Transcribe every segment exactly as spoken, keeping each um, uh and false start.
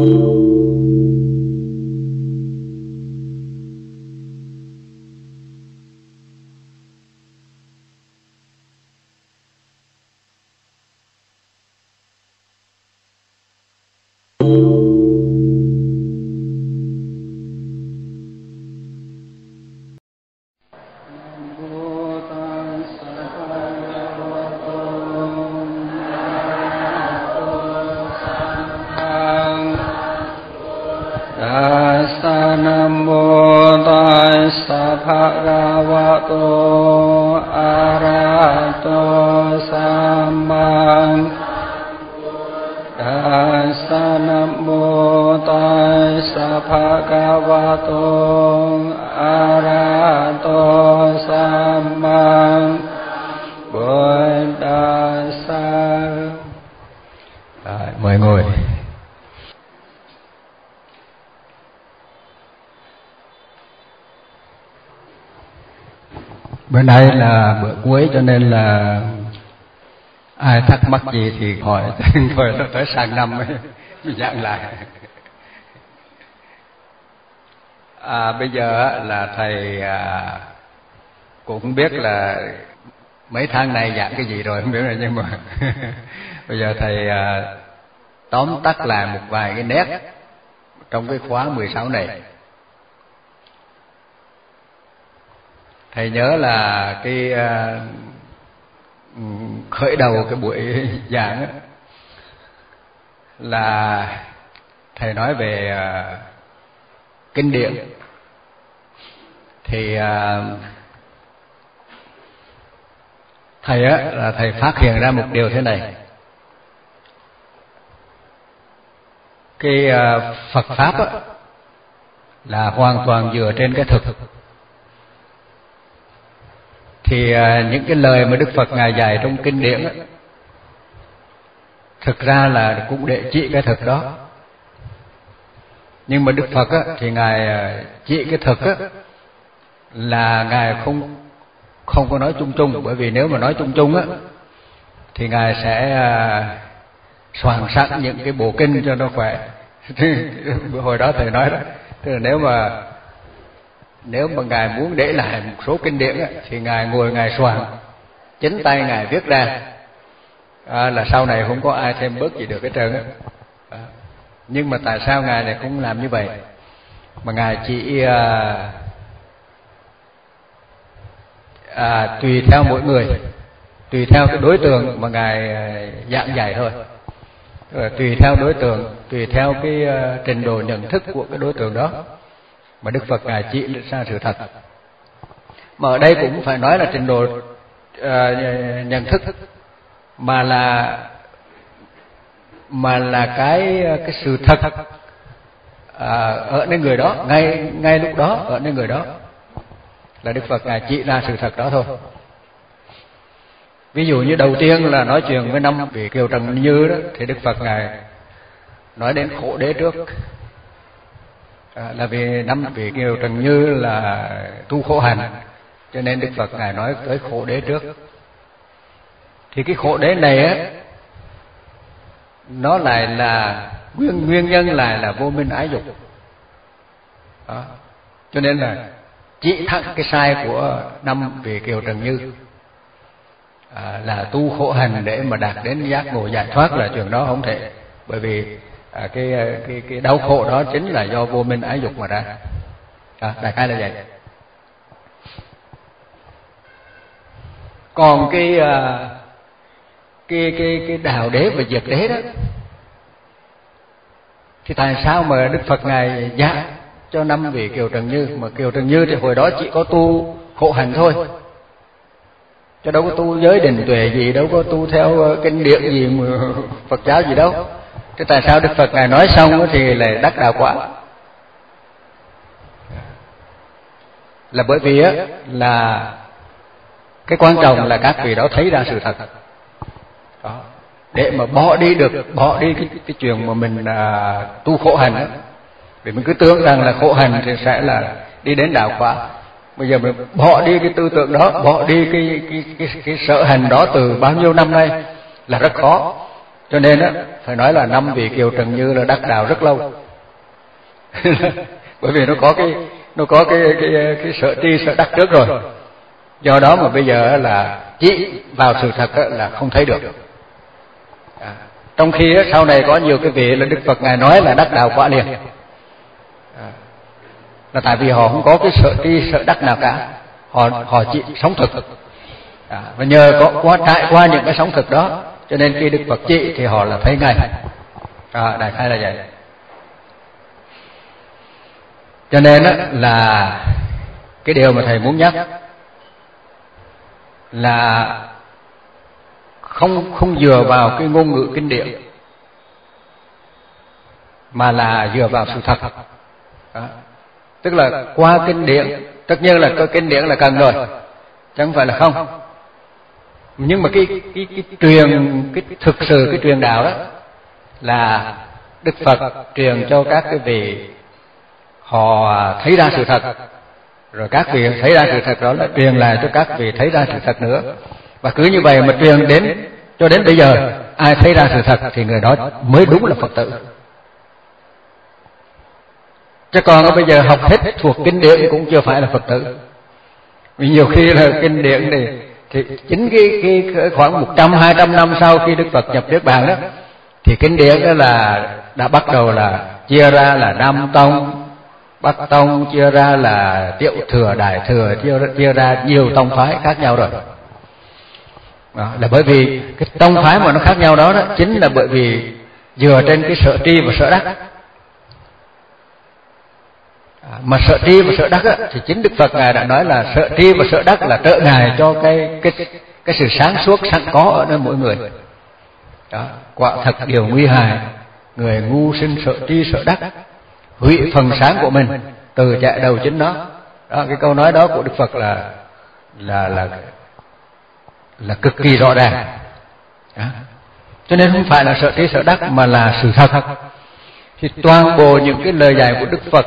Bữa nay là bữa cuối cho nên là ai thắc mắc gì thì hỏi, rồi tới sang năm mới giảng lại. À, bây giờ là thầy à, cũng không biết là mấy tháng này giảng cái gì rồi không biết rồi, nhưng mà bây giờ thầy à, tóm tắt lại một vài cái nét trong cái khóa mười sáu này. Thầy nhớ là cái uh, khởi đầu cái buổi giảng ấy, là thầy nói về uh, kinh điển. Thì uh, thầy á là thầy phát hiện ra một điều thế này: cái uh, Phật pháp á là hoàn toàn dựa trên cái thực. Thì uh, những cái lời mà Đức Phật Ngài dạy trong kinh điển á, thực ra là cũng để chỉ cái thực đó. Nhưng mà Đức Phật á, thì Ngài uh, chỉ cái thực á, là Ngài không không có nói chung chung, bởi vì nếu mà nói chung chung á, thì Ngài sẽ uh, soạn sẵn những cái bộ kinh cho nó khỏe. Hồi đó thầy nói đó, tức là nếu mà Nếu mà Ngài muốn để lại một số kinh điển thì Ngài ngồi Ngài soạn, chính tay Ngài viết ra, à, là sau này không có ai thêm bớt gì được hết trơn á. À, nhưng mà tại sao Ngài lại không làm như vậy, mà Ngài chỉ à, à, tùy theo mỗi người, tùy theo cái đối tượng mà Ngài giảng dạy thôi. Rồi tùy theo đối tượng, tùy theo cái uh, trình độ nhận thức của cái đối tượng đó mà Đức Phật Ngài chỉ ra sự thật. Mà ở đây cũng phải nói là trình độ uh, nhận thức, mà là mà là cái cái sự thật uh, ở nơi người đó, ngay ngay lúc đó ở nơi người đó là Đức Phật Ngài chỉ ra sự thật đó thôi. Ví dụ như đầu tiên là nói chuyện với năm vị Kiều Trần Như đó, thì Đức Phật Ngài nói đến khổ đế trước. À, là vì năm vị Kiều Trần Như là tu khổ hành, cho nên Đức Phật Ngài nói tới khổ đế trước. Thì cái khổ đế này á, nó lại là nguyên nguyên nhân lại là vô minh ái dục. Đó. Cho nên là chỉ thẳng cái sai của năm vị Kiều Trần Như, à, là tu khổ hành để mà đạt đến giác ngộ giải thoát là chuyện đó không thể, bởi vì à, cái cái cái đau khổ đó chính là do vô minh ái dục mà ra. À, đại khái là vậy. Còn cái à, cái cái cái đạo đế và diệt đế đó, thì tại sao mà Đức Phật Ngài giảng cho năm vị Kiều Trần Như, mà Kiều Trần Như thì hồi đó chỉ có tu khổ hành thôi, chứ đâu có tu giới định tuệ gì, đâu có tu theo kinh điển gì mà Phật giáo gì đâu. Thế tại sao Đức Phật Ngài nói xong thì lại đắc đạo quả? Là bởi vì á là cái quan trọng là các vị đó thấy ra sự thật đó, để mà bỏ đi được, bỏ đi cái, cái chuyện mà mình à, tu khổ hành đó. Vì mình cứ tưởng rằng là khổ hành thì sẽ là đi đến đạo quả. Bây giờ mình bỏ đi cái tư tưởng đó, bỏ đi cái cái cái, cái sở hành đó từ bao nhiêu năm nay là rất khó. Cho nên á, phải nói là năm vị Kiều Trần Như là đắc đạo rất lâu. Bởi vì nó có cái nó có cái cái cái sợ tri sợ đắc trước rồi. Do đó mà bây giờ là chỉ vào sự thật là không thấy được. À, trong khi á, sau này có nhiều cái vị là Đức Phật ngài nói là đắc đạo quả liền. À, là tại vì họ không có cái sợ tri sợ đắc nào cả. Họ họ chỉ sống thực. À, và nhờ có qua trải qua những cái sống thực đó, cho nên khi Đức Phật chỉ thì họ là thấy ngay. À, đại khái là vậy. Cho nên á, là cái điều mà thầy muốn nhắc là không không dựa vào cái ngôn ngữ kinh điển, mà là dựa vào sự thật. Đó. Tức là qua kinh điển, tất nhiên là cái kinh điển là cần rồi, chẳng phải là không. Nhưng mà cái cái cái truyền cái thực sự cái truyền đạo đó là Đức Phật truyền cho các cái vị họ thấy ra sự thật, rồi các vị thấy ra sự thật đó là truyền lại cho các vị thấy ra sự thật nữa. Và cứ như vậy mà truyền đến cho đến bây giờ, ai thấy ra sự thật thì người đó mới đúng là Phật tử. Chứ còn bây giờ học hết thuộc kinh điển cũng chưa phải là Phật tử. Vì nhiều khi là kinh điển này thì chính cái, cái khoảng một trăm hai trăm năm sau khi Đức Phật nhập Niết Bàn đó, thì kinh điển đó là đã bắt đầu là chia ra là Nam Tông, Bắc Tông, chia ra là Tiểu Thừa, Đại Thừa, chia, chia ra nhiều tông phái khác nhau rồi. Đó, là bởi vì cái tông phái mà nó khác nhau đó, đó chính là bởi vì dựa trên cái sợ tri và sợ đắc. À, mà sợ tri và sợ đắc á, thì chính Đức Phật ngài đã nói là sợ tri và sợ đắc là trợ ngài cho cái cái cái sự sáng suốt sẵn có ở nơi mỗi người. Đó, quả thật điều nguy hại, người ngu sinh sợ tri sợ đắc, hủy phần sáng của mình từ chạy đầu chính nó. Đó, cái câu nói đó của Đức Phật là là là là cực kỳ rõ ràng. Đó. Cho nên không phải là sợ tri sợ đắc mà là sự thật. Thì toàn bộ những cái lời dạy của Đức Phật,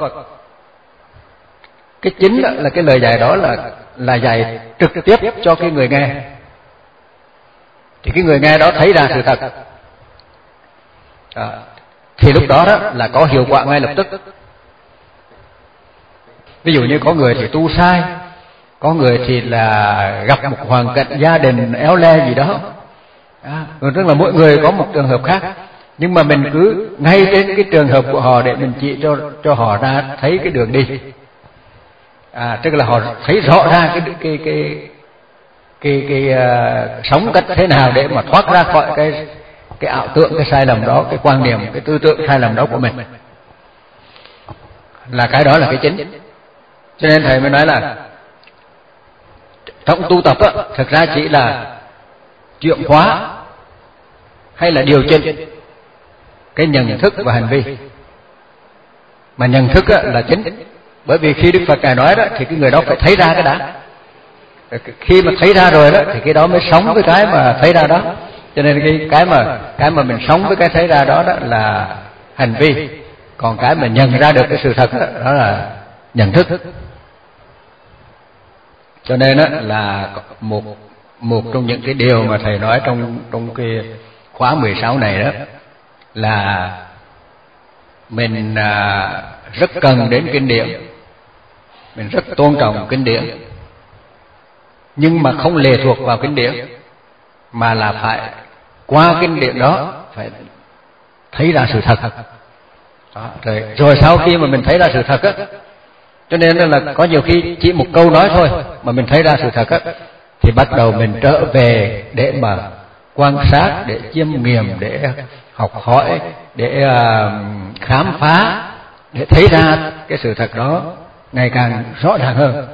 cái chính là cái lời dạy đó là là dạy trực tiếp cho cái người nghe. Thì cái người nghe đó thấy ra sự thật. Đó. Thì lúc đó đó là có hiệu quả ngay lập tức. Ví dụ như có người thì tu sai, có người thì là gặp một hoàn cảnh gia đình éo le gì đó. À, tức là mỗi người có một trường hợp khác, nhưng mà mình cứ ngay trên cái trường hợp của họ để mình chỉ cho cho họ ra thấy cái đường đi. À, tức là họ thấy rõ ra cái cái cái cái cái, cái uh, sống cách thế nào để mà thoát ra khỏi cái cái ảo tưởng, cái sai lầm đó, cái quan niệm, cái tư tưởng sai lầm đó của mình. Là cái đó là cái chính. Cho nên thầy mới nói là trong tu tập á, thực ra chỉ là chuyển hóa hay là điều chỉnh cái nhận thức và hành vi. Mà nhận thức á, là chính. Bởi vì khi Đức Phật ngài nói đó thì cái người đó phải thấy ra cái đã. Khi mà thấy ra rồi đó thì cái đó mới sống với cái mà thấy ra đó. Cho nên cái cái mà cái mà mình sống với cái thấy ra đó, đó là hành vi. Còn cái mà nhận ra được cái sự thật đó, đó là nhận thức. Cho nên đó là một một trong những cái điều mà thầy nói trong trong cái khóa mười sáu này đó là mình à, rất cần đến kinh điển, mình rất tôn trọng kinh điển, nhưng mà không lệ thuộc vào kinh điển, mà là phải qua kinh điển đó phải thấy ra sự thật. Đó, rồi, rồi sau khi mà mình thấy ra sự thật á, cho nên là có nhiều khi chỉ một câu nói thôi mà mình thấy ra sự thật á, thì bắt đầu mình trở về để mà quan sát, để chiêm nghiệm, để học hỏi, để uh, khám phá, để thấy ra cái sự thật đó ngày càng rõ ràng hơn.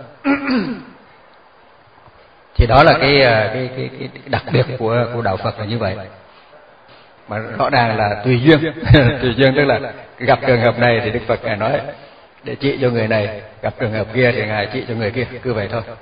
Thì đó là cái cái cái, cái đặc biệt của của đạo Phật là như vậy. Mà rõ ràng là tùy duyên. Tùy duyên tức là gặp trường hợp này thì Đức Phật ngài nói để chỉ cho người này, gặp trường hợp kia thì ngài chỉ cho người kia, cứ vậy thôi.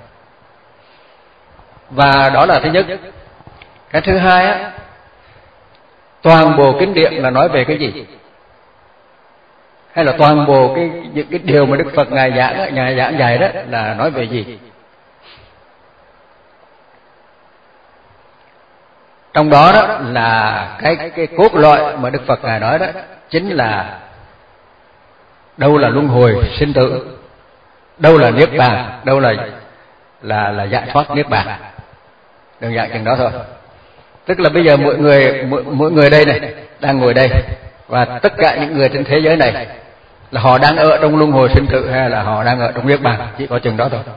Và đó là thứ nhất. Cái thứ hai á, toàn bộ kinh điển là nói về cái gì? Hay là toàn bộ cái những cái điều mà Đức Phật ngài giảng, ngài giảng dạy đó là nói về gì? Trong đó đó là cái cái cốt lõi mà Đức Phật ngài nói đó chính là đâu là luân hồi sinh tử, đâu là niết bàn, đâu là là là giải thoát niết bàn. Đơn giản chừng đó thôi. Tức là bây giờ mỗi người mỗi, mỗi người đây này đang ngồi đây và tất cả những người trên thế giới này là họ đang ở trong luân hồi sinh tử hay là họ đang ở trong niết bàn, chỉ có chừng đó thôi.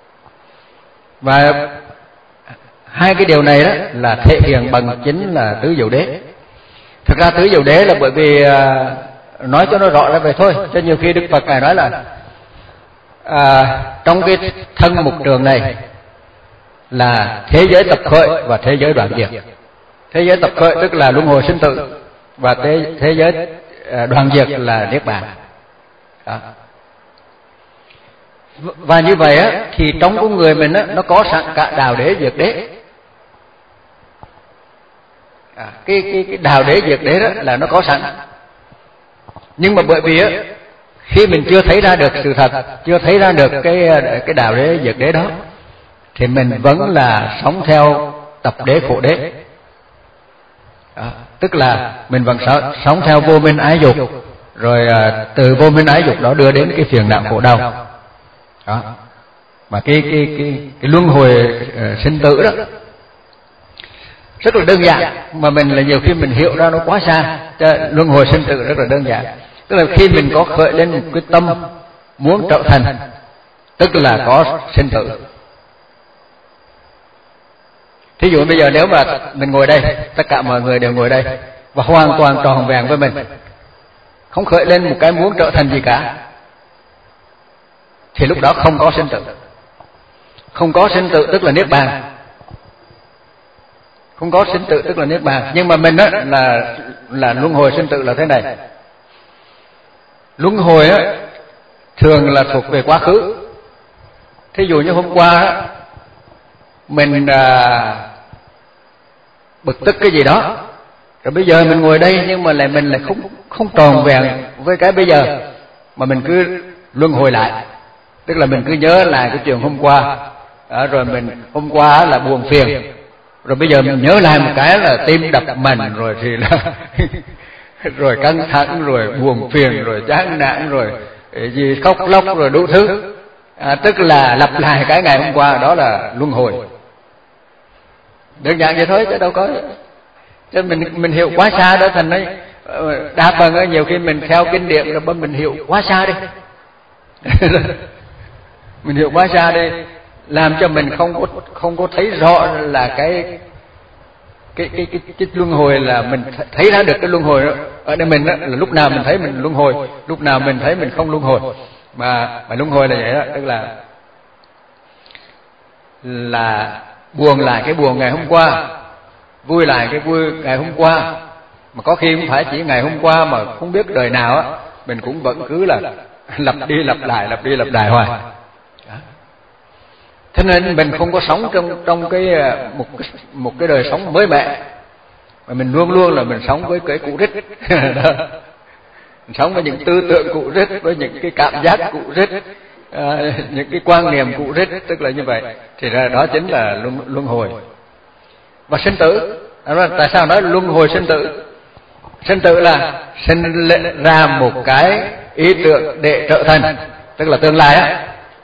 Và hai cái điều này đó là thể hiện bằng chính là tứ diệu đế. Thực ra tứ diệu đế là bởi vì nói cho nó rõ ra vậy thôi, cho nhiều khi Đức Phật ngài nói là à, trong cái thân mục trường này là thế giới tập khởi và thế giới đoạn diệt. Thế giới tập khởi tức là luân hồi sinh tử, và thế, thế giới đoạn diệt là niết bàn. Đó. Và như vậy á, thì trong con người mình á, nó có sẵn cả đạo đế diệt đế. À, cái, cái, cái đạo đế diệt đế đó là nó có sẵn. Nhưng mà bởi vì á, khi mình chưa thấy ra được sự thật, chưa thấy ra được cái cái đạo đế diệt đế đó, thì mình vẫn là sống theo tập đế khổ đế. Đó, tức là mình vẫn sống theo vô minh ái dục, rồi từ vô minh ái dục đó đưa đến cái phiền não khổ đau. Đó. Mà cái cái cái cái luân hồi uh, sinh tử đó rất là đơn giản, mà mình là nhiều khi mình hiểu ra nó quá xa. Luân hồi sinh tử rất là đơn giản, tức là khi mình có khởi lên một cái tâm muốn trở thành, tức là có sinh tử. Thí dụ bây giờ nếu mà mình ngồi đây, tất cả mọi người đều ngồi đây và hoàn toàn tròn vẹn với mình, không khởi lên một cái muốn trở thành gì cả, thì lúc đó không có sinh tử. Không có sinh tử tức là niết bàn. Không có sinh tử tức là niết bàn. Nhưng mà mình á là là luân hồi sinh tử là thế này. Luân hồi á thường là thuộc về quá khứ. Thí dụ như hôm qua á, mình à, bực tức cái gì đó, rồi bây giờ mình ngồi đây nhưng mà lại mình lại không không tròn vẹn với cái bây giờ, mà mình cứ luân hồi lại. Tức là mình cứ nhớ lại cái chuyện hôm qua, à, rồi mình hôm qua là buồn phiền, rồi bây giờ mình nhớ lại một cái là tim đập mạnh, rồi thì là rồi căng thẳng, rồi buồn phiền, rồi chán nản, rồi gì khóc lóc, rồi đủ thứ. À, tức là lặp lại cái ngày hôm qua, đó là luân hồi. Đơn giản vậy thôi chứ đâu có. Cho mình mình hiểu quá xa đó, thành nói đa phần nhiều khi mình theo kinh điển rồi mình hiểu quá xa đi. Mình hiểu quá xa đi, làm cho mình không có không có thấy rõ là cái cái cái cái, cái luân hồi, là mình thấy ra được cái luân hồi đó. Ở đây mình đó, là lúc nào mình thấy mình luân hồi, lúc nào mình thấy mình không luân hồi. Mà mà luân hồi là vậy đó, tức là là buồn lại cái buồn ngày hôm qua, vui lại cái vui ngày hôm qua. Mà có khi không phải chỉ ngày hôm qua, mà không biết đời nào á, mình cũng vẫn cứ là lặp đi lặp lại, lặp đi lặp lại hoài. Thế nên mình không có sống trong trong cái một cái, một cái đời sống mới mẻ, mà mình luôn luôn là mình sống với cái cũ rích. Mình sống với những tư tưởng cũ rích, với những cái cảm giác cũ rích, à, những cái quan niệm cũ rích, tức là như vậy. Thì ra đó chính là luân, luân hồi. Và sinh tử, tại sao nói luân hồi sinh tử? Sinh tử là sinh ra một cái ý tưởng để trở thành, tức là tương lai á.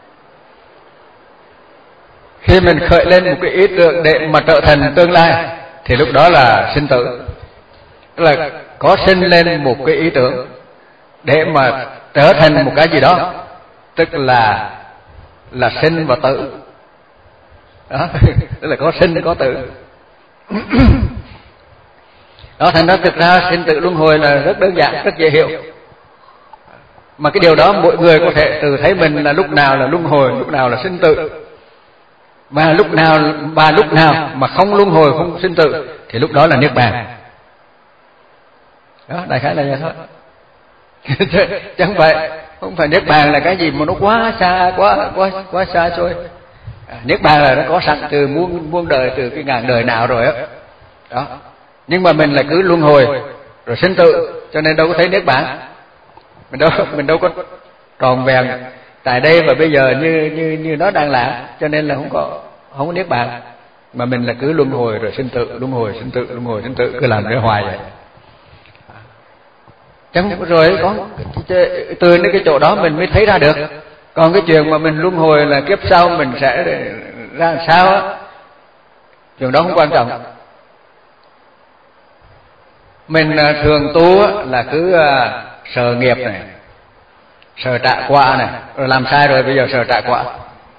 Khi mình khởi lên một cái ý tưởng để mà trở thành tương lai, thì lúc đó là sinh tử. Tức là có sinh lên một cái ý tưởng để mà trở thành một cái gì đó, tức là là sinh và tử. Đó, tức là có sinh có tử. Đó, thành ra thực ra sinh tử luân hồi là rất đơn giản, rất dễ hiểu. Mà cái điều đó mỗi người có thể tự thấy mình là lúc nào là luân hồi, lúc nào là sinh tử. Và lúc nào và lúc nào mà không luân hồi, không sinh tử, thì lúc đó là niết bàn. Đó, đại khái là vậy thôi. Chẳng phải không phải niết bàn là cái gì mà nó quá xa, quá quá quá xa xôi. À, niết bàn là nó có sẵn từ muôn muôn đời, từ cái ngàn đời nào rồi á. Đó. Nhưng mà mình là cứ luân hồi rồi sinh tử, cho nên đâu có thấy niết bàn. Mình đâu mình đâu có tròn vẹn tại đây và bây giờ như như như nó đang là, cho nên là không có không có niết bàn. mà mình là cứ luân hồi rồi sinh tử, luân hồi sinh tử, luân hồi sinh tử, cứ làm cái hoài vậy. Chẳng rồi có từ đến cái chỗ đó mình mới thấy ra được. Còn cái chuyện mà mình luân hồi là kiếp sau mình sẽ ra làm sao á, chuyện đó không quan trọng. Mình thường tu là cứ sợ nghiệp này, sợ trả quả này, rồi làm sai rồi bây giờ sợ trả quả.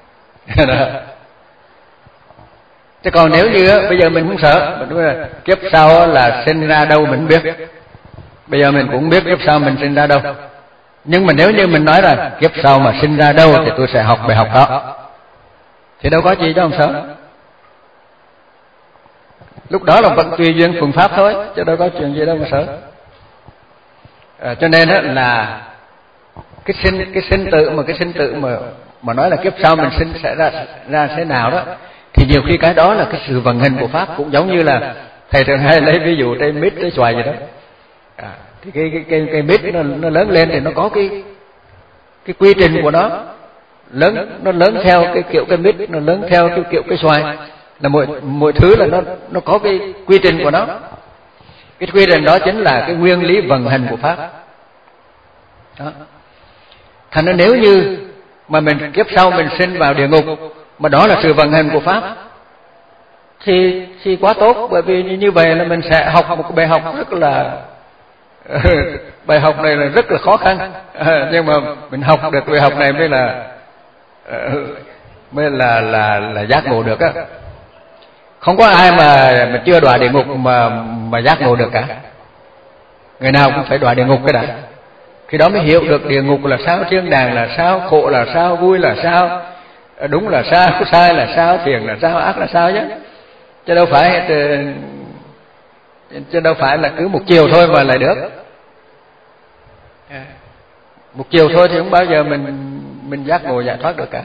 Chứ còn nếu như bây giờ mình không sợ, mình nói là kiếp sau là sinh ra đâu mình không biết, bây giờ mình cũng biết kiếp sau mình sinh ra đâu. Nhưng mà nếu như mình nói là kiếp sau mà sinh ra đâu thì tôi sẽ học bài học đó, thì đâu có gì đâu không sợ. Lúc đó là vẫn tùy duyên phương pháp thôi, chứ đâu có chuyện gì đâu mà sợ. À, cho nên là cái sinh cái sinh tử mà cái sinh tử mà mà nói là kiếp sau mình sinh sẽ ra ra thế nào đó, thì nhiều khi cái đó là cái sự vận hành của pháp. Cũng giống như là thầy thường hay lấy ví dụ trên mít cái xoài gì đó. À, thì cái cái cái, cái mít nó nó lớn lên thì nó có cái cái quy trình của nó, lớn nó lớn theo cái kiểu cái mít, nó lớn theo cái kiểu cái xoài, là mọi mọi thứ là nó nó có cái quy trình của nó. Cái quy trình đó chính là cái nguyên lý vận hành của pháp đó. Thành ra nếu như mà mình kiếp sau mình sinh vào địa ngục mà đó là sự vận hành của pháp thì thì quá tốt, bởi vì như vậy là mình sẽ học một bài học rất là bài học này là rất là khó khăn, à, nhưng mà mình học được bài học này mới là mới là là là giác ngộ được á. Không có ai mà mà chưa đọa địa ngục mà mà giác ngộ được cả. Người nào cũng phải đọa địa ngục cái đã. Khi đó mới hiểu được địa ngục là sao, thiên đàng là sao, khổ là sao, vui là sao, đúng là sao, sai là sao, thiện là sao, ác là sao chứ. Chứ đâu phải chứ đâu phải là cứ một chiều thôi mà lại được. Một chiều thôi thì không bao giờ mình mình giác ngộ giải thoát được cả.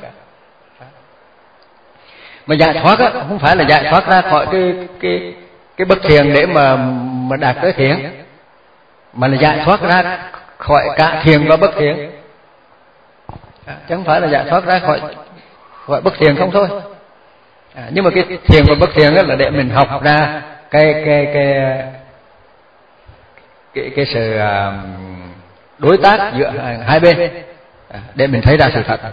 Mà giải thoát á không phải là giải thoát ra khỏi cái cái cái bất thiện để mà mà đạt tới thiện, mà là giải thoát ra khỏi cả thiện và bất thiện. À, chứ không phải là giải thoát ra khỏi khỏi bất thiện không thôi. À, nhưng mà cái thiện và bất thiện là để mình học ra cái cái cái cái cái sự đối tác giữa hai bên, à, để mình thấy ra sự thật.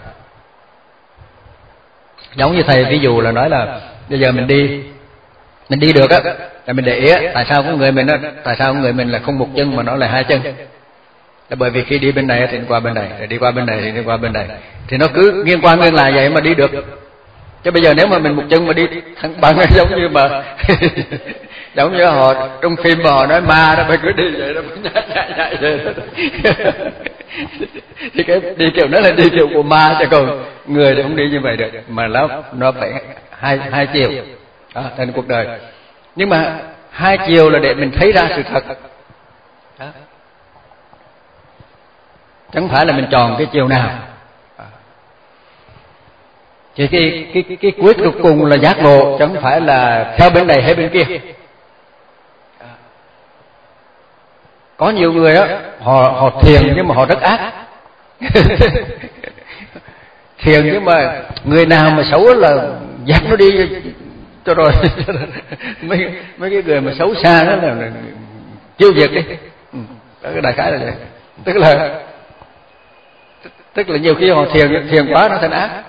Giống như thầy ví dụ là nói là bây giờ mình đi mình đi được á, là mình để ý tại sao có người mình á, tại sao người mình là không một chân mà nó là hai chân, là bởi vì khi đi bên này thì đi qua bên này, rồi đi qua bên này thì đi qua bên này, thì nó cứ nghiêng qua nghiêng lại vậy mà đi được. Chứ bây giờ nếu mà mình một chân mà đi thẳng bằng giống như mà giống như họ trong phim mà họ nói ma đó, phải cứ đi vậy đó, nhảy nhảy nhảy vậy đó. Thì cái đi kiểu đó là đi kiểu của ma, chứ còn người thì không đi như vậy được, mà nó nó phải hai hai chiều đó, trên cuộc đời. Nhưng mà hai chiều là để mình thấy ra sự thật đó, chẳng phải là mình chọn cái chiều nào. Thì cái cái cái, cái cuối cùng là giác ngộ, chẳng phải là theo bên này hay bên kia. Có nhiều người đó họ họ thiền nhưng mà họ rất ác. Thiền nhưng mà người nào mà xấu là dắt nó đi cho rồi. mấy mấy cái người mà xấu xa đó là, là tiêu diệt đi. Ừ, đó, cái đại khái là vậy. Tức là tức là nhiều khi họ thiền thiền quá nó thành ác.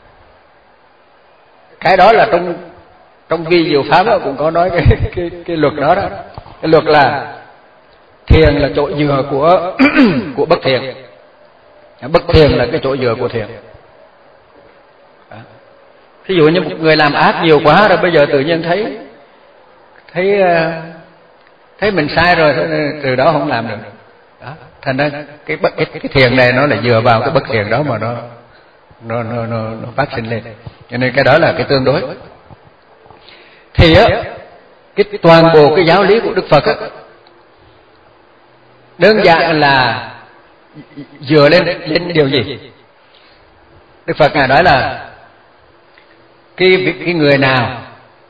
Cái đó là trong trong vi diệu pháp cũng có nói cái cái cái luật đó đó. Cái luật là thiền là chỗ dựa của của bất thiền, bất thiền là cái chỗ dựa của thiền. Ví dụ như một người làm ác nhiều quá rồi bây giờ tự nhiên thấy thấy thấy mình sai rồi, từ đó không làm được. Đó. Thành ra cái bất cái, cái thiền này nó là dựa vào cái bất thiền đó mà nó nó nó nó, nó phát sinh lên. Cho nên cái đó là cái tương đối. Thì á cái toàn bộ cái giáo lý của Đức Phật á đơn giản là dựa lên lên điều gì? Đức Phật ngài nói là cái cái người nào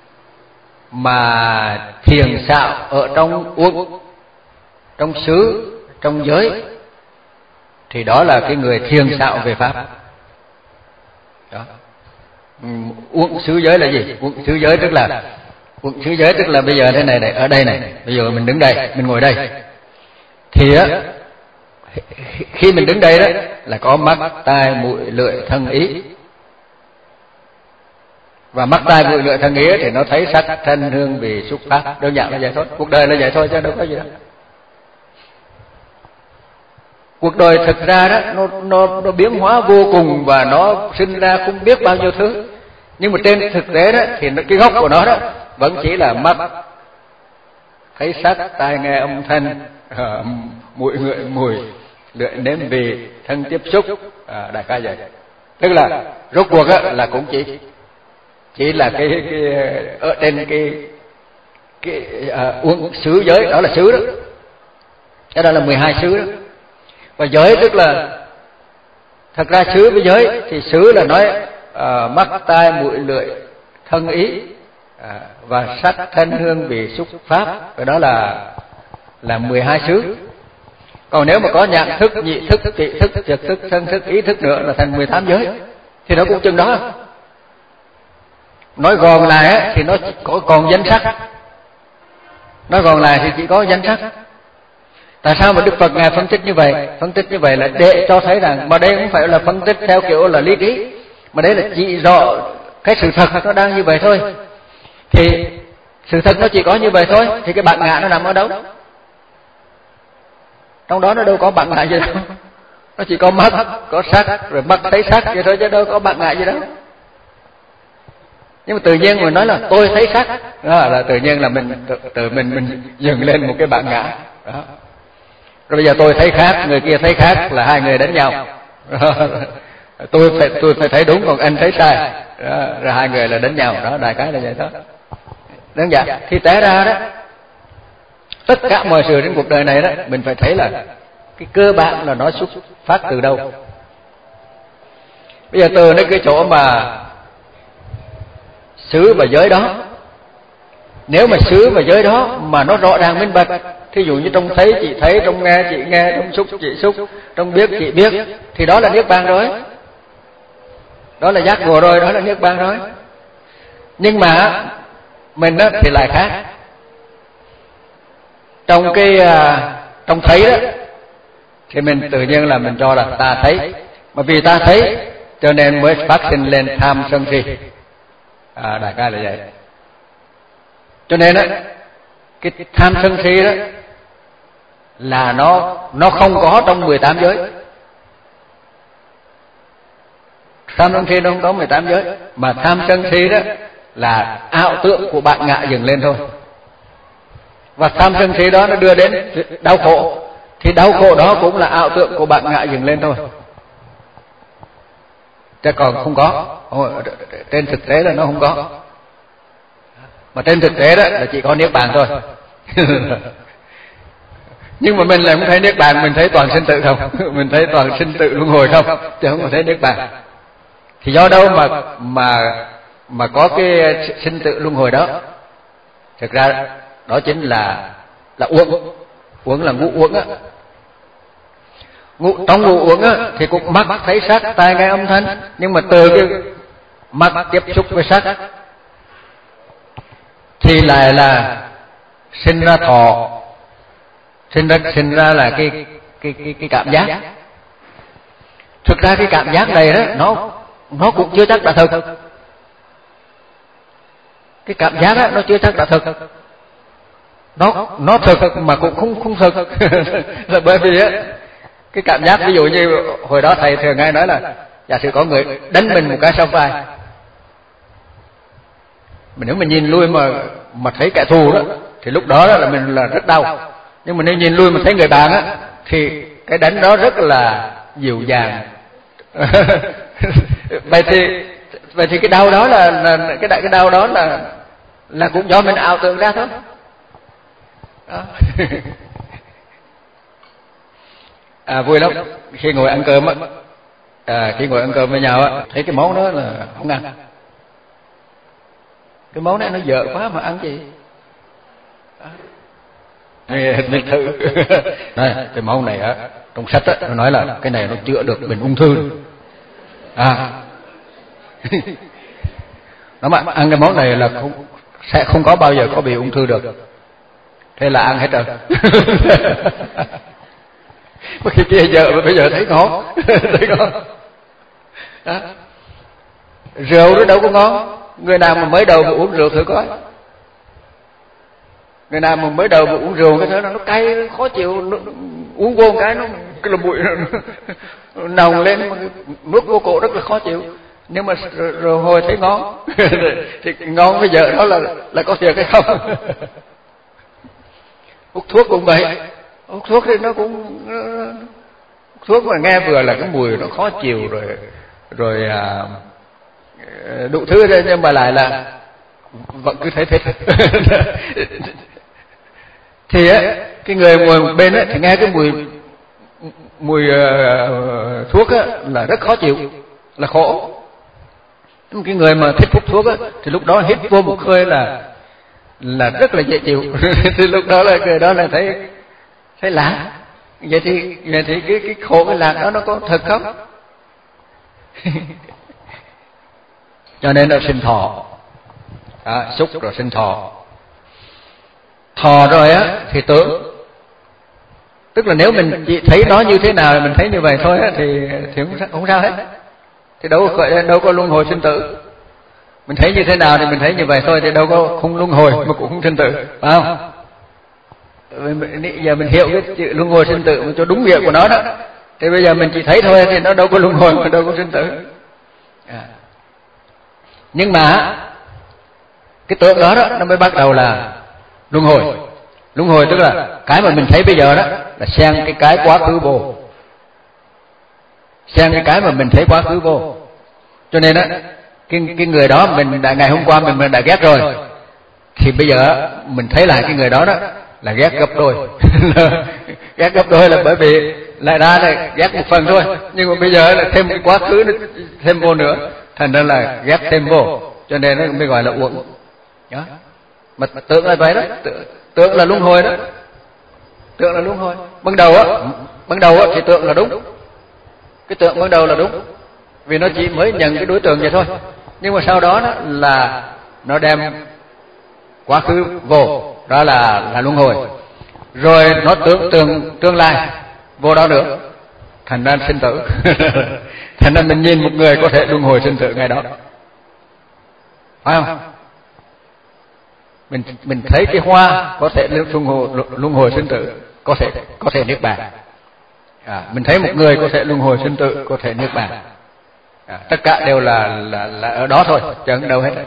mà thiền xạo ở trong uống, trong xứ, trong giới thì đó là cái người thiền xạo về pháp. Đó. Uống xứ giới là gì? Uống xứ giới tức là uống xứ giới tức là bây giờ thế này này, ở đây này, bây giờ mình đứng đây, mình ngồi đây, thì á khi mình đứng đây đó là có mắt, tai, mũi, lưỡi, thân, ý. Và mắt, tai, mũi, lưỡi, thân, ý thì nó thấy sắc, thân, hương, vị, xúc, pháp. Đơn giản là vậy thôi. Cuộc đời là vậy thôi chứ đâu có gì đâu. Cuộc đời thực ra đó nó, nó, nó biến hóa vô cùng và nó sinh ra không biết bao nhiêu thứ. Nhưng mà trên thực tế đó thì cái gốc của nó đó vẫn chỉ là mắt thấy sắc, tai nghe âm thanh, uh, mũi ngửi mùi, lưỡi nếm vị, thân tiếp xúc, à, đại khái vậy. Tức là rốt cuộc á, là cũng chỉ chỉ là cái, cái ở trên cái cái uh, uống xứ giới, đó là xứ đó. Cái đó là mười hai xứ đó. Và giới tức là thật ra xứ với giới thì xứ là nói uh, mắt, tai, mũi, lưỡi, thân, ý, à, và sắc, thân, hương, vị, xúc, pháp. Và đó là là mười hai xứ. Còn nếu mà có nhãn thức, nhị thức, kỵ thức, trực thức, thân thức, ý thức nữa là thành mười tám giới. Thì nó cũng chừng đó. Nói gòn lại á, thì nó có còn danh sắc. Nói gòn lại thì chỉ có danh sắc. Tại sao mà Đức Phật Ngài phân tích như vậy? Phân tích như vậy là để cho thấy rằng, mà đây không phải là phân tích theo kiểu là lý trí, mà đấy là chỉ rõ cái sự thật nó đang như vậy thôi. Thì sự thật nó chỉ có như vậy thôi, thì cái bản ngã nó nằm ở đâu? Trong đó nó đâu có bản ngã gì đâu. Nó chỉ có mắt, có sắc, rồi mắt thấy sắc vậy thôi chứ đâu có bản ngã gì đâu. Nhưng mà tự nhiên mình nói là tôi thấy sắc, đó là tự nhiên là mình tự, tự mình mình dừng lên một cái bản ngã. Đó. Rồi bây giờ tôi thấy khác, người kia thấy khác, là hai người đánh nhau. tôi phải tôi phải thấy đúng, còn anh thấy sai. Đó. Rồi hai người là đánh nhau. Đó, đại khái là vậy đó. Đơn giản. Thì té ra đó, tất cả mọi sự trên cuộc đời này đó, mình phải thấy là cái cơ bản là nó xuất phát từ đâu. Bây giờ từ đến cái chỗ mà xứ và giới đó, nếu mà xứ và giới đó mà nó rõ ràng minh bạch, thí dụ như trong thấy chị thấy, trong nghe chị nghe, trong xúc chị xúc, trong biết chị biết, thì đó là niết bàn rồi. Đó là giác ngộ rồi, đó là niết bàn rồi. Nhưng mà mình đó thì lại khác. Trong cái trong thấy đó thì mình tự nhiên là mình cho là ta thấy, mà vì ta thấy cho nên mới phát sinh lên tham sân si. À, đại khái là vậy. Cho nên đó, cái tham sân si đó là nó nó không có trong mười tám giới. Tham sân si nó không có mười tám giới, mà tham sân si đó là ảo tưởng của bạn ngạ dừng lên thôi. Và tham sân si đó nó đưa đến đau khổ, thì đau khổ đó cũng là ảo tưởng của bạn ngạ dừng lên thôi. Chứ còn không có, trên thực tế là nó không có. Mà trên thực tế đó là chỉ có niết bàn thôi. Nhưng mà mình lại không thấy niết bàn, mình thấy toàn sinh tử không? Mình thấy toàn sinh tử luân hồi không? Chứ không có thấy niết bàn. Thì do đâu mà mà mà có cái sinh tử luân hồi đó? Thực ra đó chính là là uẩn. Uẩn là ngũ uẩn á. Ngũ, trong ngũ uẩn á thì cũng mắt thấy sắc, tai nghe âm thanh, nhưng mà từ cái mắt tiếp xúc với sắc thì lại là sinh ra thọ, sinh ra sinh ra là cái cái cái cái cảm giác. Thực ra cái cảm giác này đó nó nó cũng chưa chắc đã thực. Cái cảm giác đó nó chưa chắc đã thực. Nó nó thực mà cũng không không thực. Là bởi vì á cái cảm giác, ví dụ như hồi đó thầy thường hay nói là giả sử có người đánh mình một cái sau vai, mình nếu mình nhìn lui mà mà thấy kẻ thù đó thì lúc đó là mình là rất đau. Nhưng mà nếu nhìn lui mà thấy người bạn á thì cái đánh đó rất là dịu dàng. vậy thì vậy thì cái đau đó là, là cái đại cái đau đó là là cũng do mình ảo tưởng ra thôi. Đó. À, vui lắm khi ngồi ăn cơm á, à, khi ngồi ăn cơm với nhau á, thấy cái món đó là không ăn. Cái món này nó dở quá mà ăn gì? Mình thử. Này, cái món này á, trong sách á, nó nói là cái này nó chữa được bệnh ung thư. À, nó mà ăn cái món này là không, sẽ không có bao giờ có bị ung thư được, thế là ăn hết rồi. Mà khi kia giờ mà bây giờ thấy ngon, thấy ngon. Đó. Rượu nó đâu có ngon, người nào mà mới đầu mà uống rượu thử coi, người nào mà mới đầu mà uống rượu cái thứ nó cay khó chịu, nó, uống vô một cái nó cái là bụi nó, nó nồng lên, nuốt vô cổ rất là khó chịu. Nhưng mà rồi, rồi hồi thấy ngon thì ngon bây giờ đó là là có thiệt hay không? Hút thuốc cũng vậy, hút thuốc thì nó cũng nó, hút thuốc mà nghe vừa là cái mùi nó khó chịu rồi rồi à, đủ thứ đây, nhưng mà lại là vẫn cứ thấy thích. Thì á, cái người ngồi một bên á thì nghe cái mùi mùi uh, thuốc á là rất khó chịu, là khổ. Cái người mà thích hút thuốc á thì lúc đó hít vô một hơi là là rất là dễ chịu. Thì lúc đó là người đó là thấy thấy lạ. Vậy thì vậy thì cái cái khổ cái lạc đó nó có thật không? Cho nên nó sinh thọ, à, xúc rồi sinh thọ. Thọ rồi á thì tưởng, tức là nếu mình chỉ thấy nó như thế nào mình thấy như vậy thôi á, thì thì không, không sao hết, thì đâu có đâu có luân hồi sinh tử. Mình thấy như thế nào thì mình thấy như vậy thôi, thì đâu có không luân hồi mà cũng không sinh tử, phải không? Giờ mình hiểu cái chữ luân hồi sinh tử cho đúng nghĩa của nó đó, thì bây giờ mình chỉ thấy thôi thì nó đâu có luân hồi mà đâu có sinh tử. À. Nhưng mà cái tưởng đó đó nó mới bắt đầu là luân hồi. Luân hồi tức là cái mà mình thấy bây giờ đó là xen cái cái quá khứ vô, xen cái cái mà mình thấy quá khứ vô. Cho nên á cái cái người đó mình đã ngày hôm qua mình mình đã ghét rồi, thì bây giờ mình thấy lại cái người đó đó là ghét gấp đôi. Ghét gấp đôi là bởi vì lại ra là ghét một phần thôi, nhưng mà bây giờ là thêm cái quá khứ nữa, thêm vô nữa, thành ra là ghét thêm vô, cho nên nó mới gọi là uổng. Đó. Mà tưởng là vậy đó, tưởng, tưởng là luân hồi đó, tưởng là luân hồi. Ban đầu á, ban đầu á thì tưởng là đúng, cái tưởng ban đầu là đúng, vì nó chỉ mới nhận cái đối tượng vậy thôi. Nhưng mà sau đó đó là nó đem quá khứ vô, đó là là luân hồi. Rồi nó tưởng tượng tương lai vô đó nữa, thành ra sinh tử. Thành ra mình nhìn một người có thể luân hồi sinh tử ngày đó, phải không? Mình mình thấy cái hoa có thể luân hồi luân hồi sinh tử, có thể có thể niết bàn. À, mình thấy một người có thể luân hồi sinh tử, có thể niết bàn. À, tất cả đều là là là ở đó thôi, chẳng đâu hết.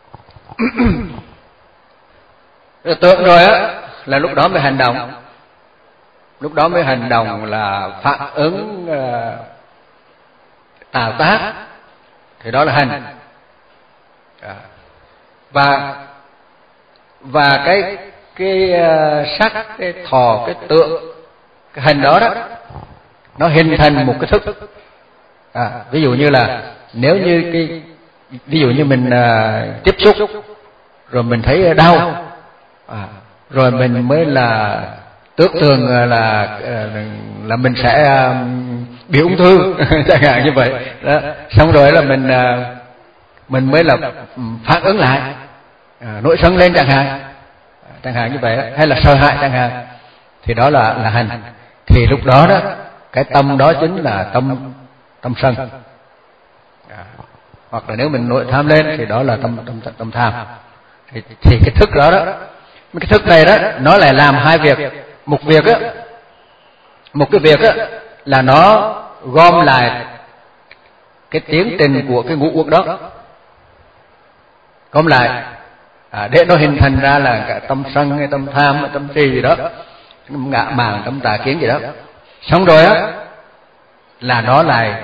Rồi tưởng rồi á là lúc đó mới hành động, lúc đó mới hành động là phản ứng uh, tạo tác, thì đó là hành. À, và và cái cái uh, sắc, cái thọ, cái tượng, cái hành đó đó nó hình thành một cái thức. À, ví dụ như là nếu như cái ví dụ như mình uh, tiếp xúc rồi mình thấy đau, à, rồi mình mới là tưởng tượng là là mình sẽ uh, bị ung thư chẳng hạn như vậy đó. Xong rồi là mình uh, mình mới là phản ứng lại, à, nổi sân lên chẳng hạn, chẳng hạn như vậy, hay là sợ hãi chẳng hạn, thì đó là là hành. Thì lúc đó đó cái tâm đó chính là tâm tâm sân. À, hoặc là nếu mình nội tham lên thì đó là tâm tâm tâm tham. Thì, thì cái thức đó đó, cái thức này đó nó lại làm hai việc. Một việc á, một cái việc á là nó gom lại cái tiến trình của cái ngũ uẩn đó, gom lại à, để nó hình thành ra là cả tâm sân hay tâm tham hay tâm trì gì đó, ngạ mạn, tâm tà kiến gì đó. Xong rồi á là nó lại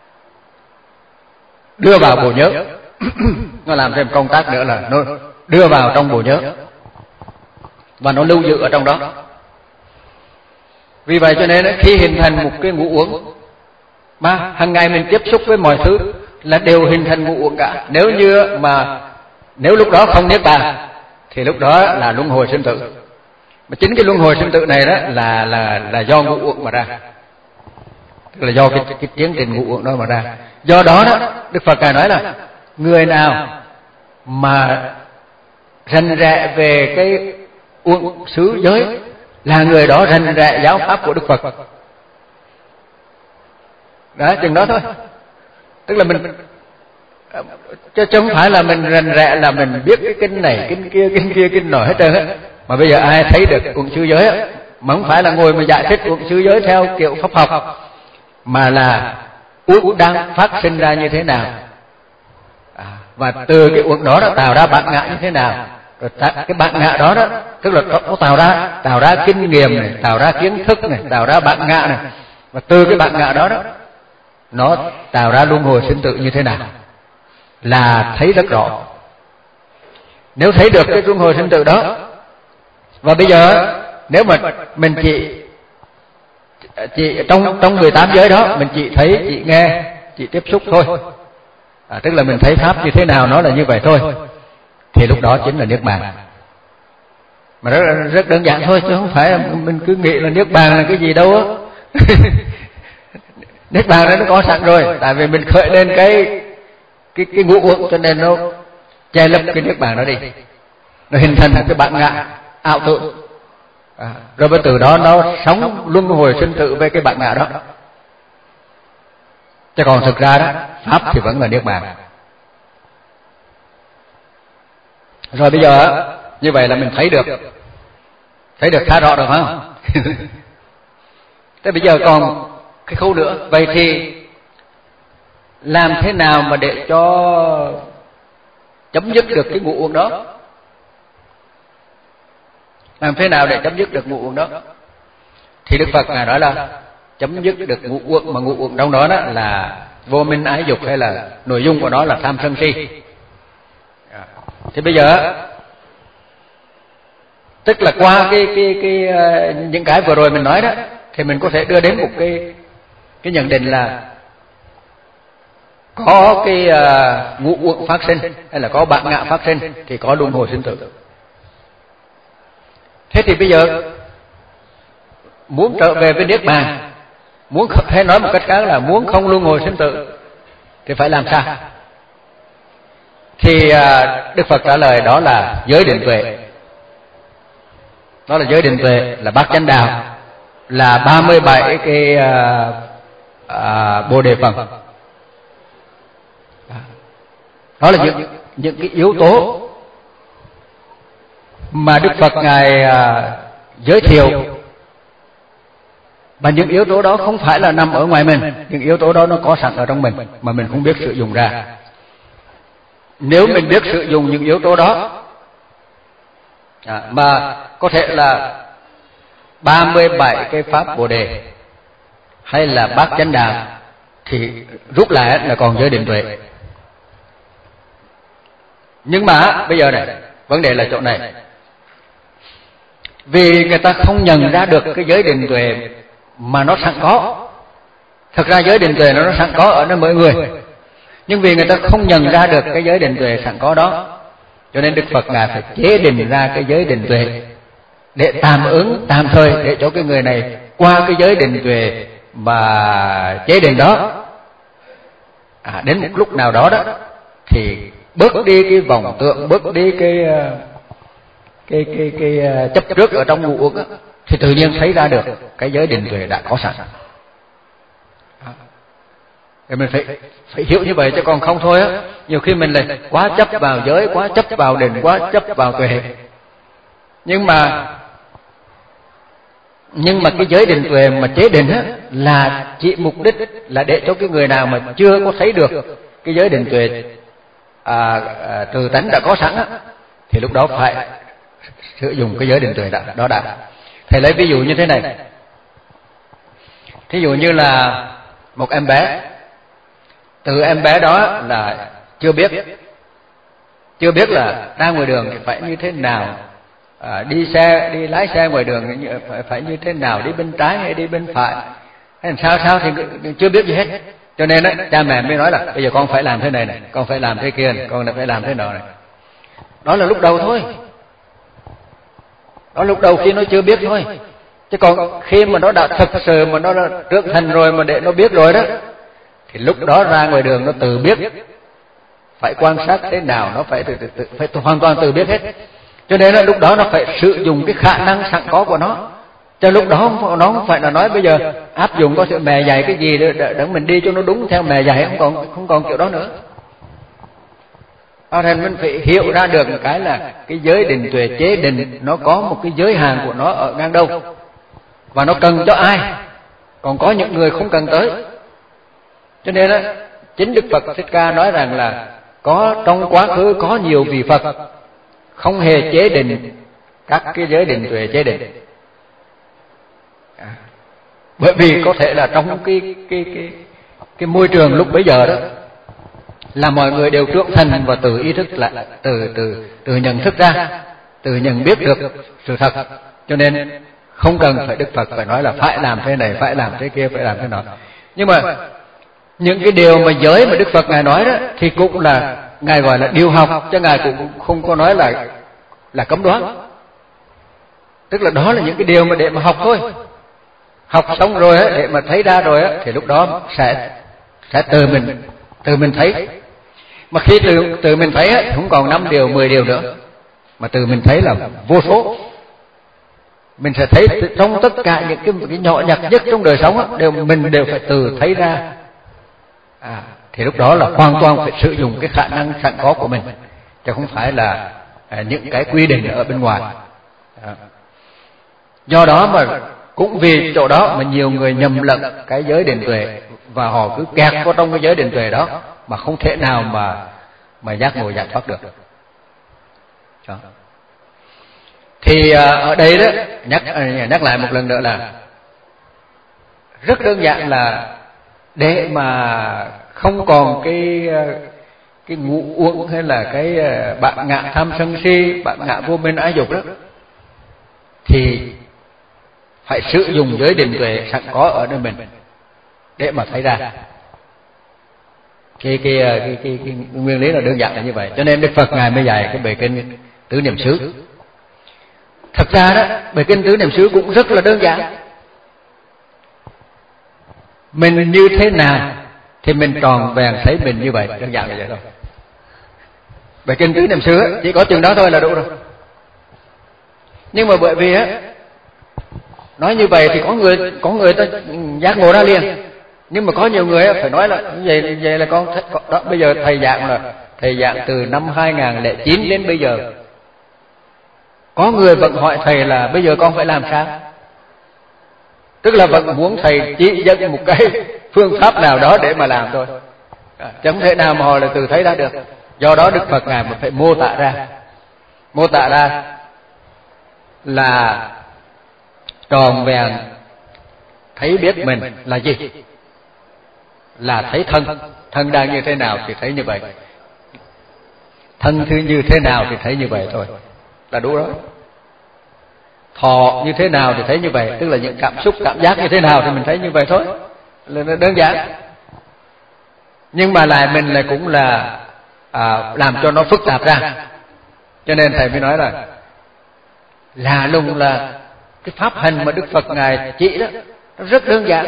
đưa vào bộ nhớ. Nó làm thêm công tác nữa là nó đưa vào trong bộ nhớ và nó lưu giữ ở trong đó. Vì vậy cho nên khi hình thành một cái ngũ uẩn mà hàng ngày mình tiếp xúc với mọi thứ là đều hình thành ngũ uẩn cả. Nếu như mà nếu lúc đó không niết bàn thì lúc đó là luân hồi sinh tử. Mà chính cái luân hồi sinh tử này đó là là là do ngũ uẩn mà ra, tức là do cái, cái tiến trình ngũ uẩn đó mà ra. Do đó đó Đức Phật Ngài nói là người nào mà rành rẽ về cái uẩn xứ giới là người đó rành rẽ giáo pháp của Đức Phật. Đó, chừng đó thôi. Tức là mình chứ không phải là mình rành rẽ là mình biết cái kinh này kinh kia kinh kia kinh nọ hết trơn á. Mà bây giờ ai thấy được uẩn xứ giới á, mà không phải là ngồi mà giải thích uẩn xứ giới theo kiểu pháp học, mà là uẩn đang phát sinh ra như thế nào, à, và từ cái uẩn đó nó tạo ra bản ngã như thế nào, rồi cái bản ngã đó đó tức là nó tạo ra tạo ra kinh nghiệm này, tạo ra kiến thức này, tạo ra bản ngã này, và từ cái bản ngã đó đó nó tạo ra luân hồi sinh tử như thế nào là thấy rất rõ. Nếu thấy được cái luân hồi sinh tử đó, và bây giờ nếu mà mình chỉ chỉ trong trong mười tám giới đó mình chỉ thấy, chỉ nghe, chỉ tiếp xúc thôi, à, tức là mình thấy pháp như thế nào nó là như vậy thôi, thì lúc đó chính là niết bàn. Mà rất, rất đơn giản thôi, chứ không phải mình cứ nghĩ là niết bàn là cái gì đâu á. Niết bàn đó nó có sẵn rồi, tại vì mình khởi lên cái cái cái ngũ uẩn, cho nên nó che lấp cái niết bàn đó đi, nó hình thành một cái bản ngã ảo tưởng, à, rồi bắt từ đó nó sống luân hồi sinh tử với cái bản ngã đó. Chứ còn thực ra đó pháp thì vẫn là niết bàn. Rồi bây giờ như vậy là mình thấy được thấy được khá rõ được không? Thế bây giờ còn cái khâu nữa, vậy thì làm thế nào mà để cho chấm dứt được cái ngũ uẩn đó? Làm thế nào để chấm dứt được ngũ uẩn đó? Thì Đức Phật ngài nói là chấm dứt được ngũ uẩn, mà ngũ uẩn trong đó, đó là vô minh ái dục, hay là nội dung của nó là tham sân si. Thì bây giờ tức là qua cái cái cái những cái vừa rồi mình nói đó, thì mình có thể đưa đến một cái cái nhận định là có cái uh, ngũ uẩn phát sinh, hay là có bản ngã phát sinh, thì có luân hồi sinh tử. Thế thì bây giờ muốn trở về với niết bàn, muốn, hay nói một cách khác là muốn không luân hồi sinh tử, thì phải làm sao? Thì uh, Đức Phật trả lời đó là giới định tuệ. Đó là giới định tuệ, là bát chánh đạo, là ba mươi bảy cái uh, uh, bồ đề phần. Đó là những những cái yếu tố mà Đức Phật ngài uh, giới thiệu, và những yếu tố đó không phải là nằm ở ngoài mình, những yếu tố đó nó có sẵn ở trong mình mà mình không biết sử dụng ra. Nếu mình biết sử dụng những yếu tố đó, à, mà có thể là ba mươi bảy cái pháp bồ đề hay là bát chánh đạo, thì rút lại là còn giới định tuệ. Nhưng mà bây giờ này, vấn đề là chỗ này, vì người ta không nhận ra được cái giới định tuệ mà nó sẵn có. Thực ra giới định tuệ nó sẵn có ở nơi mỗi người, nhưng vì người ta không nhận ra được cái giới định tuệ sẵn có đó, cho nên Đức Phật ngài phải chế định ra cái giới định tuệ để tạm ứng, tạm thời, để cho cái người này qua cái giới định tuệ mà chế định đó, à, đến một lúc nào đó đó thì bớt đi cái vọng tượng, bớt đi cái cái cái cái, cái chấp trước ở trong ngũ uẩn, thì tự nhiên thấy ra được cái giới định tuệ đã có sẵn. Thì mình phải phải hiểu như vậy, chứ còn không thôi á, nhiều khi mình lại quá chấp vào giới, quá chấp vào định, quá chấp vào tuệ. Nhưng mà nhưng mà cái giới định tuệ mà chế định á, là chỉ mục đích là để cho cái người nào mà chưa có thấy được cái giới định tuệ à, à, từ tánh đã có sẵn á, thì lúc đó phải sử dụng cái giới định tuệ đã, đó đã. Thầy lấy ví dụ như thế này. Thí dụ như là một em bé, từ em bé đó là chưa biết chưa biết là ra ngoài đường thì phải như thế nào, à, đi xe đi lái xe ngoài đường phải, phải như thế nào, đi bên trái hay đi bên phải hay sao sao thì chưa biết gì hết. Cho nên đó, cha mẹ mới nói là bây giờ con phải làm thế này này, con phải làm thế kia này, con phải làm thế nọ này. Đó là lúc đầu thôi, đó lúc đầu khi nó chưa biết thôi. Chứ còn khi mà nó đã thực sự mà nó đã trưởng thành rồi, mà để nó biết rồi đó, thì lúc đó ra ngoài đường nó tự biết phải quan sát thế nào, nó phải tự, tự, phải hoàn toàn tự biết hết. Cho nên là lúc đó nó phải sử dụng cái khả năng sẵn có của nó. Cho lúc đó nó không phải là nói bây giờ áp dụng có sự mẹ dạy cái gì để, để mình đi cho nó đúng theo mẹ dạy, không còn không còn kiểu đó nữa. Thành mình phải hiểu ra được một cái là cái giới định tuệ chế định nó có một cái giới hạn của nó ở ngang đâu, và nó cần cho ai, còn có những người không cần tới. Cho nên đó, chính Đức Phật Thích Ca nói rằng là có trong quá khứ có nhiều vị Phật không hề chế định các cái giới định tuệ chế định. À, bởi vì có thể là trong cái cái cái cái môi trường lúc bấy giờ đó là mọi người đều trưởng thành và tự ý thức lại, từ từ từ nhận thức ra, từ nhận biết được sự thật, cho nên không cần phải Đức Phật phải nói là phải làm thế này, phải làm thế kia, phải làm thế nọ. Nhưng mà những cái điều mà giới mà Đức Phật Ngài nói đó thì cũng là Ngài gọi là điều học, chứ Ngài cũng không có nói là là cấm đoán. Tức là đó là những cái điều mà để mà học thôi. Học xong rồi á, để mà thấy ra rồi á, thì lúc đó sẽ sẽ từ mình từ mình thấy. Mà khi từ từ mình thấy á, không còn năm điều, mười điều nữa, mà từ mình thấy là vô số. Mình sẽ thấy trong tất cả những cái, cái nhỏ nhặt nhất trong đời sống á, đều mình đều phải từ thấy ra. À, thì lúc đó là hoàn toàn phải sử dụng cái khả năng sẵn có của mình, chứ không phải là à, những cái quy định ở bên ngoài. À. Do đó mà cũng vì chỗ đó mà nhiều người nhầm lẫn cái giới định tuệ, và họ cứ kẹt vào trong cái giới định tuệ đó mà không thể nào mà mà giác ngộ giải thoát được. Đó. Thì à, ở đây đó nhắc nhắc lại một lần nữa là rất đơn giản là để mà không còn cái cái ngũ uẩn hay là cái bản ngã tham sân si, bản ngã vô minh ái dục đó, thì phải sử dụng giới định tuệ sẵn có ở nơi mình để mà thấy ra. Cái cái, cái, cái, cái, cái nguyên lý là đơn giản là như vậy. Cho nên Đức Phật Ngài mới dạy cái bài kinh Tứ Niệm xứ. Thật ra đó, bài kinh Tứ Niệm xứ cũng rất là đơn giản. Mình như thế nào thì mình tròn vẹn thấy mình như vậy, đơn giản là vậy thôi. Bài kinh Tứ Niệm xứ chỉ có chừng đó thôi là đủ rồi. Nhưng mà bởi vì á, nói như vậy thì có người có người ta giác ngộ ra liền. Nhưng mà có nhiều người á, phải nói là vậy vậy là con đó, bây giờ thầy giảng là thầy giảng từ năm hai nghìn lẻ chín đến bây giờ. Có người vẫn hỏi thầy là bây giờ con phải làm sao? Tức là vẫn muốn thầy chỉ dẫn một cái phương pháp nào đó để mà làm thôi. À, chẳng thể nào mà họ là từ thấy ra được. Do đó Đức Phật Ngài phải mô tả ra. Mô tả ra là tròn vẹn thấy biết mình là gì? Là thấy thân. Thân đang như thế nào thì thấy như vậy. Thân thứ như thế nào thì thấy như vậy thôi. Là đủ đó. Thọ như thế nào thì thấy như vậy. Tức là những cảm xúc, cảm giác như thế nào thì mình thấy như vậy thôi. Là đơn giản. Nhưng mà lại mình lại cũng là à, làm cho nó phức tạp ra. Cho nên thầy mới nói là lạ lùng là cái pháp hành mà Đức Phật Ngài chỉ đó nó rất đơn giản.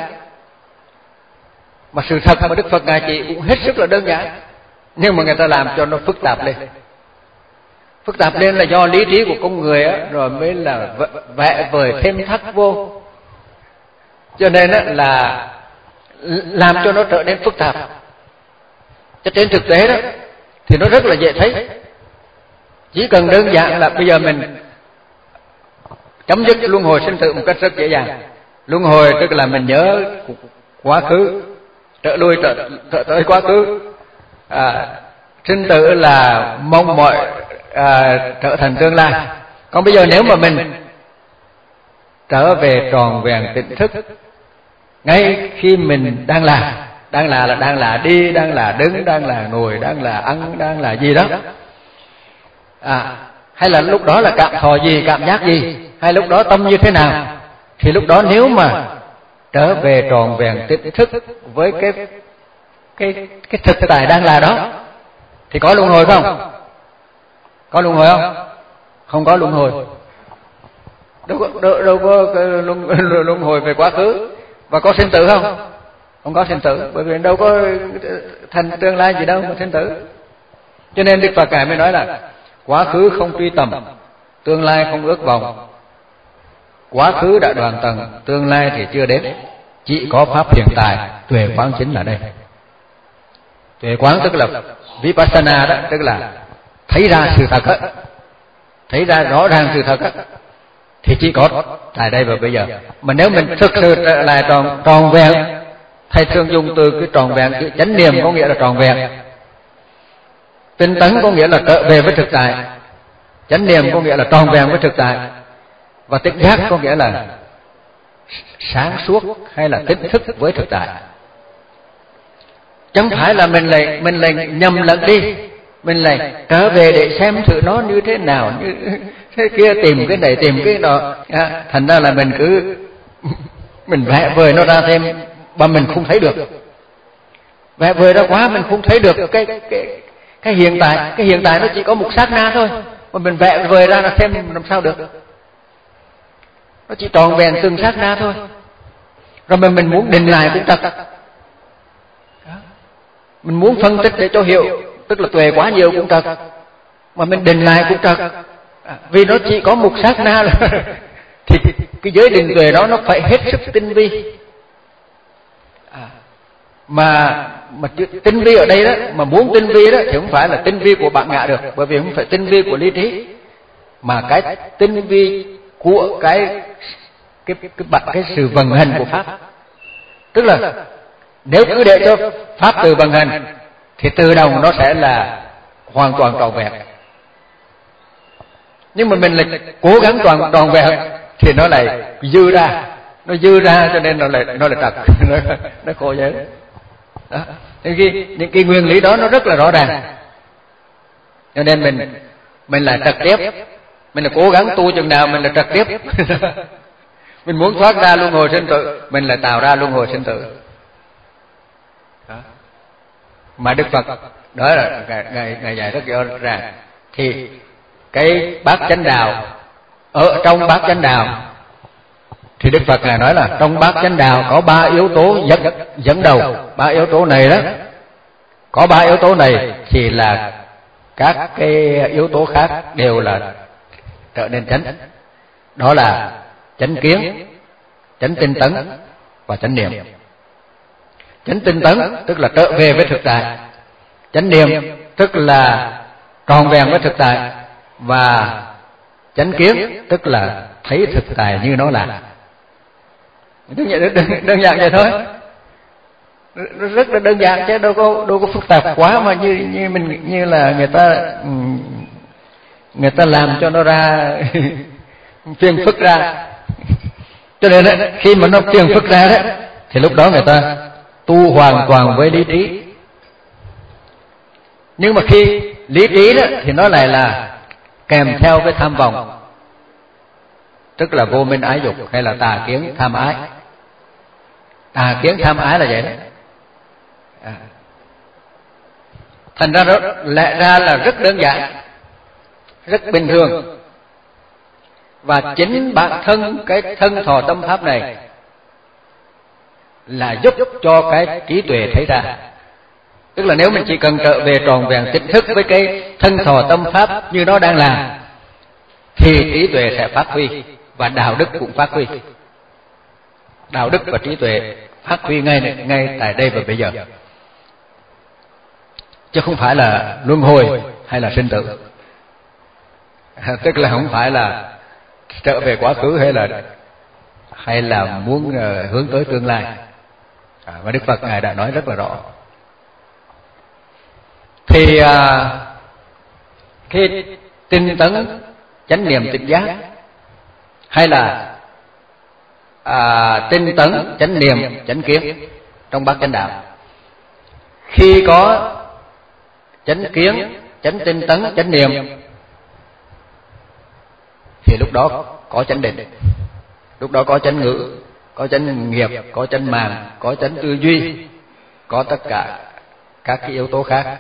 Mà sự thật mà Đức Phật Ngài chỉ cũng hết sức là đơn giản. Nhưng mà người ta làm cho nó phức tạp lên. Phức tạp lên là do lý trí của con người á, rồi mới là vẽ vời thêm thắt vô. Cho nên á, là làm cho nó trở nên phức tạp. Cho trên thực tế đó thì nó rất là dễ thấy. Chỉ cần đơn giản là bây giờ mình chấm dứt luân hồi sinh tử một cách rất dễ dàng. Luân hồi tức là mình nhớ quá khứ, trở lui trở, trở tới quá khứ. À, sinh tử là mong mọi à, trở thành tương lai. Còn bây giờ nếu mà mình trở về tròn vẹn tỉnh thức ngay khi mình đang là, đang là là đang là đi, đang là đứng, đang là ngồi, đang là ăn, đang là gì đó, à, hay là lúc đó là cảm thọ gì, cảm giác gì, hay lúc đó tâm như thế nào, thì lúc đó nếu mà trở về tròn vẹn tỉnh thức với cái cái cái thực tại đang là đó thì có luân hồi không? Có luân hồi không? Không có luân hồi. Đâu có, đâu, đâu có luân, luân hồi về quá khứ. Và có sinh tử không? Không có sinh tử. Bởi vì đâu có thành tương lai gì đâu mà sinh tử. Cho nên Đức Phật Ngài mới nói là quá khứ không truy tầm, tương lai không ước vọng. Quá khứ đã đoạn tầng, tương lai thì chưa đến, chỉ có pháp hiện tại, tuệ quán chính là đây. Tuệ quán tức là Vipassana đó, tức là thấy ra sự thật á, thấy ra rõ ràng sự thật á, thì chỉ có tại đây và bây giờ. Mà nếu mình thực sự trở lại tròn tròn vẹn, thầy thường dùng từ cái tròn vẹn, cái chánh niệm có nghĩa là tròn vẹn, tinh tấn có nghĩa là trở về với thực tại, chánh niệm có nghĩa là tròn vẹn với thực tại, và tỉnh giác có nghĩa là sáng suốt hay là tỉnh thức với thực tại. Chẳng phải là mình lại mình lại nhầm lẫn đi, mình lại trở về để xem thử nó như thế nào, như thế kia, tìm cái này tìm cái nọ, à, thành ra là mình cứ mình vẽ vời nó ra thêm mà mình không thấy được, vẽ vời ra quá mình không thấy được cái cái cái hiện tại. Cái hiện tại nó chỉ có một sát na thôi, mà mình vẽ vời ra là thêm làm sao được, nó chỉ tròn vẹn từng sát na thôi. Rồi mình mình muốn định lại cũng trật, mình muốn phân tích để cho hiểu, tức là tuệ quá nhiều cũng trật, mà mình định lại cũng trật, vì nó chỉ có một sát na là thì cái giới định tuệ đó nó phải hết sức tinh vi. À, mà mà tinh vi ở đây đó, mà muốn tinh vi đó thì không phải là tinh vi của bản ngã được, bởi vì không phải tinh vi của lý trí, mà cái tinh vi của cái cái cái cái, cái sự vận hành của pháp. Tức là nếu cứ để cho pháp từ vận hành thì tự động nó sẽ là hoàn toàn tròn vẹn. Nhưng mà mình lại cố gắng toàn tròn vẹn thì nó lại dư ra, nó dư ra cho nên nó lại nó lại trật, nó, nó khổ vậy đó. Nên khi những cái nguyên lý đó nó rất là rõ ràng, cho nên mình mình lại trật tiếp, mình là cố gắng tu chừng nào mình là trật tiếp. Mình muốn thoát ra luân hồi sinh tử, mình lại tạo ra luân hồi sinh tử. Đó. Mà Đức Phật đó là ngài ngài dạy rất rõ ràng. Thì cái bát chánh đạo, ở trong bát chánh đạo thì Đức Phật ngài nói là trong bát chánh đạo có ba yếu tố dẫn dẫn đầu. Ba yếu tố này đó, có ba yếu tố này thì là các cái yếu tố khác đều là trở nên chánh. Đó là chánh kiến, chánh tinh tấn và chánh niệm. Chánh tinh tấn tức là trở về với thực tại, chánh niệm tức là tròn vẹn với thực tại, và chánh kiến tức là thấy thực tại như nó là. Đơn giản, đơn, đơn giản vậy thôi, rất là đơn giản chứ đâu có đâu có phức tạp quá mà như như mình như là người ta người ta làm cho nó ra phiền phức ra. Cho nên đấy, khi mà nó phiền phức ra đấy thì lúc đó người ta tu hoàn toàn với lý trí. Nhưng mà khi lý trí đó thì nó lại là kèm theo với tham vọng, tức là vô minh ái dục hay là tà kiến tham ái. Tà kiến tham ái là vậy đó. À. Thành ra đó lẽ ra là rất đơn giản, rất bình thường, và chính bản thân cái thân thọ tâm pháp này là giúp cho cái trí tuệ thấy ra. Tức là nếu mình chỉ cần trở về tròn vẹn tỉnh thức với cái thân thọ tâm pháp như nó đang làm thì trí tuệ sẽ phát huy, và đạo đức cũng phát huy. Đạo đức và trí tuệ phát huy ngay ngay tại đây và bây giờ, chứ không phải là luân hồi hay là sinh tử. Tức là không phải là trở về quá khứ hay là hay là muốn uh, hướng tới tương lai. À, và Đức Phật ngài đã nói rất là rõ. Thì uh, khi tinh tấn chánh niệm tỉnh giác, hay là à, tinh tấn chánh niệm chánh kiến trong bát chánh đạo, khi có chánh kiến, chánh tinh tấn, chánh niệm thì lúc đó có chánh định, lúc đó có chánh ngữ, có chánh nghiệp, có chánh mạng, có chánh tư duy, có tất cả các cái yếu tố khác.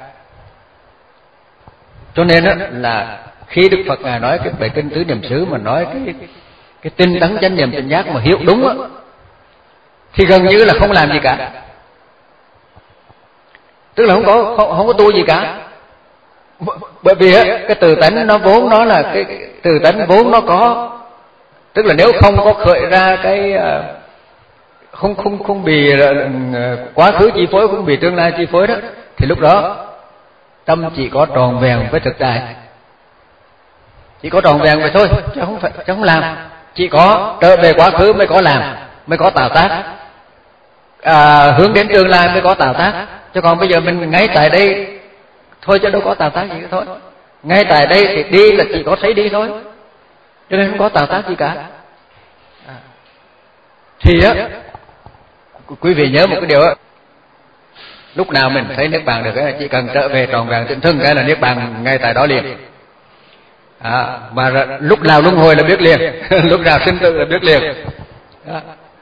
Cho nên đó là khi Đức Phật ngài nói cái bài kinh tứ niệm xứ mà nói cái cái tinh tấn chánh niệm tỉnh giác mà hiểu đúng á, thì gần như là không làm gì cả, tức là không có không, không có tu gì cả, Bởi vì cái từ tánh nó vốn nó là cái, cái từ tánh vốn nó có, tức là nếu không có khởi ra cái không không không bị quá khứ chi phối, không bị tương lai chi phối đó, thì lúc đó tâm chỉ có tròn vẹn với thực tại, chỉ có tròn vẹn vậy thôi, chứ không phải chứ không làm. Chỉ có trở về quá khứ mới có làm, mới có tạo tác, à, hướng đến tương lai mới có tạo tác. Chứ còn bây giờ mình ngay tại đây thôi, chứ đâu có tạo tác gì cả thôi. Ngay tại đây thì đi là chỉ có thấy đi thôi, cho nên không có tạo tác gì cả. À. Thì á, quý vị nhớ một cái điều á, lúc nào mình thấy niết bàn được ấy, chỉ cần trở về tròn vẹn tịnh thân cái là niết bàn ngay tại đó liền. À, mà lúc nào luân hồi là biết liền, lúc nào sinh tử là biết liền. Đó.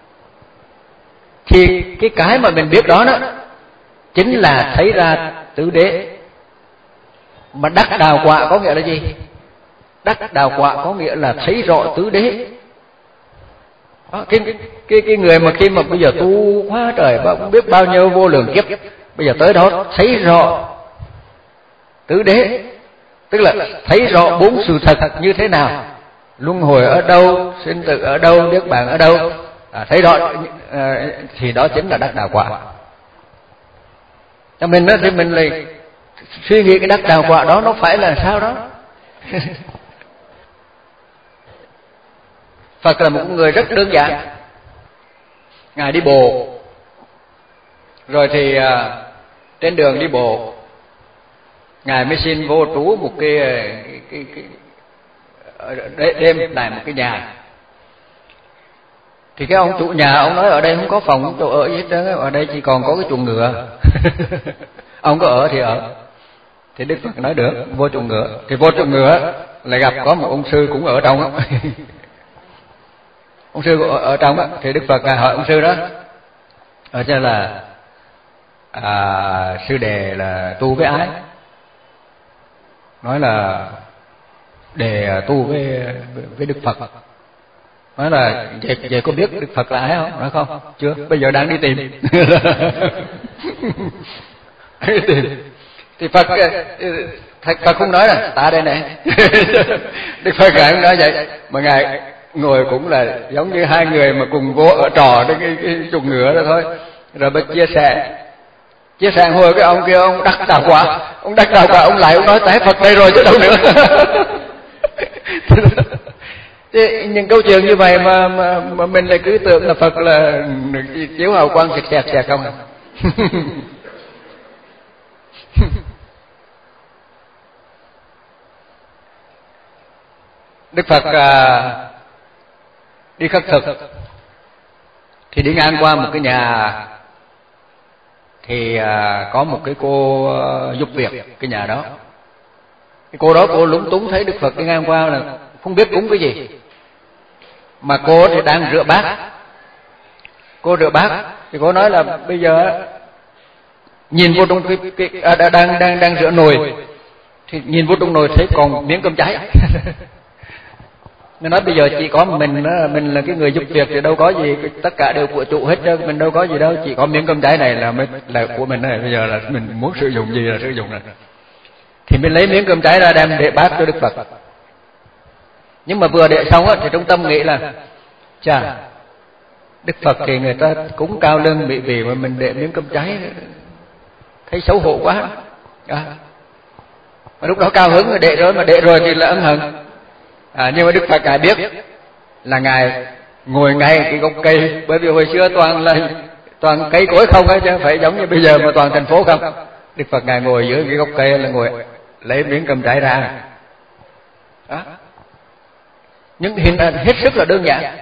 Thì cái cái mà mình biết đó đó chính là thấy ra tứ đế. Mà đắc đào quả có nghĩa là gì? Đắc đào quả có nghĩa là thấy rõ tứ đế. Đó, cái, cái, cái người mà khi mà bây giờ tu quá trời, không biết bao nhiêu vô lượng kiếp, bây giờ tới đó thấy rõ tứ đế, tức là thấy rõ bốn sự thật như thế nào, luân hồi ở đâu, sinh tử ở đâu, niết bàn ở đâu, à, thấy rõ à, thì đó chính là đắc đạo quả. Cho mình đó, thì mình lại suy nghĩ cái đắc đạo quả đó nó phải là sao đó. Phật là một người rất đơn giản. Ngài đi bộ, rồi thì à, trên đường đi bộ Ngài mới xin vô trú một cái, cái, cái, cái đêm tại một cái nhà. Thì cái ông chủ nhà ông nói ở đây không có phòng, không chỗ ở gì hết trơn, ở đây chỉ còn có cái chuồng ngựa. Ông có ở thì ở. Thì Đức Phật nói được, vô chuồng ngựa. Thì vô chuồng ngựa lại gặp có một ông sư cũng ở trong đó. Ông sư ở, ở trong đó, thì Đức Phật Ngài hỏi ông sư đó, ở cho là à, sư đề là tu với ái. Nói là đề tu với với Đức Phật. Nói là vậy, vậy có biết Đức Phật là ai không? Nói không, chưa, bây giờ đang đi tìm. Đi tìm. Thì Phật Phật, Phật không nói là ta đây này. Đức Phật Ngài không nói vậy, mà Ngài ngồi cũng là giống như hai người mà cùng vô ở trò cái, cái, cái chuồng ngựa đó thôi. Rồi mới chia sẻ. Chia sẻ hồi cái ông kia ông đắc đạo quả, ông đắc đạo quả ông lại ông nói tại Phật đây rồi chứ đâu nữa. Thế những câu chuyện như vậy mà, mà, mà mình lại cứ tưởng là Phật là chiếu hào quang xẹt xẹt xẹt không à. Đức Phật à, đi khất thực thì đi ngang qua một cái nhà, thì à, có một cái cô uh, giúp việc cái nhà đó. Cái cô đó cô lúng túng thấy Đức Phật đi ngang qua là không biết cúng cái gì, mà cô thì đang rửa bát. Cô rửa bát thì cô nói là bây giờ nhìn vô trong cái, cái à, đang đang đang rửa nồi, thì nhìn vô trong nồi thấy còn miếng cơm cháy. Nó nói bây giờ chỉ có mình mình là cái người giúp việc thì đâu có gì, tất cả đều của chủ hết trơn, mình đâu có gì đâu, chỉ có miếng cơm cháy này là mới là của mình này, bây giờ là mình muốn sử dụng gì là sử dụng này. Thì mình lấy miếng cơm cháy ra đem để bát cho Đức Phật. Nhưng mà vừa để xong á, thì trong tâm nghĩ là chà, Đức Phật thì người ta cúng cao lương bị vì mà mình để miếng cơm cháy thấy xấu hổ quá. À. Mà lúc đó cao hứng rồi để rồi, mà để rồi thì là ân hận. À, nhưng mà Đức Phật Ngài biết là Ngài ngồi ngay cái gốc cây, bởi vì hồi xưa toàn là toàn cây cối không á, chứ không phải giống như bây giờ mà toàn thành phố không. Đức Phật Ngài ngồi dưới cái gốc cây là ngồi lấy miếng cơm cháy ra. Đó. Nhưng hình ảnh hết sức là đơn giản.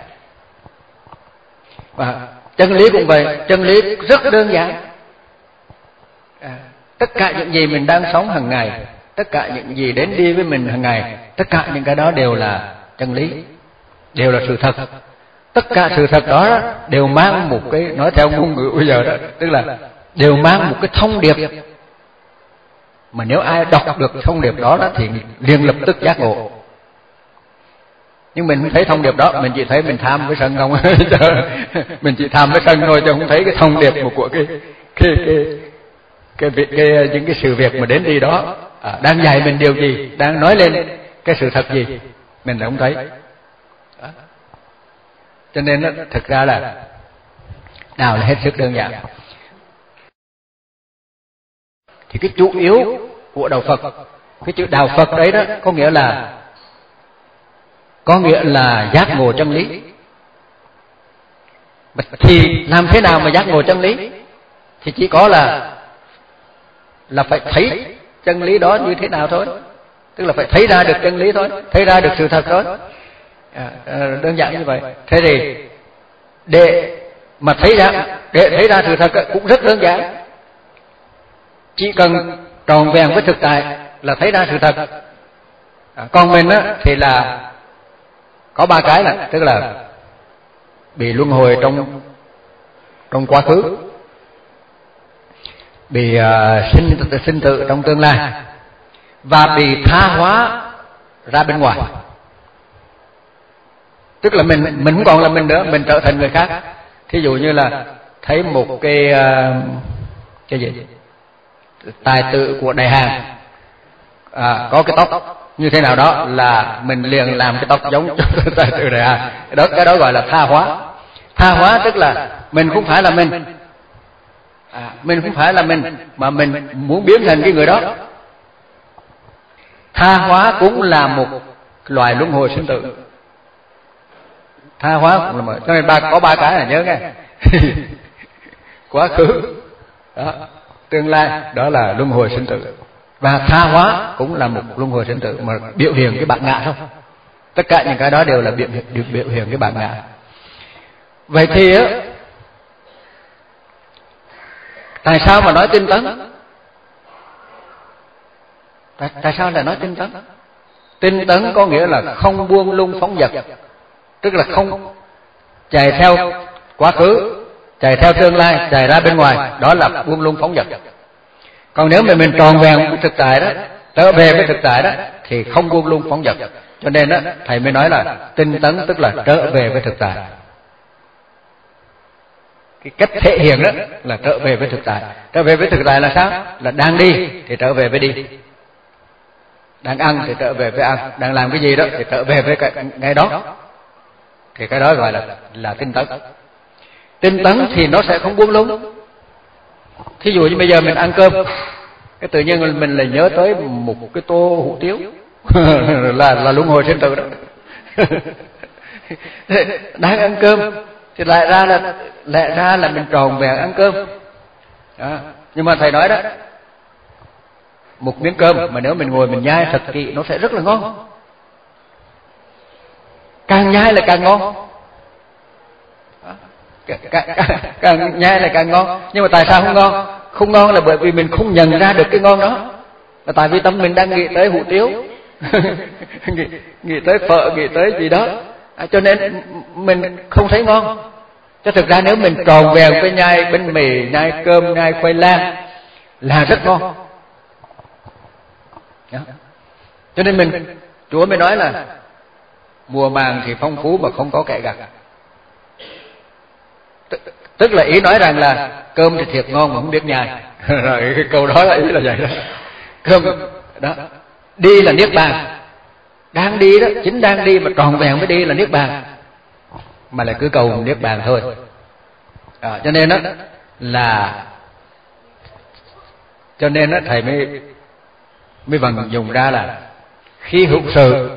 Và chân lý cũng vậy, chân lý rất đơn giản. À, tất cả những gì mình đang sống hàng ngày, tất cả những gì đến đi với mình hàng ngày, tất cả những cái đó đều là chân lý, đều là sự thật. Tất cả sự thật đó đều mang một cái, nói theo ngôn ngữ bây giờ đó, tức là đều mang một cái thông điệp. Mà nếu ai đọc được thông điệp đó, đó thì liền lập tức giác ngộ. Nhưng mình không thấy thông điệp đó, mình chỉ thấy mình tham với sân không. Mình chỉ tham với sân thôi, chứ không thấy cái thông điệp của cái cái cái cái, cái, cái những cái sự việc mà đến đi đó. à, đang dạy mình điều gì, đang nói lên cái sự thật gì, mình lại không thấy. Đó. Cho nên đó, thực ra là đạo là hết sức đơn giản. Thì cái chủ yếu của đạo Phật, cái chữ đạo Phật đấy đó có nghĩa là có nghĩa là giác ngộ chân lý. Thì làm thế nào mà giác ngộ chân lý? Thì chỉ có là là phải thấy chân lý đó như thế nào thôi, tức là phải thấy ra được chân lý thôi, thấy ra được sự thật thôi. À, đơn giản như vậy. Thế thì để mà thấy ra để thấy ra sự thật cũng rất đơn giản, chỉ cần tròn vẹn với thực tại là thấy ra sự thật. À, còn mình á, thì là có ba cái, là tức là bị luân hồi trong trong quá khứ, bị uh, sinh sinh tử trong tương lai, và bị tha hóa ra bên ngoài. Tức là mình mình không còn là mình nữa, mình trở thành người khác. Thí dụ như là thấy một cái uh, cái gì tài tử của Đại Hàn à, có cái tóc như thế nào đó là mình liền làm cái tóc giống tài tử Đại Hàn. Đó, cái đó gọi là tha hóa. Tha hóa tức là mình không phải là mình, à, mình không phải là mình mà mình muốn biến thành cái người đó. Tha hóa cũng là một loại luân hồi sinh tử. Tha hóa cũng là một, cho nên ba có ba cái là nhớ nghe. Quá khứ, đó, tương lai, đó là luân hồi sinh tử, và tha hóa cũng là một luân hồi sinh tử mà biểu hiện cái bản ngã thôi. Tất cả những cái đó đều là biểu hiện, biểu hiện cái bản ngã. Vậy thì á, tại sao mà nói tinh tấn? Tại, tại sao lại nói tinh tấn? Tinh tấn có nghĩa là không buông lung phóng dật, tức là không chạy theo quá khứ, chạy theo tương lai, chạy ra bên ngoài, đó là buông lung phóng dật. Còn nếu mà mình tròn vẹn với thực tại đó, trở về với thực tại đó, thì không buông lung phóng dật. Cho nên đó, thầy mới nói là tinh tấn tức là trở về với thực tại. Cái cách thể hiện đó là trở về với thực tại. Trở về với thực tại là sao? Là đang đi thì trở về với đi, đang ăn thì trở về với ăn, đang làm cái gì đó thì trở về với cái ngày đó. Thì cái đó gọi là là tinh tấn. Tinh tấn thì nó sẽ không buông lung. Thí dụ như bây giờ mình ăn cơm, cái tự nhiên mình lại nhớ tới một cái tô hủ tiếu là là luân hồi sinh tử đó. Đang ăn cơm thì lại ra là lại ra là mình tròn vẹn ăn cơm. Đó. Nhưng mà thầy nói đó, một miếng cơm mà nếu mình ngồi mình nhai thật kỹ nó sẽ rất là ngon. Càng nhai là càng ngon. Càng, càng, càng nhai là càng ngon. Nhưng mà tại sao không ngon? Không ngon là bởi vì mình không nhận ra được cái ngon đó. Là tại vì tâm mình đang nghĩ tới hủ tiếu, nghĩ, nghĩ tới phở, nghĩ tới gì đó, à, cho nên mình không thấy ngon. Cho thực ra nếu mình tròn vẹn với nhai bánh mì, nhai cơm, nhai khoai lang là rất ngon. Đó. Cho nên mình, Chúa mới nói là mùa màng thì phong phú mà không có kẻ gặt. Tức là ý nói rằng là cơm thì thiệt ngon mà không biết nhai. Rồi cái câu đó là ý là vậy đó. Cơm đó, đi là niết bàn, đang đi đó, chính đang đi mà tròn vẹn mới đi là niết bàn, mà lại cứ cầu niết bàn thôi. À, cho nên đó là cho nên đó thầy mới mới vận dùng ra là khi hữu sự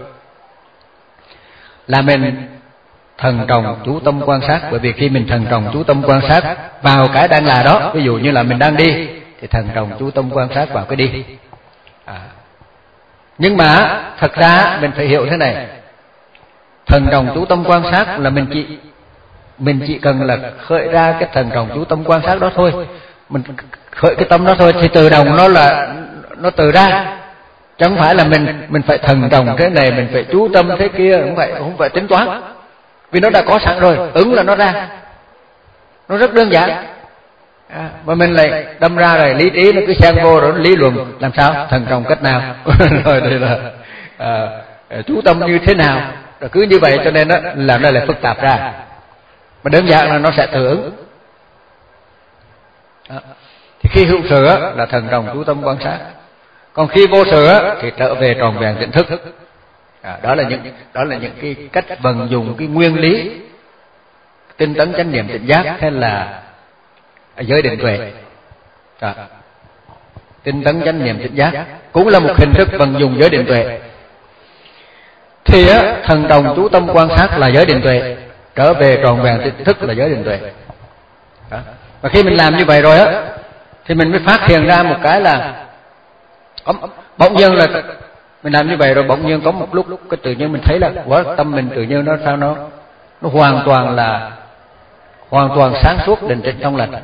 là mình thần trọng chú tâm quan sát. Bởi vì khi mình thần trọng chú tâm quan sát vào cái đang là đó, ví dụ như là mình đang đi thì thần trọng chú tâm quan sát vào cái đi. À. Nhưng mà thật ra mình phải hiểu thế này, thần trọng chú tâm quan sát là mình chỉ mình chỉ cần là khởi ra cái thần trọng chú tâm quan sát đó thôi, mình khởi cái tâm đó thôi, thì tự động nó là nó từ ra, chứ không phải là mình mình phải thần trọng thế này, mình phải chú tâm thế kia, không phải không phải tính toán, vì nó đã có sẵn rồi, ứng là nó ra, nó rất đơn giản. À, mà mình lại đâm ra rồi lý trí nó cứ xen vô rồi nó lý luận làm sao thần trọng cách nào rồi đây là à, chú tâm như thế nào, rồi cứ như vậy cho nên đó làm nó lại phức tạp ra, mà đơn giản là nó sẽ tự ứng. Đó. Thì khi hữu sự là thần trọng chú tâm quan sát, Còn khi vô sự á, thì trở về tròn vẹn tỉnh thức. À, đó là những đó là những cái cách vận dụng cái nguyên lý tinh tấn chánh niệm tỉnh giác hay là giới định tuệ. À, tinh tấn chánh niệm tỉnh giác cũng là một hình thức vận dụng giới định tuệ. Thì á, thần đồng chú tâm quan sát là giới định tuệ, trở về tròn vẹn tỉnh thức là giới định tuệ. Đó. Và khi mình làm như vậy rồi á, thì mình mới phát hiện ra một cái là bỗng nhiên là mình làm như vậy rồi bỗng nhiên có một lúc cái tự nhiên mình thấy là quá tâm mình tự nhiên nó sao nó nó hoàn toàn là hoàn toàn sáng suốt, định tĩnh trong lành.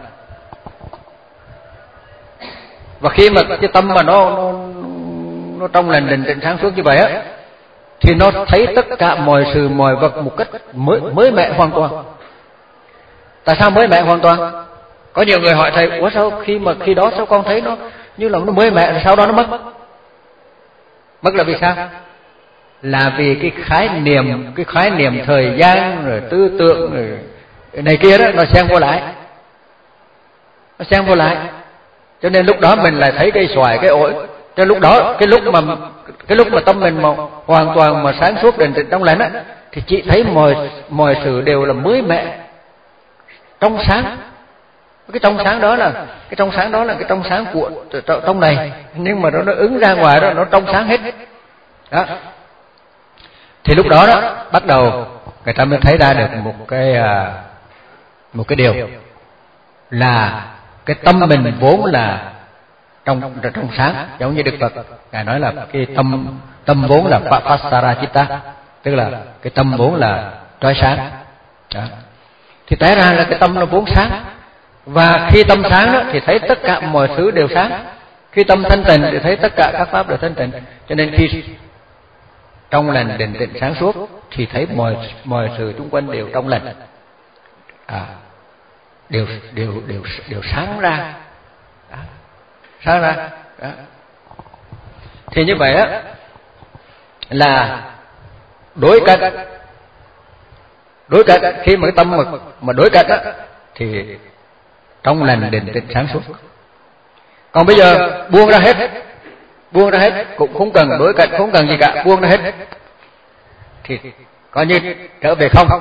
Và khi mà cái tâm mà nó nó, nó trong lành định tĩnh sáng suốt như vậy á, thì nó thấy tất cả mọi sự mọi vật một cách mới mới mẻ hoàn toàn. Tại sao mới mẻ hoàn toàn? Có nhiều người hỏi thầy, ủa sao khi mà khi đó sao con thấy nó như là nó mới mẻ, sau đó nó mất? Mất là vì sao? Là vì cái khái niệm, cái khái niệm thời gian rồi tư tưởng rồi này kia đó nó xen vô lại, nó xen vô lại. Cho nên lúc đó mình lại thấy cây xoài, cái ổi. Cho lúc đó cái lúc mà cái lúc mà tâm mình mà hoàn toàn mà sáng suốt định tĩnh trong lành á, thì chị thấy mọi mọi sự đều là mới mẻ, trong sáng. Cái trong sáng đó là cái trong sáng đó là cái trong sáng của trong này, nhưng mà nó nó ứng ra ngoài đó nó trong sáng hết. Đó. Thì lúc đó đó bắt đầu người ta mới thấy ra được một cái một cái điều là cái tâm mình vốn là trong trong sáng, giống như Đức Phật ngài nói là cái tâm tâm vốn là Pasarachitta, tức là cái tâm vốn là trói sáng. Đó. Thì té ra là cái tâm nó vốn sáng, và khi tâm sáng đó thì thấy tất cả mọi thứ đều sáng. Khi tâm thanh tịnh thì thấy tất cả các pháp đều thanh tịnh. Cho nên khi trong lành định tĩnh sáng suốt thì thấy mọi mọi sự xung quanh đều trong lành, à, đều đều đều đều sáng ra, đó. Sáng ra. Đó. Thì như vậy á là đối cách, đối cách khi mà cái tâm mà, mà đối cách á thì trong lành định tĩnh sáng suốt. Còn bây giờ buông ra hết, buông ra hết cũng không cần đối cạnh, không cần gì cả, buông ra hết thì coi như trở về không,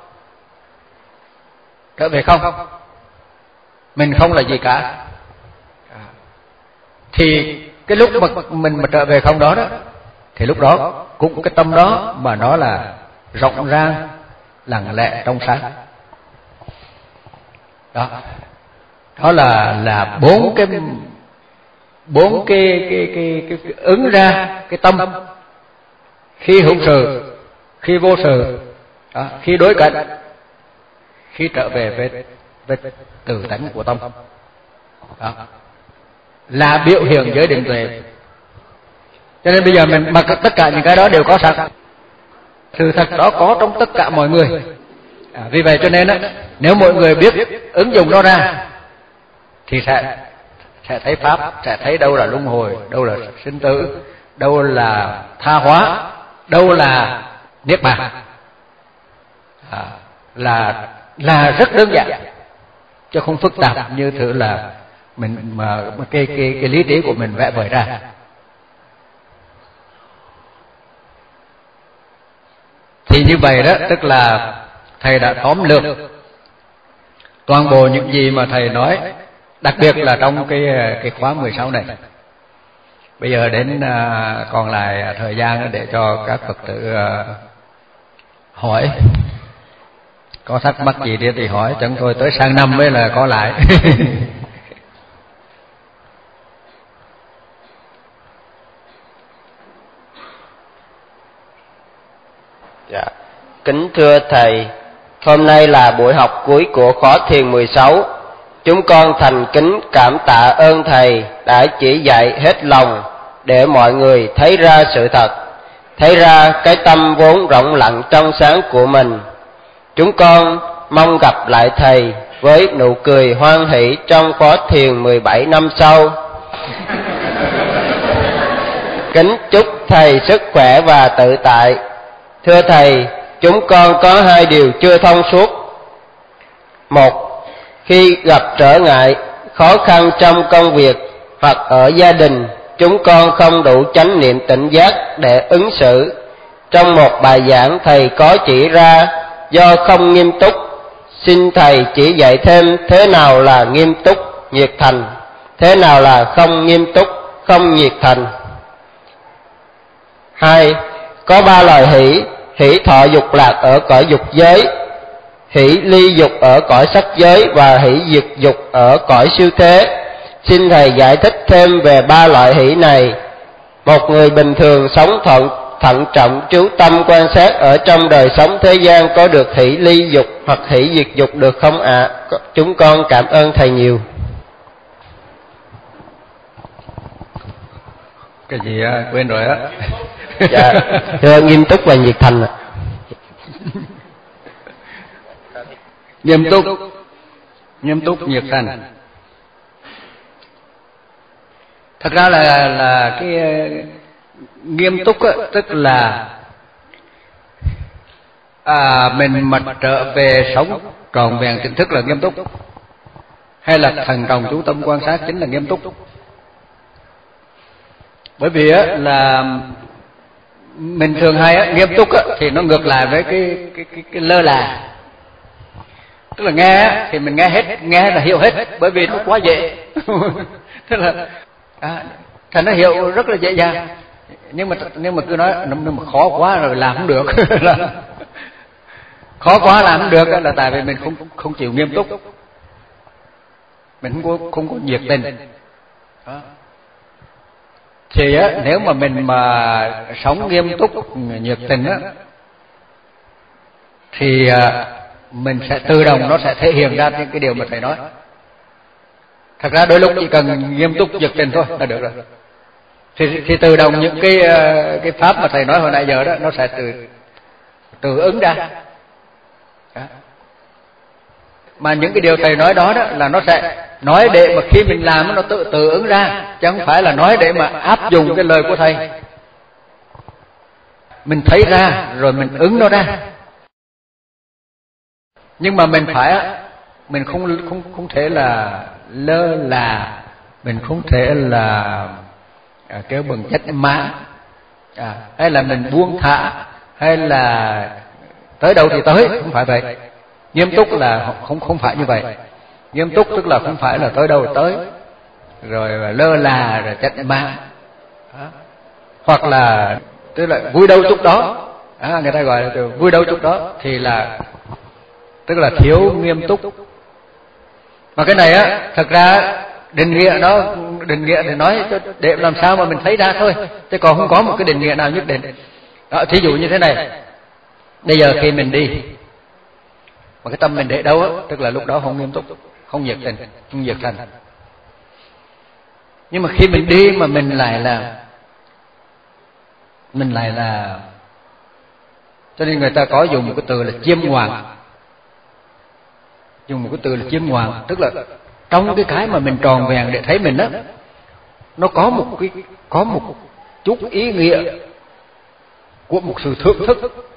trở về không, mình không là gì cả. Thì cái lúc mà mình mà trở về không đó đó, thì lúc đó cũng cái tâm đó mà nó là rộng ra, lặng lẽ, trong sáng. Đó, đó là là bốn cái bốn cái cái, cái cái cái ứng ra cái tâm khi hữu sự, khi vô sự, đó, khi đối cạnh, khi trở về về, về tự tánh của tâm. Đó là biểu hiện giới định tuệ. Cho nên bây giờ mình mà tất cả những cái đó đều có sẵn, sự thật đó có trong tất cả mọi người. À, vì vậy cho nên á, nếu mọi người biết ứng dụng nó ra thì sẽ sẽ thấy pháp, sẽ thấy đâu là luân hồi, đâu là sinh tử, đâu là tha hóa, đâu là niết bàn. À, là là rất đơn giản chứ không phức tạp như thử là mình mà, mà cái cái cái lý trí của mình vẽ vời ra. Thì như vậy đó, tức là thầy đã tóm lược toàn bộ những gì mà thầy nói, đặc biệt là trong cái cái khóa mười sáu này. Bây giờ đến uh, còn lại thời gian để cho các Phật tử uh, hỏi, có thắc mắc gì đi thì hỏi, chẳng thôi tới sang năm mới là có lại. Dạ. Kính thưa thầy, hôm nay là buổi học cuối của khóa thiền mười sáu. Chúng con thành kính cảm tạ ơn thầy đã chỉ dạy hết lòng để mọi người thấy ra sự thật, thấy ra cái tâm vốn rộng lặng trong sáng của mình. Chúng con mong gặp lại thầy với nụ cười hoan hỷ trong khóa thiền mười bảy năm sau. Kính chúc thầy sức khỏe và tự tại. Thưa thầy, chúng con có hai điều chưa thông suốt. Một, khi gặp trở ngại, khó khăn trong công việc hoặc ở gia đình, chúng con không đủ chánh niệm tỉnh giác để ứng xử. Trong một bài giảng Thầy có chỉ ra do không nghiêm túc, xin Thầy chỉ dạy thêm thế nào là nghiêm túc, nhiệt thành, thế nào là không nghiêm túc, không nhiệt thành. Hai, có ba loài hỷ: hỷ thọ dục lạc ở cõi dục giới, hỷ ly dục ở cõi sắc giới và hỷ diệt dục ở cõi siêu thế. Xin Thầy giải thích thêm về ba loại hỷ này. Một người bình thường sống thận thận trọng chú tâm quan sát ở trong đời sống thế gian có được hỷ ly dục hoặc hỷ diệt dục được không ạ? À? Chúng con cảm ơn Thầy nhiều. Cái gì á? Quên rồi á. Dạ, thưa nghiêm túc và nhiệt thành ạ. Nghiêm túc, nghiêm túc, nhiệt thành. Thật ra là là cái nghiêm túc á, tức là à, mình mặt trở về sống tròn vẹn tỉnh thức là nghiêm túc, hay là thần trọng chú tâm quan sát chính là nghiêm túc. Bởi vì á, là mình thường hay á, nghiêm túc á, thì nó ngược lại với cái cái cái, cái lơ là. Tức là nghe á, thì mình nghe hết, nghe là hiểu hết, bởi vì nó quá dễ. Tức là à, thành nó hiểu rất là dễ dàng. Nhưng mà nhưng mà cứ nói nhưng mà khó quá rồi làm không được. Là khó quá làm không được là tại vì mình không không chịu nghiêm túc, mình không có không có nhiệt tình. Đó. Thì á, nếu mà mình mà sống nghiêm túc, nhiệt tình á, thì à, mình sẽ tự động nó sẽ thể hiện ra những cái điều mà Thầy nói. Thật ra đôi lúc chỉ cần nghiêm túc, nhiệt tình thôi là được rồi. Thì, thì tự động những cái cái pháp mà Thầy nói hồi nãy giờ đó nó sẽ tự tự ứng ra. Đó. Mà những cái điều Thầy nói đó, đó là nó sẽ nói để mà khi mình làm nó tự tự ứng ra, chứ không phải là nói để mà áp dụng cái lời của Thầy. Mình thấy ra rồi mình ứng nó ra. Nhưng mà mình phải mình không không không thể là lơ là, mình không thể là à, kêu bằng chết má, à, hay là mình buông thả, hay là tới đâu thì tới, không phải vậy. Nghiêm túc là không không phải như vậy. Nghiêm túc tức là không phải là tới đâu tới, rồi lơ là rồi chết má, hoặc là tức là vui đâu chút đó, à, người ta gọi là vui đâu chút đó, thì là tức là thiếu nghiêm túc. Mà cái này á, thật ra định nghĩa nó định nghĩa để nói cho để làm sao mà mình thấy ra thôi, chứ còn không có một cái định nghĩa nào nhất định. Đó, thí dụ như thế này, bây giờ khi mình đi mà cái tâm mình để đâu á, tức là lúc đó không nghiêm túc, không nhiệt tình, không nhiệt thành. Nhưng mà khi mình đi mà mình lại là mình lại là cho nên người ta có dùng một cái từ là chiêm ngoạn, dùng một cái từ là chiêm ngoạn, tức là trong cái cái mà mình tròn vẹn để thấy mình á, nó có một cái có một chút ý nghĩa của một sự thưởng thức.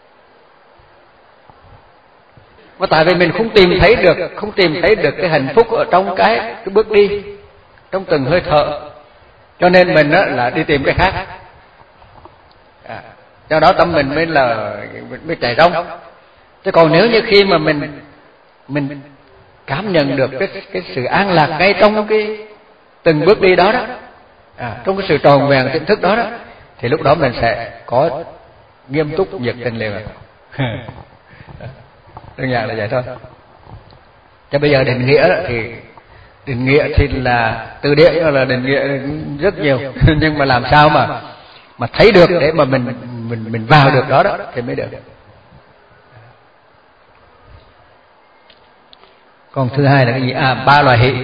Mà tại vì mình không tìm thấy được, không tìm thấy được cái hạnh phúc ở trong cái cái bước đi, trong từng hơi thở, cho nên mình á là đi tìm cái khác. À, do đó tâm mình mới là mới chạy rong. Chứ còn nếu như khi mà mình mình cảm nhận được cái cái sự an lạc ngay trong cái từng bước đi đó đó, à, trong cái sự tròn vẹn tỉnh thức đó đó, thì lúc đó mình sẽ có nghiêm túc, nhiệt tình liền. Đơn giản là vậy thôi. Chứ bây giờ định nghĩa thì định nghĩa thì là từ điển là định nghĩa rất nhiều, nhưng mà làm sao mà mà thấy được để mà mình mình mình vào được đó đó thì mới được. Còn thứ hai là cái gì? À, ba loài hỷ.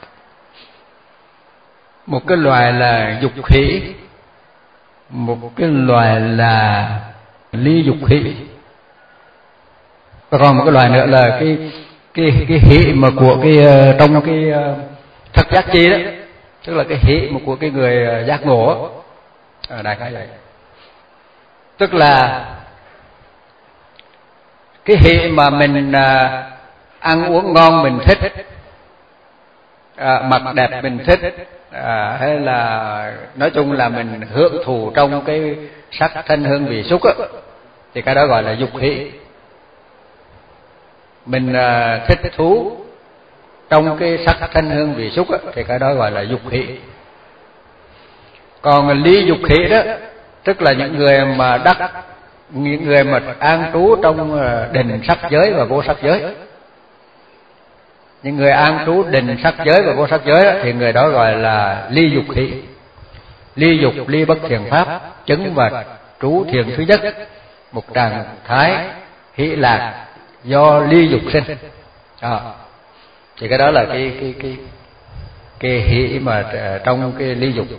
Một cái loài là dục hỷ, một cái loài là ly dục hỷ, và còn một cái loài nữa là cái cái cái hỷ mà của cái trong cái thất giác chi đó, tức là cái hỷ mà của cái người giác ngộ ở đại khái vậy. Tức là cái hỷ mà mình à, ăn uống ngon mình thích, à, mặc đẹp mình thích, à, hay là nói chung là mình hưởng thụ trong cái sắc thân hương vị xúc á, thì cái đó gọi là dục hỷ. Mình à, thích thú trong cái sắc thân hương vị xúc á, thì cái đó gọi là dục hỷ. Còn ly dục hỷ đó, tức là những người mà đắc, những người mà an trú trong định sắc giới và vô sắc giới. Những người an trú định sắc giới và vô sắc giới đó, thì người đó gọi là ly dục hỷ. Ly dục ly bất thiền pháp, chứng và trú thiền thứ nhất, một trạng thái hỷ lạc do ly dục sinh. À, thì cái đó là cái cái cái cái hỷ mà trong cái ly dục.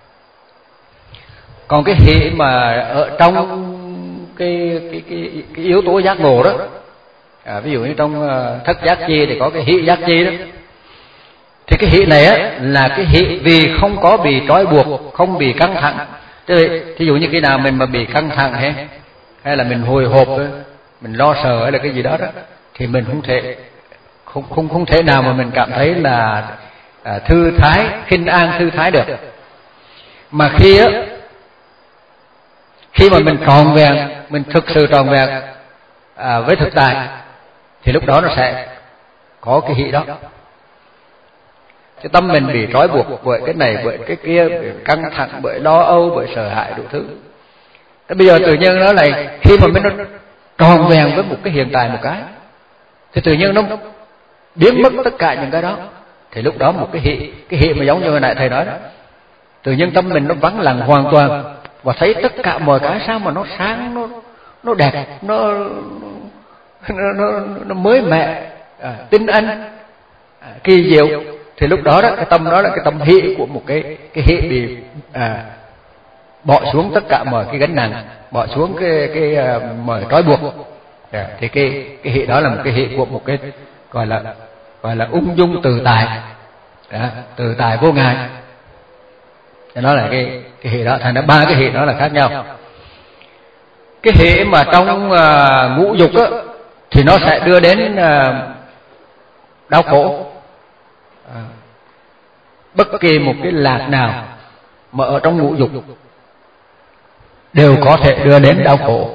Còn cái hỷ mà ở trong cái cái cái, cái yếu tố giác ngộ đó, à, ví dụ như trong uh, thất giác chi thì có cái hỷ giác chi đó, thì cái hỷ này á là cái hỷ vì không có bị trói buộc, không bị căng thẳng. Thí dụ như khi nào mình mà bị căng thẳng hay hay là mình hồi hộp, mình lo sợ hay là cái gì đó đó, thì mình không thể không không không thể nào mà mình cảm thấy là à, thư thái, khinh an thư thái được. Mà khi á khi mà mình tròn vẹn, mình thực sự tròn vẹn à, với thực tại, thì lúc đó nó sẽ có cái hỷ đó. Cái tâm mình bị trói buộc bởi cái này, bởi cái kia, bởi căng thẳng, bởi lo âu, bởi sợ hãi đủ thứ. Thế bây giờ tự nhiên nó lại khi mà mình nó tròn vẹn với một cái hiện tại một cái, thì tự nhiên nó biến mất tất cả những cái đó. Thì lúc đó một cái hỷ, cái hỷ mà giống như hồi nãy thầy nói đó, tự nhiên tâm mình nó vắng lặng hoàn toàn, và thấy tất cả mọi cái sao mà nó sáng, nó nó đẹp, nó nó nó, nó mới mẻ, à, tinh anh, à, kỳ diệu. Thì lúc đó đó cái tâm đó là cái tâm hỷ của một cái cái hỷ bị à, bỏ xuống tất cả mọi cái gánh nặng, bỏ xuống cái cái uh, mọi trói buộc. À, thì cái cái hỷ đó là một cái hỷ của một cái gọi là gọi là ung dung tự tại, à, tự tại vô ngại. Thì đó là cái cái hỷ đó. Thành ra ba cái hỷ đó là khác nhau. Cái hỷ mà trong uh, ngũ dục á, thì nó sẽ đưa đến uh, đau khổ. À, bất kỳ một cái lạc nào mà ở trong ngũ dục đều có thể đưa đến đau khổ.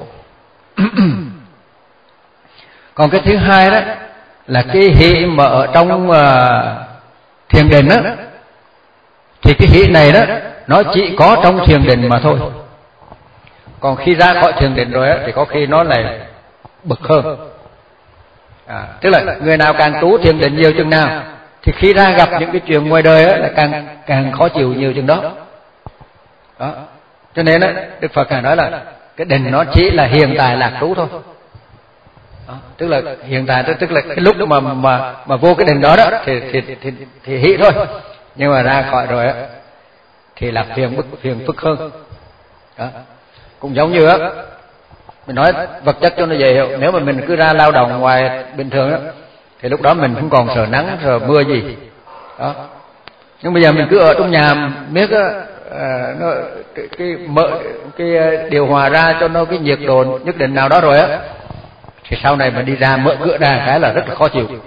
Còn cái thứ hai đó là cái hỷ mà ở trong uh, thiền định á, thì cái hỷ này đó nó chỉ có trong thiền định mà thôi. Còn khi ra khỏi thiền định rồi á, thì có khi nó lại bực hơn. À, tức là người nào càng trú thiền định nhiều chừng nào, thì khi ra gặp những cái chuyện ngoài đời á, là càng càng khó chịu nhiều chừng đó. Đó. Cho nên á, Đức Phật càng nói là cái định nó chỉ là hiện tại lạc trú thôi. Đó. Tức là hiện tại, tức là cái lúc mà mà mà vô cái định đó đó thì thì thì, thì hỷ thôi. Nhưng mà ra khỏi rồi á thì là phiền bức phiền phức hơn. Đó. Cũng giống như á, mình nói vật chất cho nó dễ hiểu. Nếu mà mình cứ ra lao động ngoài bình thường á, thì lúc đó mình không còn sợ nắng sợ mưa gì. Đó. Nhưng bây giờ mình cứ ở trong nhà biết á, à, nó cái, cái mở cái điều hòa ra cho nó cái nhiệt độ nhất định nào đó rồi á, thì sau này mà đi ra mở cửa ra cái là rất là khó chịu.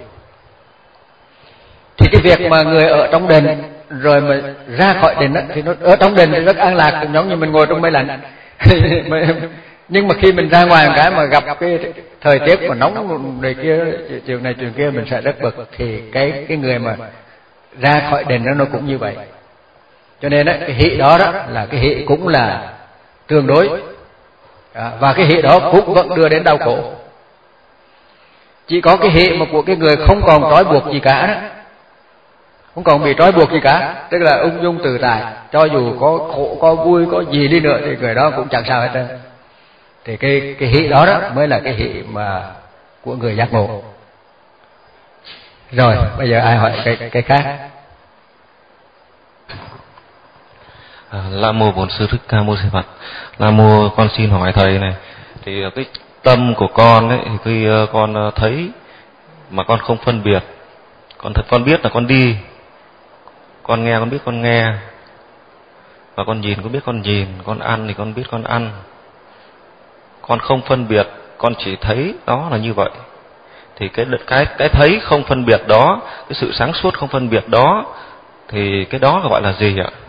Thì cái việc mà người ở trong đền rồi mà ra khỏi đền á, thì nó ở trong đền thì rất an lạc, cũng giống như mình ngồi trong máy lạnh. Nhưng mà khi mình ra ngoài một cái mà gặp cái thời tiết mà nóng này kia, chiều này chiều kia, mình sẽ rất bực. Thì cái cái người mà ra khỏi đền đó nó cũng như vậy. Cho nên á, cái hỷ đó đó là cái hỷ cũng là tương đối, à, và cái hỷ đó cũng vẫn đưa đến đau khổ. Chỉ có cái hỷ mà của cái người không còn trói buộc gì cả đó, không còn bị trói buộc gì cả, tức là ung dung tự tại, cho dù có khổ có vui có gì đi nữa thì người đó cũng chẳng sao hết trơn. Thì cái cái hỷ đó đó mới là cái hỷ mà của người giác ngộ. Rồi bây giờ ai hỏi cái cái khác? À, Nam mô Bổn Sư Thích Ca Mâu Ni Phật. Nam mô, con xin hỏi thầy này, thì cái tâm của con ấy, thì khi con thấy mà con không phân biệt, con thật con biết là con đi, con nghe con biết con nghe, và con nhìn con biết con nhìn, con ăn thì con biết con ăn, con không phân biệt, con chỉ thấy đó là như vậy. Thì cái cái cái thấy không phân biệt đó, cái sự sáng suốt không phân biệt đó, thì cái đó gọi là gì ạ?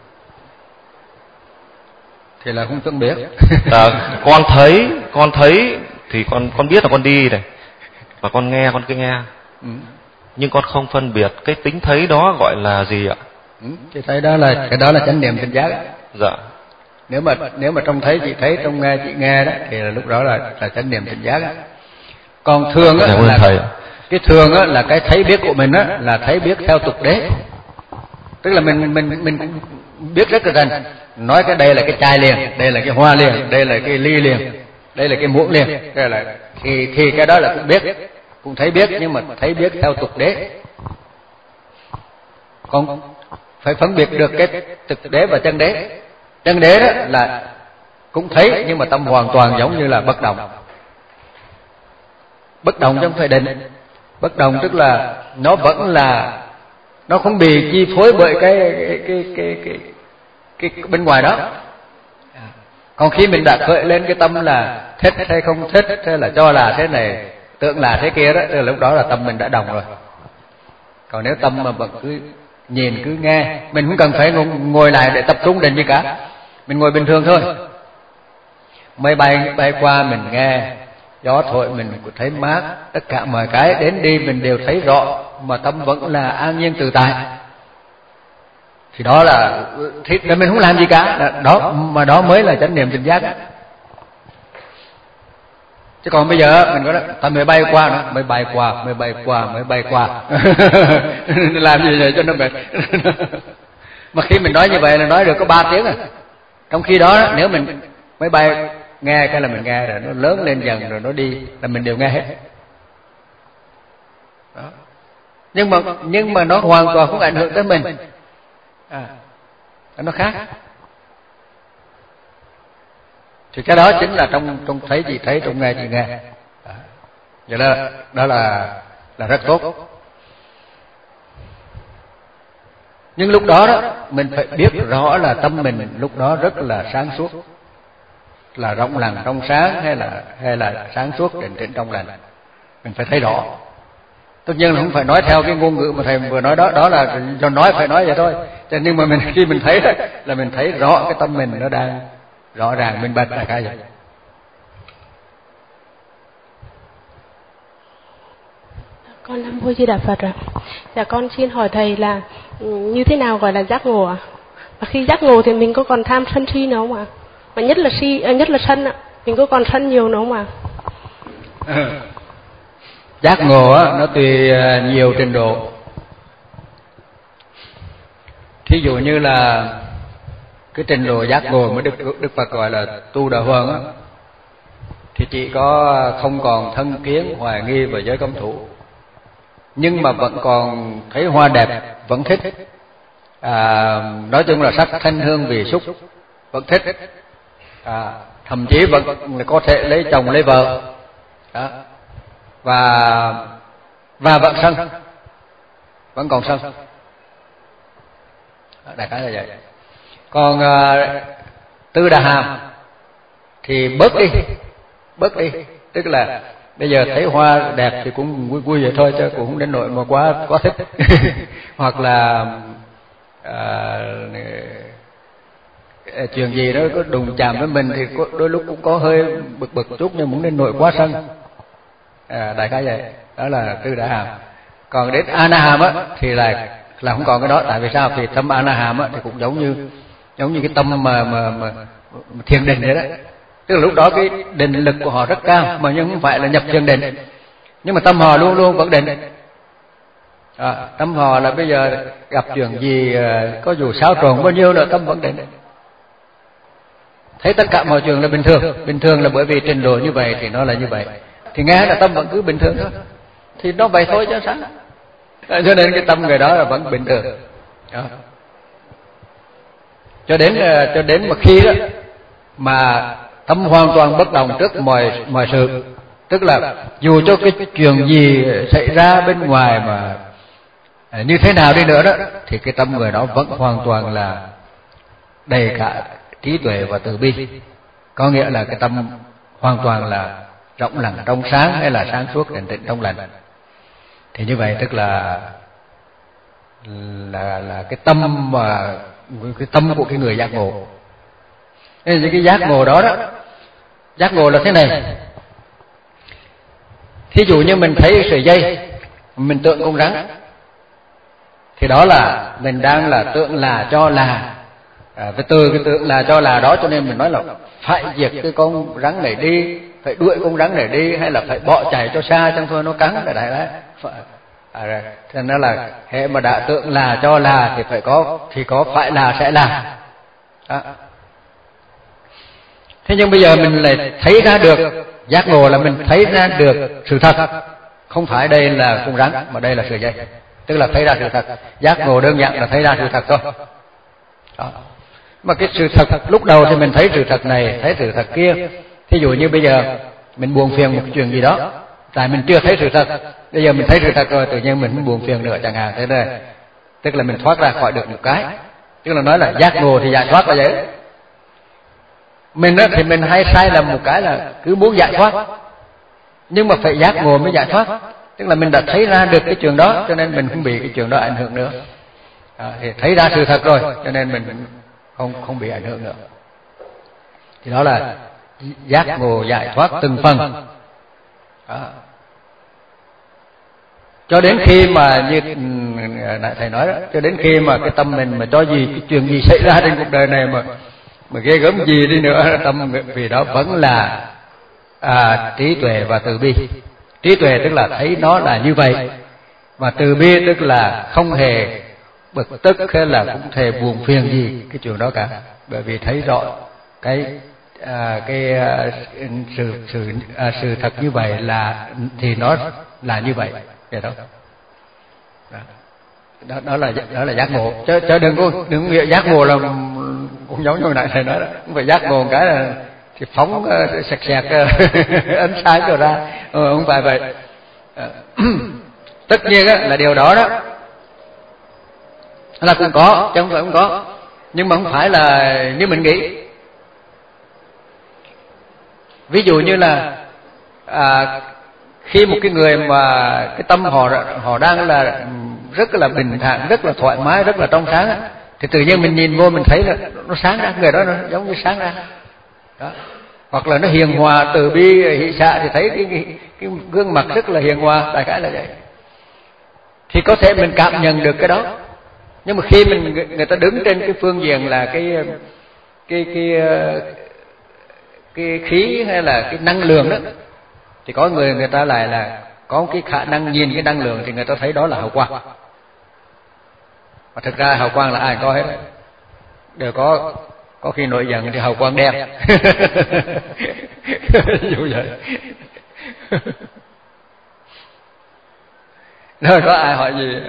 Thì là không phân biệt. À, con thấy, con thấy thì con con biết là con đi này, và con nghe, con cứ nghe. Ừ. Nhưng con không phân biệt cái tính thấy đó gọi là gì ạ? Ừ, thì thấy đó là cái đó là chánh niệm tỉnh giác. Dạ. Nếu mà nếu mà trong thấy chị thấy, trong nghe chị nghe đó, thì là lúc đó là là chánh niệm tỉnh giác. Còn thường á là thầy. cái thường á là cái thấy biết của mình á là thấy biết theo tục đế, tức là mình mình mình cũng biết rất là rành, nói cái đây là cái chai liền, đây là cái hoa liền, đây là cái ly liền, đây là cái muỗng liền, đây là thì thì cái đó là cũng biết, cũng thấy biết, nhưng mà thấy biết theo tục đế. Còn phải phân biệt được cái thực đế và chân đế. Chân đế đó là cũng thấy nhưng mà tâm hoàn toàn giống như là bất động. Bất động chứ không phải định. Bất động tức là nó vẫn là, nó không bị chi phối bởi cái cái cái cái cái, cái, cái bên ngoài đó. Còn khi mình đã khởi lên cái tâm là thích hay không thích, hay là cho là thế này, tưởng là thế kia đó, thì lúc đó là tâm mình đã đồng rồi. Còn nếu tâm mà vẫn cứ nhìn cứ nghe, mình không cần phải ngồi lại để tập trung định gì cả, mình ngồi bình thường thôi. Mây bay bay qua mình nghe, gió thổi mình thấy mát, tất cả mọi cái đến đi mình đều thấy rõ, mà tâm vẫn là an nhiên tự tại. Thì đó là thì là mình không làm gì cả, đó mà đó mới là chánh niệm tỉnh giác á. Chứ còn bây giờ mình có nói ta mới bay qua nữa, mới bay qua, mới bay qua, mới bay qua, làm gì vậy cho nó mệt. Mà khi mình nói như vậy là nói được có ba tiếng à. Trong khi đó nếu mình mới bay nghe cái là mình nghe rồi nó lớn lên dần rồi nó đi là mình đều nghe hết. Đó. Nhưng mà nhưng mà nó hoàn toàn không ảnh hưởng tới mình. À, nó khác. Thì cái đó chính là trong trong thấy gì thấy, trong nghe gì nghe. Đó. Vậy đó, đó là là rất tốt. Nhưng lúc đó đó mình phải biết rõ là tâm mình lúc đó rất là sáng suốt, là rộng lặng trong sáng, hay là hay là sáng suốt định tĩnh trong lành. Mình phải thấy rõ. Tất nhiên là không phải nói theo cái ngôn ngữ mà thầy vừa nói đó, đó là do nói phải nói vậy thôi. Cho nhưng mà mình khi mình thấy đó, là mình thấy rõ cái tâm mình nó đang rõ ràng minh bạch là cái gì. Con Nam Mô Di Đà Phật ạ. Dạ con xin hỏi thầy là như thế nào gọi là giác ngộ ạ? Và khi giác ngộ thì mình có còn tham sân si nữa không ạ? Và nhất là si, nhất là sân ạ, mình có còn sân nhiều nữa không ạ? Giác ngộ á, nó tùy nhiều trình độ. Thí dụ như là cái trình độ giác ngộ mà Đức Đức Phật gọi là tu đà hoàng á, thì chỉ có không còn thân kiến, hoài nghi và giới cấm thủ, nhưng mà vẫn còn thấy hoa đẹp, vẫn thích. À, nói chung là sắc thanh hương vị xúc vẫn thích. À, thậm chí vẫn có thể lấy chồng lấy vợ. Đó. Và và vẫn sân, vẫn còn sân. Đại khái là vậy. Còn à, tư đà hàm thì bớt đi, bớt đi, tức là bây giờ thấy hoa đẹp thì cũng vui vui vậy thôi, chứ cũng không đến nỗi mà quá quá thích. Hoặc là à, chuyện gì đó có đụng chạm với mình thì có, đôi lúc cũng có hơi bực bực chút, nhưng cũng đến nỗi quá sân. À, đại khái vậy, đó là tư đà hàm. Còn đến a na hàm á thì là là không còn cái đó. Tại vì sao? Vì tâm a na hàm á thì cũng giống như giống như cái tâm mà mà, mà thiền định vậy đó. Tức là lúc đó cái định lực của họ rất cao, mà nhưng không phải là nhập thiền định, nhưng mà tâm họ luôn luôn vẫn định. À, tâm họ là bây giờ gặp chuyện gì, có dù xáo trộn bao nhiêu nữa tâm vẫn định. Thấy tất cả mọi chuyện là bình thường. Bình thường là bởi vì trình độ như vậy thì nó là như vậy. Thì nghe là tâm vẫn cứ bình thường thôi. Thì nó vậy thôi chứ sao. À, cho nên cái tâm người đó là vẫn bình thường. Đó. Cho đến cho đến mà khi đó mà tâm hoàn toàn bất động trước mọi mọi sự, tức là dù cho cái chuyện gì xảy ra bên ngoài mà như thế nào đi nữa đó, thì cái tâm người đó vẫn hoàn toàn là đầy cả trí tuệ và từ bi. Có nghĩa là cái tâm hoàn toàn là rộng lặng trong sáng, hay là sáng suốt định tĩnh trong lành. Thì như vậy tức là là là cái tâm mà cái tâm của cái người giác ngộ. Nên cái giác ngộ đó đó, giác ngộ là thế này. Thí dụ như mình thấy sợi dây, mình tượng con rắn, thì đó là mình đang là tượng là cho là. À, từ cái tượng là cho là đó cho nên mình nói là phải diệt cái con rắn này đi, phải đuổi con rắn này đi, hay là phải bỏ chạy cho xa chẳng thôi nó cắn là đại đấy. À, thế nên là hệ mà đã tượng là cho là thì phải có thì có phải là sẽ là. Đó. Thế nhưng bây giờ mình lại thấy ra được, giác ngộ là mình thấy ra được sự thật, không phải đây là con rắn mà đây là sợi dây, tức là thấy ra sự thật. Giác ngộ đơn giản là thấy ra sự thật thôi. Đó. Mà cái sự thật lúc đầu thì mình thấy sự thật này, thấy sự thật kia. Thí dụ như bây giờ mình buồn phiền một chuyện gì đó, tại mình chưa thấy sự thật. Bây giờ mình thấy sự thật rồi, tự nhiên mình không buồn phiền nữa chẳng hạn. Thế này, tức là mình thoát ra khỏi được một cái. Tức là nói là giác ngộ thì giải thoát là vậy. Mình đó, thì mình hay sai lầm một cái là cứ muốn giải thoát, nhưng mà phải giác ngộ mới giải thoát. Tức là mình đã thấy ra được cái chuyện đó, cho nên mình không bị cái chuyện đó ảnh hưởng nữa. À, thì thấy ra sự thật rồi, cho nên mình không không bị ảnh hưởng nữa. Thì đó là giác ngộ giải thoát từng phần. Đó. Cho đến khi mà như nãy thầy nói đó, cho đến khi mà cái tâm mình mà cho gì cái chuyện gì xảy ra trên cuộc đời này mà mà ghê gớm gì đi nữa, tâm vì đó vẫn là à, trí tuệ và từ bi. Trí tuệ tức là thấy nó là như vậy, và từ bi tức là không hề bực tức hay là cũng thể buồn phiền gì cái chuyện đó cả, bởi vì thấy rõ cái à, cái à, sự sự à, sự thật như vậy là thì nó là như vậy. Vậy đó. Đó. Đó, đó là đó là giác ngộ, chứ, chứ đừng có đừng nghĩa giác ngộ là cũng giống như hồi nãy thầy nói đó, không phải giác ngộ cái là thì phóng uh, sạch sạch uh, ánh sáng rồi ra, ừ, không phải vậy. Uh, tất nhiên á, là điều đó đó là cũng có, chứ không phải không có, nhưng mà không phải là như mình nghĩ. Ví dụ như là à, khi một cái người mà cái tâm họ họ đang là rất là bình thản, rất là thoải mái, rất là trong sáng, thì tự nhiên mình nhìn vô mình thấy là nó sáng ra, người đó nó giống như sáng ra. Đó. Hoặc là nó hiền hòa, từ bi, hỷ xả thì thấy cái, cái, cái gương mặt rất là hiền hòa, đại khái là vậy. Thì có thể mình cảm nhận được cái đó. Nhưng mà khi mình người ta đứng trên cái phương diện là cái cái cái cái khí hay là cái năng lượng đó, thì có người người ta lại là có cái khả năng nhìn cái năng lượng thì người ta thấy đó là hào quang. Mà thực ra hào quang là ai có hết, đều có có khi nổi giận thì hào quang đen. Như vậy. Rồi có ai hỏi gì?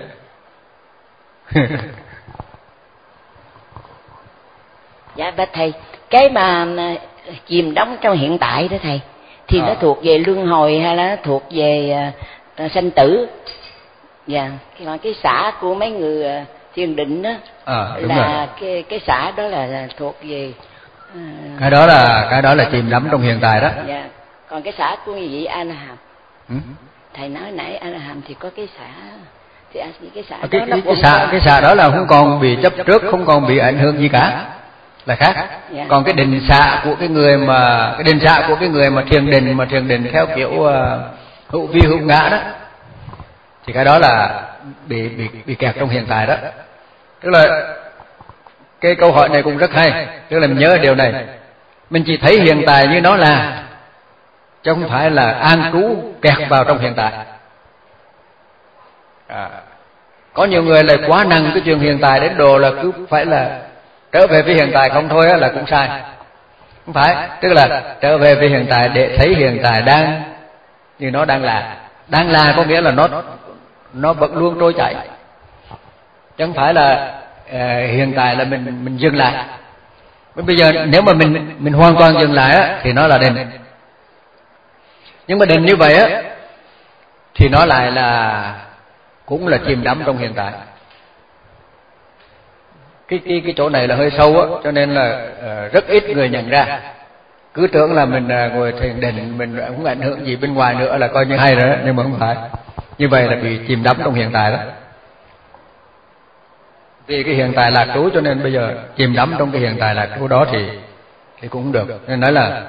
Dạ bạch thầy, cái mà chìm đắm trong hiện tại đó thầy, thì à. nó thuộc về luân hồi hay là nó thuộc về uh, sanh tử? Dạ, còn cái xã của mấy người uh, thiền định đó à, là rồi. cái cái xã đó là, là thuộc về uh, cái đó là cái đó là chìm đắm trong hiện tại đó. Dạ, còn cái xã của vị A La Hàm, ừ. thầy nói nãy A La Hàm thì có cái xã thì cái xã cái, đó cái, cái xã cái xã đó là không còn bị chấp trước, không còn bị ảnh hưởng gì cả, là khác. Dạ. Còn cái định xạ của cái người mà cái định xạ của cái người mà thiền định mà thiền định theo kiểu uh, hữu vi hữu ngã đó, thì cái đó là bị bị bị kẹt trong hiện tại đó. Tức là cái câu hỏi này cũng rất hay, tức là mình nhớ điều này, mình chỉ thấy hiện tại như nó là, chứ không phải là an trú kẹt vào trong hiện tại. À, có nhiều người lại quá nặng cái chuyện hiện tại đến độ là cứ phải là trở về với hiện tại không thôi là cũng sai. Không phải, tức là trở về với hiện tại để thấy hiện tại đang như nó đang là. Đang là có nghĩa là nó nó vẫn luôn trôi chảy, chứ không phải là uh, hiện tại là mình mình dừng lại. Bây giờ nếu mà mình mình hoàn toàn dừng lại á, thì nó là định. Nhưng mà định như vậy á, thì nó lại là cũng là chìm đắm trong hiện tại. Cái cái cái chỗ này là hơi sâu á, cho nên là uh, rất ít người nhận ra. Cứ tưởng là mình uh, ngồi thiền định, mình không ảnh hưởng gì bên ngoài nữa là coi như hay rồi đó, nhưng mà không phải. Như vậy là bị chìm đắm trong hiện tại đó. Vì cái hiện tại lạc trú cho nên bây giờ chìm đắm trong cái hiện tại lạc trú đó thì thì cũng không được. Nên nói là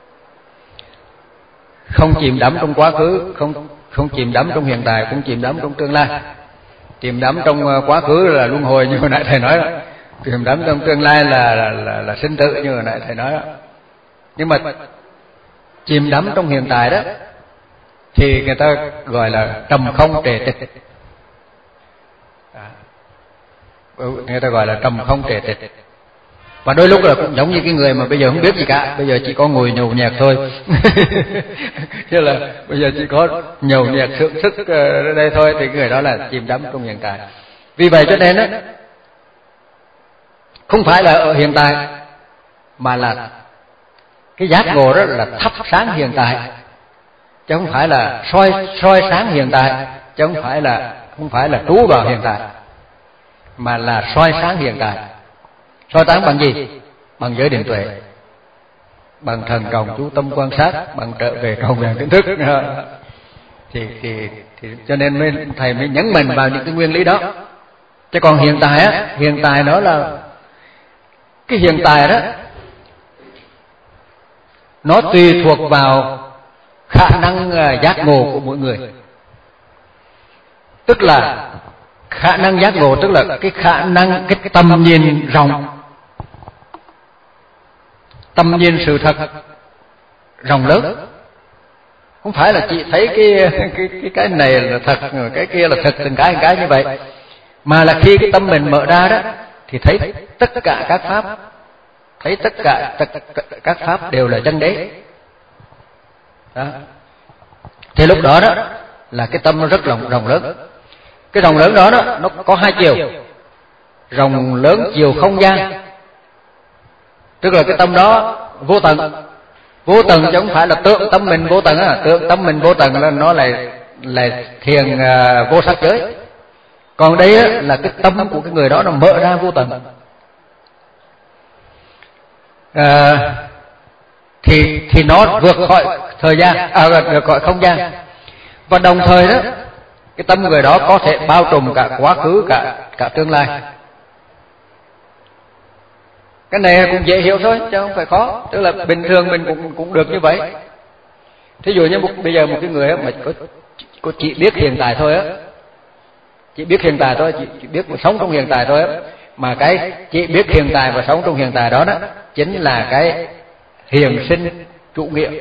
không chìm đắm trong quá khứ, không không chìm đắm trong hiện tại, cũng chìm đắm trong tương lai. Chìm đắm trong quá khứ là luân hồi như hồi nãy thầy nói đó. Chìm đắm trong tương lai là là, là, là sinh tử như hồi nãy thầy nói đó. Nhưng mà chìm đắm trong hiện tại đó thì người ta gọi là trầm không trệ tịch. Người ta gọi là trầm không trệ tịch. Và đôi lúc là cũng giống như cái người mà bây giờ không biết gì cả, bây giờ chỉ có ngồi nhầu nhẹt thôi. Chứ là bây giờ chỉ có nhầu nhẹt sướng sức ở đây thôi, thì người đó là chìm đắm trong hiện tại. Vì vậy cho nên á, không phải là ở hiện tại, mà là cái giác ngộ đó là thắp sáng hiện tại, chứ không phải là soi soi sáng hiện tại, chứ không phải là không phải là trú vào hiện tại, mà là soi sáng hiện tại. Soi sáng bằng gì? Bằng giới định tuệ, bằng thần trọng chú tâm quan sát, bằng trở về trọn vẹn kiến thức. Thì, thì thì cho nên mới, thầy mới nhấn mạnh vào những cái nguyên lý đó. Chứ còn hiện tại á, hiện tại đó là cái hiện tại đó, nó tùy thuộc vào khả năng giác ngộ của mỗi người. Tức là khả năng giác ngộ, tức là cái khả năng, cái tầm nhìn rộng, tầm nhìn sự thật rộng lớn. Không phải là chỉ thấy cái cái cái cái này là thật, cái kia là thật, từng cái từng cái như vậy, mà là khi cái tâm mình mở ra đó thì thấy tất cả các pháp, thấy tất cả tất, các pháp đều là chân đế. Đó. Thì lúc đó đó là cái tâm nó rất rộng rộng lớn. Cái rộng lớn đó, đó nó có hai chiều. Rộng lớn chiều không gian, tức là cái tâm đó vô tận. Vô tận chứ không phải là tượng tâm mình vô tận á, tượng tâm mình vô tận là nó lại là thiền uh, vô sắc giới. Còn đây á, là cái tâm của cái người đó nó mở ra vô tận. À, thì thì nó vượt khỏi thời gian, à, vượt khỏi không gian, và đồng thời đó cái tâm người đó có thể bao trùm cả quá khứ, cả cả tương lai. Cái này cũng dễ hiểu thôi, chứ không phải khó. Tức là bình thường mình cũng cũng được như vậy. Thí dụ như một, bây giờ một cái người mà có, có chỉ biết hiện tại thôi á, chỉ biết hiện tại thôi, chỉ, chỉ biết mà sống trong hiện tại thôi á, mà cái chỉ biết hiện tại và sống trong hiện tại đó đó chính là cái hiền sinh chủ nghĩa.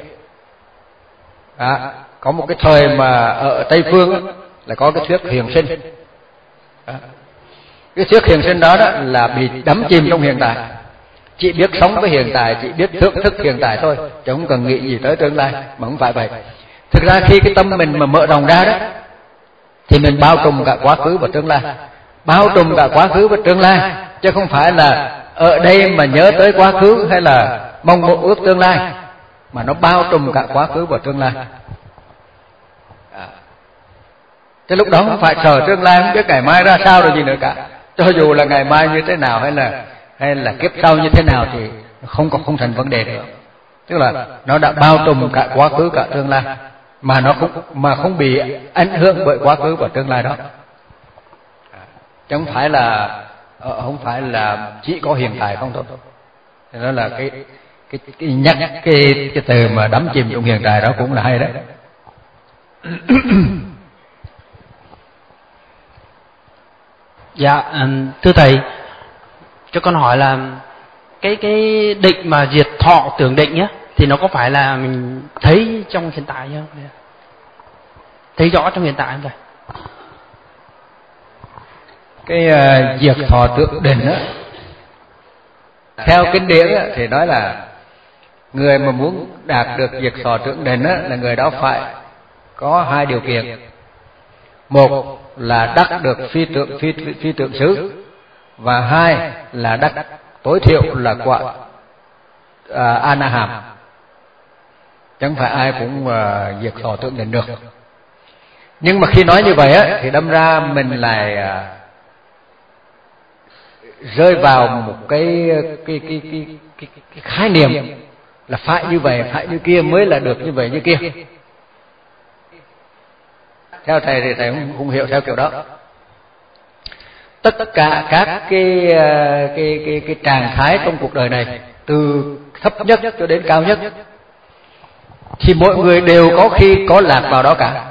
À, có một cái thời mà ở Tây Phương á, là có cái thuyết hiền sinh. À, cái thuyết hiền sinh đó đó là bị đắm chìm trong hiện tại, chỉ biết sống với hiện tại, chỉ biết thưởng thức hiện tại thôi, chứ không cần nghĩ gì tới tương lai. Mà không phải vậy. Thực ra khi cái tâm mình mà mở rộng ra đó thì mình bao trùm cả quá khứ và tương lai, bao trùm cả quá khứ và tương lai, chứ không phải là ở đây mà nhớ tới quá khứ hay là mong mộng ước tương lai, mà nó bao trùm cả quá khứ và tương lai. À, thế lúc đó không phải sợ tương lai, không biết ngày mai ra sao rồi gì nữa cả. Cho dù là ngày mai như thế nào hay là hay là kiếp sau như thế nào thì không có không thành vấn đề nữa. Tức là nó đã bao trùm cả quá khứ cả tương lai, mà nó không mà không bị ảnh hưởng bởi quá khứ và tương lai đó. Chứ không phải là không phải là chỉ có hiện tại không thôi. Thế đó là cái cái, cái nhắc cái cái từ mà đắm chìm trong hiện tại đó cũng là hay đấy. Dạ, thưa thầy, cho con hỏi là cái cái định mà diệt thọ tưởng định nhé, thì nó có phải là mình thấy trong hiện tại không? Thấy rõ trong hiện tại không thầy? Cái uh, diệt thọ tưởng định á, theo kinh điển á, thì nói là người mà muốn đạt được diệt thọ tưởng định á, là người đó phải có hai điều kiện. Một là đắc được phi tưởng phi phi tưởng xứ, và hai là đắc tối thiểu là quả à, A Na Hàm. Chẳng phải ai cũng uh, diệt thọ tưởng định được. Nhưng mà khi nói như vậy á, thì đâm ra mình lại uh, rơi vào một cái cái cái cái, cái, cái khái niệm là phải như vậy, phải như kia mới là được như vậy như kia. Theo thầy thì thầy không, không hiểu theo kiểu đó. tất cả các cái cái cái cái trạng thái trong cuộc đời này, từ thấp nhất cho đến cao nhất, thì mọi người đều có khi có lạc vào đó cả.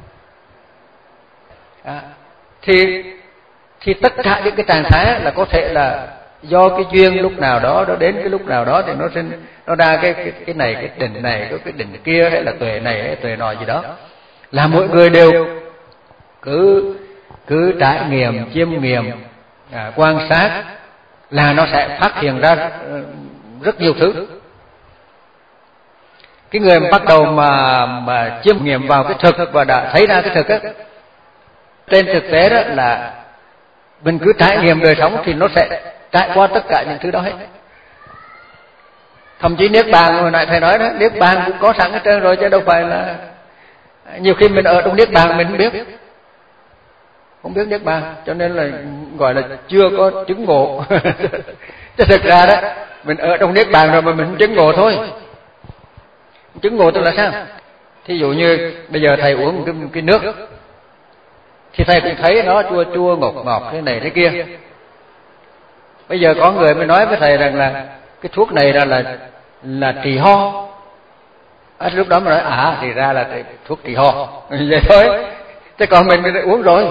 À, thì thì tất cả những cái trạng thái là có thể là do cái duyên lúc nào đó, nó đến cái lúc nào đó thì nó sinh nó ra cái cái cái này, cái đỉnh này, cái cái đỉnh kia, hay là tuệ này hay tuệ nọ gì đó, là mọi người đều cứ cứ trải nghiệm, chiêm nghiệm, à, quan sát là nó sẽ phát hiện ra rất nhiều thứ. Cái người mà bắt đầu mà mà chiêm nghiệm vào cái thực và đã thấy ra cái thực á, trên thực tế đó là mình cứ trải nghiệm đời sống thì nó sẽ trải qua tất cả những thứ đó hết. Thậm chí niết bàn, hồi nãy thầy nói đó, niết bàn cũng có sẵn hết trơn rồi, chứ đâu phải là nhiều khi mình ở trong niết bàn mình không biết, không biết niết bàn, cho nên là gọi là chưa có chứng ngộ. Chứ thực ra đó mình ở trong niết bàn rồi mà mình chứng ngộ thôi. Chứng ngộ tức là sao? Thí dụ như bây giờ thầy uống cái, cái nước thì thầy cũng thấy nó chua chua ngọt ngọt thế này thế kia. Bây giờ có người mới nói với thầy rằng là cái thuốc này ra là là trị ho. À, lúc đó mới nói à thì ra là thuốc trị ho. Vậy thôi. Thế còn mình, mình uống rồi.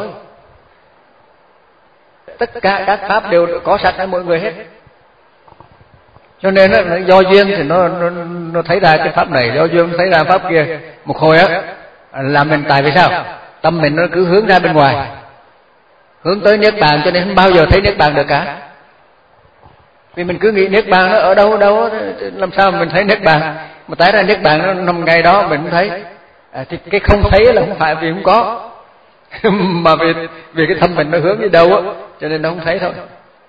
Tất cả các pháp đều có sẵn ở mỗi người hết. Cho nên đó, do duyên thì nó, nó nó thấy ra cái pháp này, do duyên thấy ra pháp kia. Một hồi á là mình, tại vì sao? Tâm mình nó cứ hướng ra bên ngoài, hướng tới niết bàn, cho nên không bao giờ thấy niết bàn được cả. Vì mình cứ nghĩ niết bàn nó ở đâu đâu, làm sao mình thấy niết bàn? Mà tại ra niết bàn nó nằm ngay đó mình không thấy. À, thì cái không thấy là không phải vì không có, mà vì vì cái tâm mình nó hướng đi đâu á, cho nên nó không thấy thôi.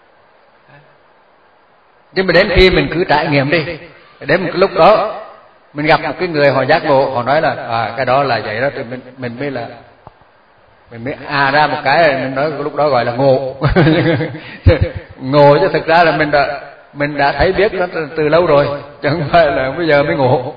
Nhưng mà đến khi mình cứ trải nghiệm đi, đến một cái lúc đó mình gặp một cái người họ giác ngộ, họ nói là à cái đó là vậy đó, thì mình mình mới là mình mới à ra một cái, mình nói lúc đó gọi là ngộ. Ngộ chứ thực ra là mình đã mình đã thấy biết nó từ, từ lâu rồi, chứ không phải là bây giờ mới ngộ.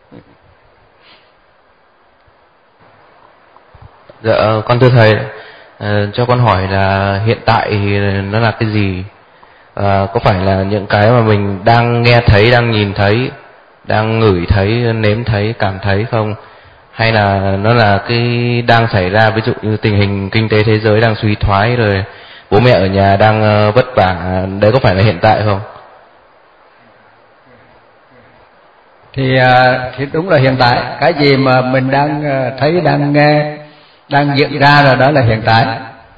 Dạ con thưa thầy, cho con hỏi là hiện tại thì nó là cái gì? À, có phải là những cái mà mình đang nghe thấy, đang nhìn thấy, đang ngửi thấy, nếm thấy, cảm thấy không? Hay là nó là cái đang xảy ra, ví dụ như tình hình kinh tế thế giới đang suy thoái rồi, bố mẹ ở nhà đang vất vả, đấy có phải là hiện tại không? Thì, thì đúng là hiện tại. Cái gì mà mình đang thấy, đang nghe, đang diễn ra rồi đó là hiện tại.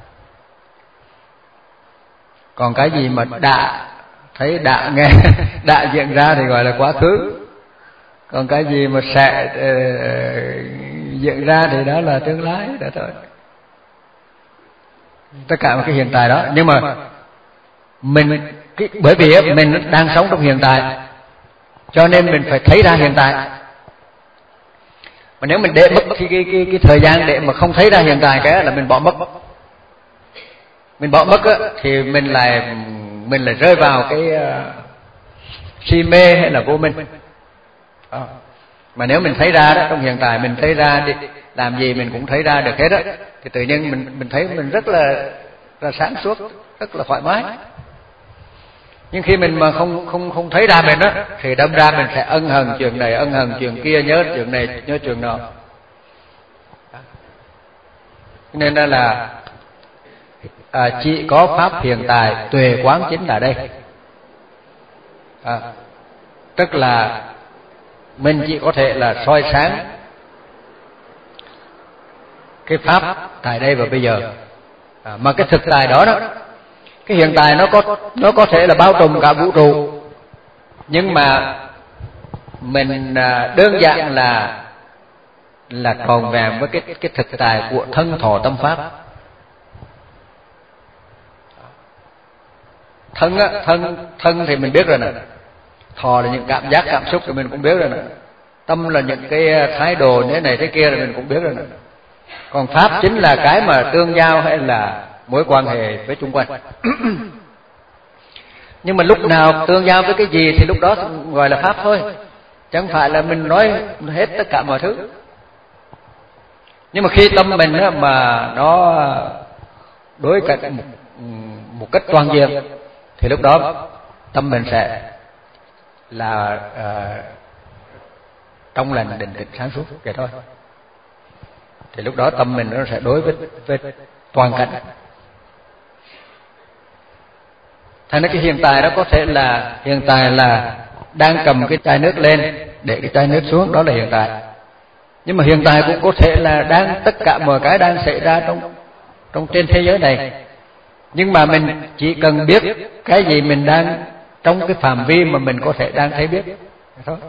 Còn cái gì mà đã thấy, đã nghe, đã diễn ra thì gọi là quá khứ. Còn cái gì mà sẽ uh, diễn ra thì đó là tương lai đó thôi. Tất cả một cái hiện tại đó. Nhưng mà mình cái, bởi vì mình đang sống trong hiện tại, cho nên mình phải thấy ra hiện tại. Mà nếu mình để mất cái, cái, cái, cái thời gian để mà không thấy ra hiện tại, cái là mình bỏ mất. Mình bỏ mất á, thì mình lại mình lại rơi vào cái uh, si mê hay là vô minh. À, mà nếu mình thấy ra đó, trong hiện tại mình thấy ra đi, làm gì mình cũng thấy ra được hết á, thì tự nhiên mình mình thấy mình rất là là sáng suốt, rất là thoải mái. Nhưng khi mình mà không không không thấy ra mình á, thì đâm ra mình sẽ ân hận chuyện này, ân hận chuyện kia, nhớ chuyện này, nhớ chuyện nọ. Nên đó là à, chỉ có pháp hiện tại tuệ quán chính là đây. À, tức là mình chỉ có thể là soi sáng cái pháp tại đây và bây giờ. À, mà cái thực tại đó đó, cái hiện tại nó có nó có thể là bao trùm cả vũ trụ, nhưng mà mình à, đơn giản là là còn vẹn với cái cái thực tại của thân thọ tâm pháp. Thân á, thân thân thì mình biết rồi nè, thọ là những cảm giác cảm xúc thì mình cũng biết rồi nè, tâm là những cái thái độ như thế này thế kia thì mình cũng biết rồi nè. Còn pháp chính là cái mà tương giao hay là mối quan hệ với chung quanh. Nhưng mà lúc nào tương giao với cái gì thì lúc đó gọi là pháp thôi, chẳng phải là mình nói hết tất cả mọi thứ. Nhưng mà khi tâm mình mà nó đối cạnh một một cách toàn diện, thì lúc đó tâm mình sẽ là uh, trong lành, định tĩnh, sáng suốt vậy thôi. Thì lúc đó tâm mình nó sẽ đối với, với toàn cảnh. Thành ra cái hiện tại đó có thể là hiện tại là đang cầm cái chai nước lên, để cái chai nước xuống, đó là hiện tại. Nhưng mà hiện tại cũng có thể là đang tất cả mọi cái đang xảy ra trong trong trên thế giới này. Nhưng mà mình chỉ cần biết cái gì mình đang trong cái phạm vi mà mình có thể đang thấy biết thôi.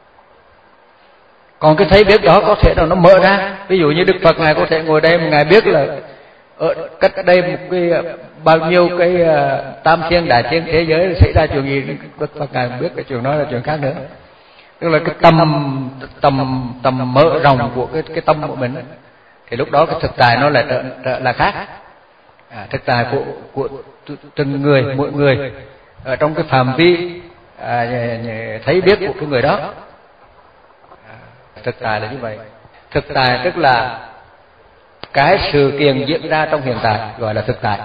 Còn cái thấy biết đó có thể là nó mở ra. Ví dụ như Đức Phật Ngài có thể ngồi đây mà Ngài biết là ở cách đây một cái bao nhiêu cái uh, tam thiên đại thiên thế giới xảy ra chuyện gì, Đức Phật Ngài biết cái chuyện đó là chuyện khác nữa. Tức là cái tâm tầm tầm mở rộng của cái cái tâm của mình, thì lúc đó cái thực tại nó lại trở, trở là khác. À, thực tại của của từng người, mỗi người ở trong cái phạm vi à, thấy biết của cái người đó. À, thực tại là như vậy. Thực tại tức là cái sự kiện diễn ra trong hiện tại gọi là thực tại.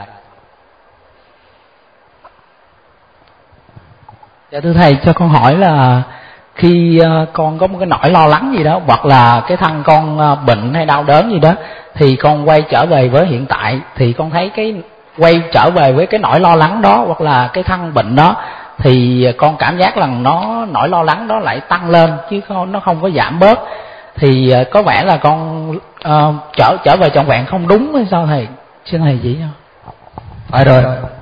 Dạ thưa thầy, cho con hỏi là khi con có một cái nỗi lo lắng gì đó, hoặc là cái thân con bệnh hay đau đớn gì đó, thì con quay trở về với hiện tại, thì con thấy cái quay trở về với cái nỗi lo lắng đó hoặc là cái thân bệnh đó, thì con cảm giác là nó nỗi lo lắng đó lại tăng lên chứ không, nó không có giảm bớt. Thì có vẻ là con uh, trở trở về trọn vẹn không đúng hay sao thầy? Xin thầy chỉ cho. Phải rồi.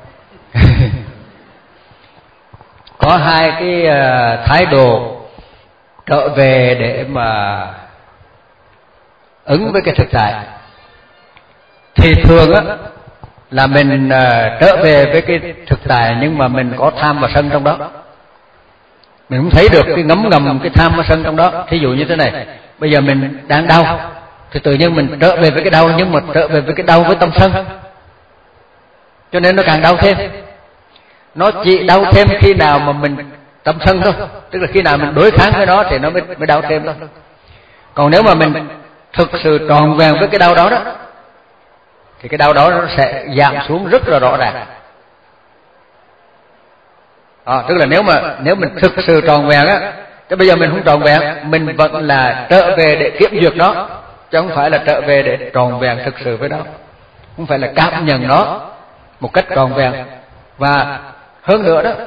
Có hai cái uh, thái độ trở về để mà ứng với cái thực tại. Thì thường á là mình uh, trở về với cái thực tại, nhưng mà mình có tham và sân trong đó. Mình không thấy được cái ngấm ngầm cái tham và sân trong đó. Thí dụ như thế này, bây giờ mình đang đau thì tự nhiên mình trở về với cái đau, nhưng mà trở về với cái đau với tâm sân, cho nên nó càng đau thêm. Nó chỉ đau thêm khi nào mà mình tâm sân thôi, tức là khi nào mình đối kháng với nó thì nó mới, mới đau thêm thôi. Còn nếu mà mình thực sự tròn vẹn với cái đau đó đó, thì cái đau đó nó sẽ giảm xuống rất là rõ ràng. À, tức là nếu mà nếu mình thực sự tròn vẹn á, chứ bây giờ mình không tròn vẹn, mình vẫn là trở về để kiểm duyệt nó, chứ không phải là trở về để tròn vẹn thực sự với nó, không phải là cảm nhận nó một cách tròn vẹn. Và hơn nữa đó,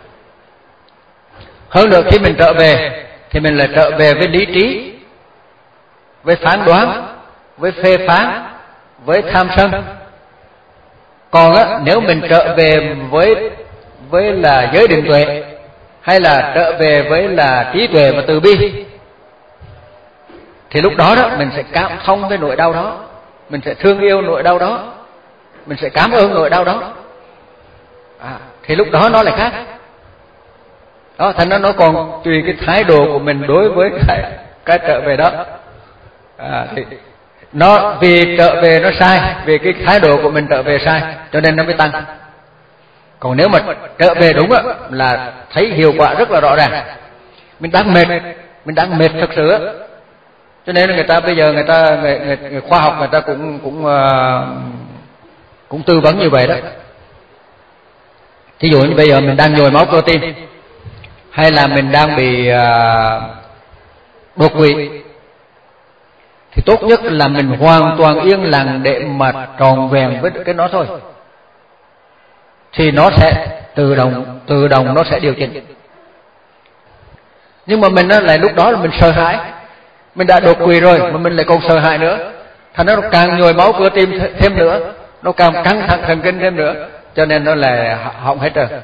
hơn nữa khi mình trở về thì mình lại trở về với lý trí, với phán đoán, với phê phán, với tham sân. Còn á, nếu mình trở về với với là giới định tuệ, hay là trở về với là trí tuệ và từ bi, thì lúc đó đó mình sẽ cảm thông với nỗi đau đó, mình sẽ thương yêu nỗi đau đó, mình sẽ cảm ơn nỗi đau đó. À, thì lúc đó nó lại khác. Đó, thành ra nó còn tùy cái thái độ của mình đối với cái, cái trở về đó. À, thì nó vì trở về nó sai, vì cái thái độ của mình trở về sai, cho nên nó mới tăng. Còn nếu mà trở về đúng á, là thấy hiệu quả rất là rõ ràng. Mình đang mệt, mình đang mệt thực sự á, cho nên người ta bây giờ người ta người, người, người khoa học người ta cũng cũng uh, cũng tư vấn như vậy đó. Thí dụ như bây giờ mình đang nhồi máu cơ tim, hay là mình đang bị uh, đột quỵ, thì tốt nhất là mình hoàn toàn yên lặng để mà tròn vẹn với cái nó thôi, thì nó sẽ tự động tự động nó sẽ điều chỉnh. Nhưng mà mình lại lúc đó là mình sợ hãi, mình đã đột quỵ rồi mà mình lại còn sợ hãi nữa, thành nó càng nhồi máu cơ tim thêm nữa, nó càng căng thẳng thần kinh thêm nữa, cho nên nó là hỏng hết rồi.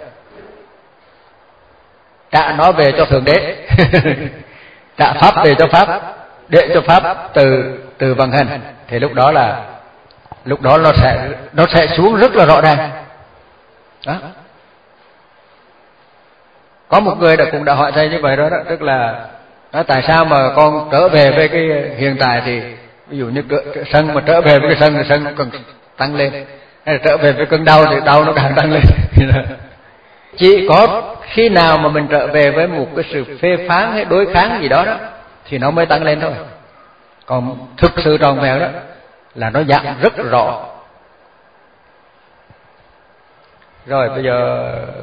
Trả nó về cho Thượng Đế, trả pháp về cho pháp, để cho pháp từ từ vận hành, thì lúc đó là lúc đó nó sẽ nó sẽ xuống rất là rõ ràng. Đó. Có một người đã cũng đã hỏi thầy như vậy đó, đó tức là đó, tại sao mà con trở về với cái hiện tại, thì ví dụ như sân mà trở về với cái sân thì sân nó cần tăng lên, hay là trở về với cơn đau thì đau nó càng tăng lên. Chỉ có khi nào mà mình trở về với một cái sự phê phán hay đối kháng gì đó đó thì nó mới tăng lên thôi. Còn thực sự tròn vẹn đó là nó giảm rất rõ. Rồi bây giờ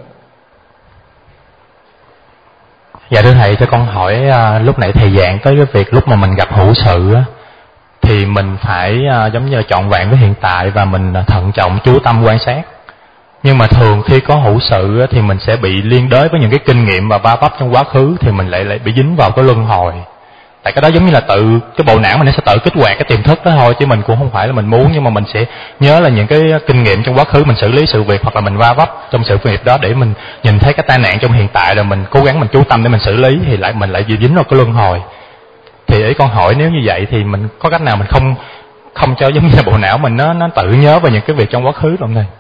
dạ thưa thầy, cho con hỏi à, lúc nãy thầy giảng tới cái việc lúc mà mình gặp hữu sự á, thì mình phải à, giống như là trọn vẹn với hiện tại và mình thận trọng chú tâm quan sát. Nhưng mà thường khi có hữu sự á, thì mình sẽ bị liên đới với những cái kinh nghiệm và va vấp trong quá khứ, thì mình lại lại bị dính vào cái luân hồi. Tại cái đó giống như là tự cái bộ não mình nó sẽ tự kích hoạt cái tiềm thức đó thôi, chứ mình cũng không phải là mình muốn, nhưng mà mình sẽ nhớ là những cái kinh nghiệm trong quá khứ mình xử lý sự việc hoặc là mình va vấp trong sự việc đó để mình nhìn thấy cái tai nạn trong hiện tại, rồi mình cố gắng mình chú tâm để mình xử lý, thì lại mình lại bị dính vào cái luân hồi. Thì ý con hỏi nếu như vậy thì mình có cách nào mình không không cho giống như là bộ não mình nó nó tự nhớ về những cái việc trong quá khứ không thầy?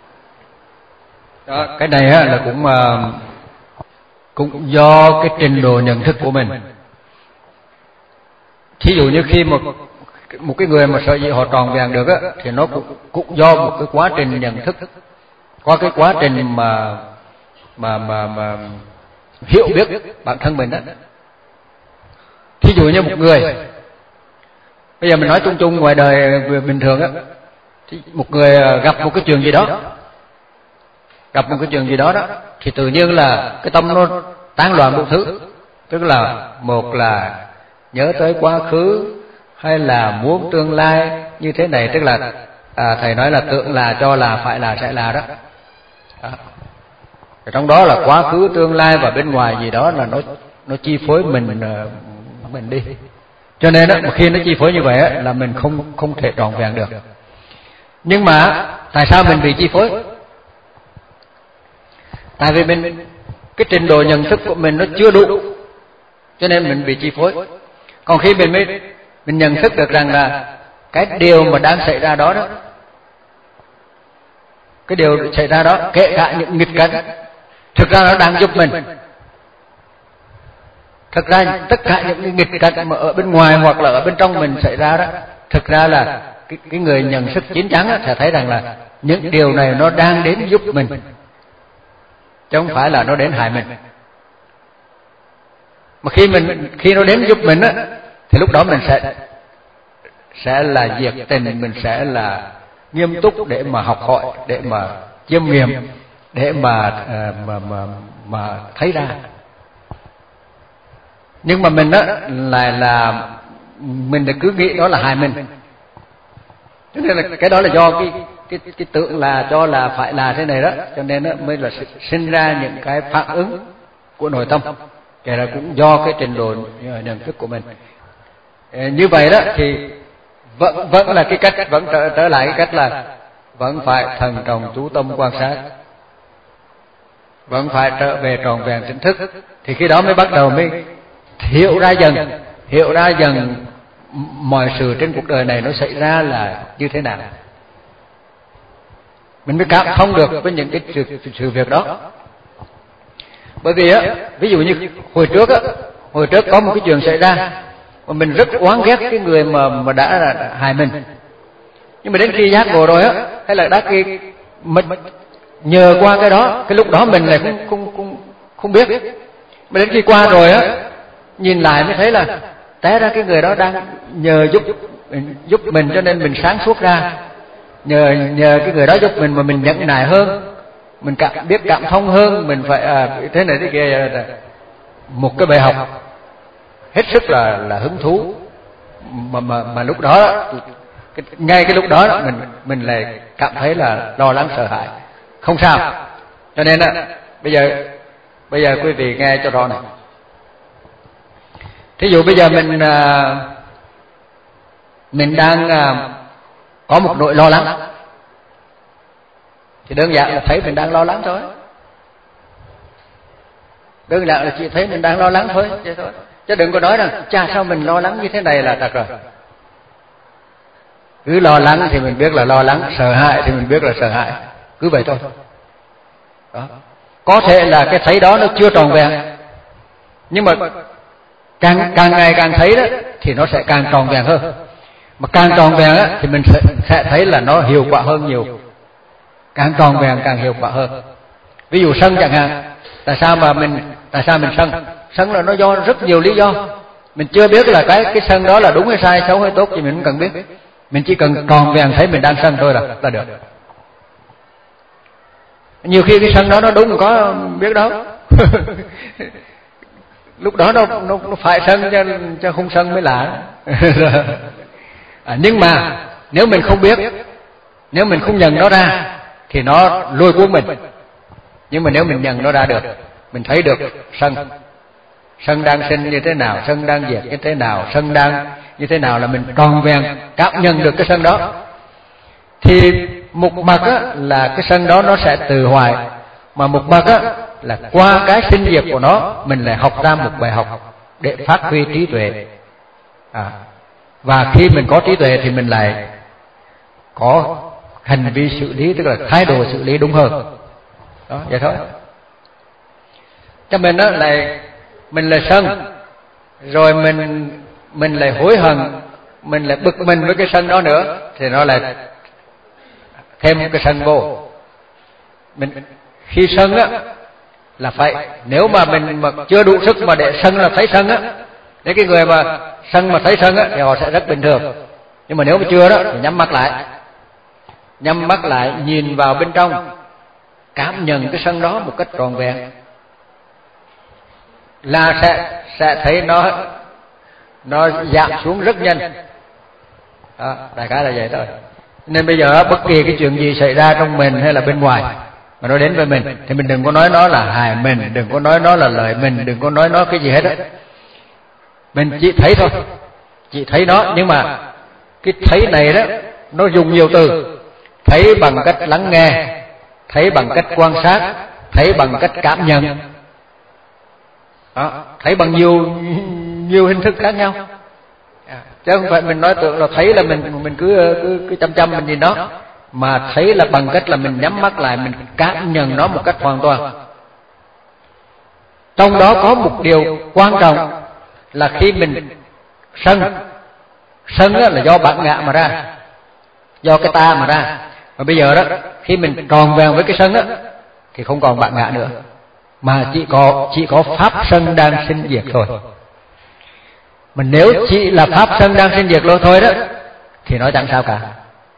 Đó, cái này á, là cũng uh, cũng do cái trình độ nhận thức của mình. Thí dụ như khi một một cái người mà sở dĩ họ tròn vẹn được á, thì nó cũng, cũng do một cái quá trình nhận thức, qua cái quá trình mà mà mà mà hiểu biết bản thân mình đó. Thí dụ như một người, bây giờ mình nói chung chung ngoài đời bình thường á, thì một người gặp một cái chuyện gì đó, gặp một cái chuyện gì đó đó, thì tự nhiên là cái tâm nó tán loạn một thứ, tức là một là nhớ tới quá khứ, hay là muốn tương lai như thế này, tức là à, thầy nói là tưởng là, cho là, phải là, sẽ là đó. đó. Trong đó là quá khứ, tương lai và bên ngoài gì đó là nó nó chi phối mình mình, mình đi. Cho nên đó, khi nó chi phối như vậy á, là mình không không thể trọn vẹn được. Nhưng mà tại sao mình bị chi phối? Tại vì mình cái trình độ nhận thức của mình nó chưa đủ, cho nên mình bị chi phối. Còn khi mình mới mình nhận thức được rằng là cái điều mà đang xảy ra đó đó, cái điều xảy ra đó, kể cả những nghịch cảnh, thực ra nó đang giúp mình. Thực ra tất cả những cái nghịch cảnh mà ở bên ngoài hoặc là ở bên trong mình xảy ra đó, thực ra là cái, cái người nhận thức chín chắn sẽ thấy rằng là những điều này nó đang đến giúp mình, chứ không phải là nó đến hại mình. Mà khi mình khi nó đến giúp mình á, thì lúc đó mình sẽ sẽ là diệt tình, mình sẽ là nghiêm túc để mà học hỏi, để mà chiêm nghiệm, để mà mà mà mà thấy ra. Nhưng mà mình á lại là mình cứ nghĩ đó là hại mình. Cho nên là cái đó là do cái cái cái tưởng là, cho là, phải là thế này đó, cho nên đó mới là sinh ra những cái phản ứng của nội tâm. Cái là cũng do cái trình độ nhận thức của mình. Như vậy đó thì vẫn vẫn là cái cách, vẫn trở, trở lại cái cách là vẫn phải thần trọng chú tâm quan sát, vẫn phải trở về tròn vẹn tỉnh thức. Thì khi đó mới bắt đầu mới hiểu ra dần, hiểu ra dần mọi sự trên cuộc đời này nó xảy ra là như thế nào. Mình mới cảm thông được với những cái sự, sự việc đó. Bởi vì á, ví dụ như hồi trước á, hồi trước có một cái chuyện xảy ra mà mình rất oán ghét cái người mà mà đã là hại mình. Nhưng mà đến khi giác ngộ rồi á, hay là đã khi mình nhờ qua cái đó, cái lúc đó mình lại không không không không biết. Mà đến khi qua rồi á, nhìn lại mới thấy là té ra cái người đó đang nhờ giúp giúp mình, cho nên mình sáng suốt ra. Nhờ nhờ cái người đó giúp mình mà mình nhẫn nại hơn, mình cảm biết cảm thông hơn, mình phải à, thế này thế kia. Một cái bài học hết sức là là hứng thú, mà mà mà lúc đó cái, ngay cái lúc đó mình mình lại cảm thấy là lo lắng sợ hãi. Không sao. Cho nên á, bây giờ bây giờ quý vị nghe cho rõ này. Thí dụ bây giờ mình à, mình đang à, có một nỗi lo lắng, thì đơn giản là thấy mình đang lo lắng thôi. Đơn giản là chỉ thấy mình đang lo lắng thôi, vậy thôi. Chứ đừng có nói rằng cha sao mình lo lắng như thế này là thật rồi. Cứ lo lắng thì mình biết là lo lắng, sợ hãi thì mình biết là sợ hãi, cứ vậy thôi. Đó. Có thể là cái thấy đó nó chưa tròn vẹn, nhưng mà càng càng ngày càng thấy đó thì nó sẽ càng tròn vẹn hơn. Mà càng tròn vẹn á thì mình sẽ, sẽ thấy là nó hiệu quả hơn nhiều. Càng tròn vẹn càng hiệu quả hơn. Ví dụ sân chẳng hạn, tại sao mà mình tại sao mình sân? Sân là nó do rất nhiều lý do. Mình chưa biết là cái cái sân đó là đúng hay sai, xấu hay tốt thì mình không cần biết. Mình chỉ cần tròn vẹn thấy mình đang sân thôi là là được. Nhiều khi cái sân đó nó đúng có biết đâu. Lúc đó nó, nó, nó phải sân cho, cho không sân mới lạ. À, nhưng mà nếu mình không biết, nếu mình không nhận nó ra thì nó lôi cuốn mình. Nhưng mà nếu mình nhận nó ra được, mình thấy được sân, sân đang sinh như thế nào, sân đang diệt như thế nào, sân đang như thế nào, là mình tròn vẹn cảm nhận được cái sân đó. Thì một mặt á, là cái sân đó nó sẽ từ hoại, mà một mặt á, là qua cái sinh diệt của nó mình lại học ra một bài học để phát huy trí tuệ. À, và khi mình có trí tuệ thì mình lại có hành vi xử lý, tức là thái độ xử lý đúng hơn. Đó, vậy thôi. Cho mình á, lại mình lại sân, rồi mình mình lại hối hận, mình lại bực mình với cái sân đó nữa, thì nó lại thêm cái sân vô. Mình khi sân á là phải, nếu mà mình mà chưa đủ sức mà để sân là thấy sân á, nếu cái người mà sân mà thấy sân á thì họ sẽ rất bình thường. Nhưng mà nếu mà chưa đó thì nhắm mắt lại, nhắm mắt lại nhìn vào bên trong, cảm nhận cái sân đó một cách trọn vẹn, là sẽ sẽ thấy nó nó giảm xuống rất nhanh. Đó, đại khái là vậy thôi. Nên bây giờ bất kỳ cái chuyện gì xảy ra trong mình hay là bên ngoài mà nó đến với mình thì mình đừng có nói nó là hại mình, đừng có nói nó là lợi mình, đừng có nói nó cái gì hết á. Mình chỉ thấy thôi, chỉ thấy nó. Nhưng mà cái thấy này đó nó dùng nhiều từ. Thấy bằng cách lắng nghe, thấy bằng cách quan sát, thấy bằng cách cảm nhận. Đó, thấy bằng nhiều nhiều hình thức khác nhau. À, chứ không phải mình nói tưởng là thấy là mình mình cứ cứ, cứ chăm chăm mình nhìn nó, mà thấy là bằng cách là mình nhắm mắt lại, mình cảm nhận nó một cách hoàn toàn. Trong đó có một điều quan trọng là khi mình sân, sân là do bản ngã mà ra, do cái ta mà ra. Và bây giờ đó, khi mình tròn vẹn với cái sân á thì không còn bản ngã nữa, mà chỉ có chỉ có pháp sân đang sinh diệt thôi. Mà nếu chỉ là pháp sân đang sinh diệt thôi đó thì nó chẳng sao cả.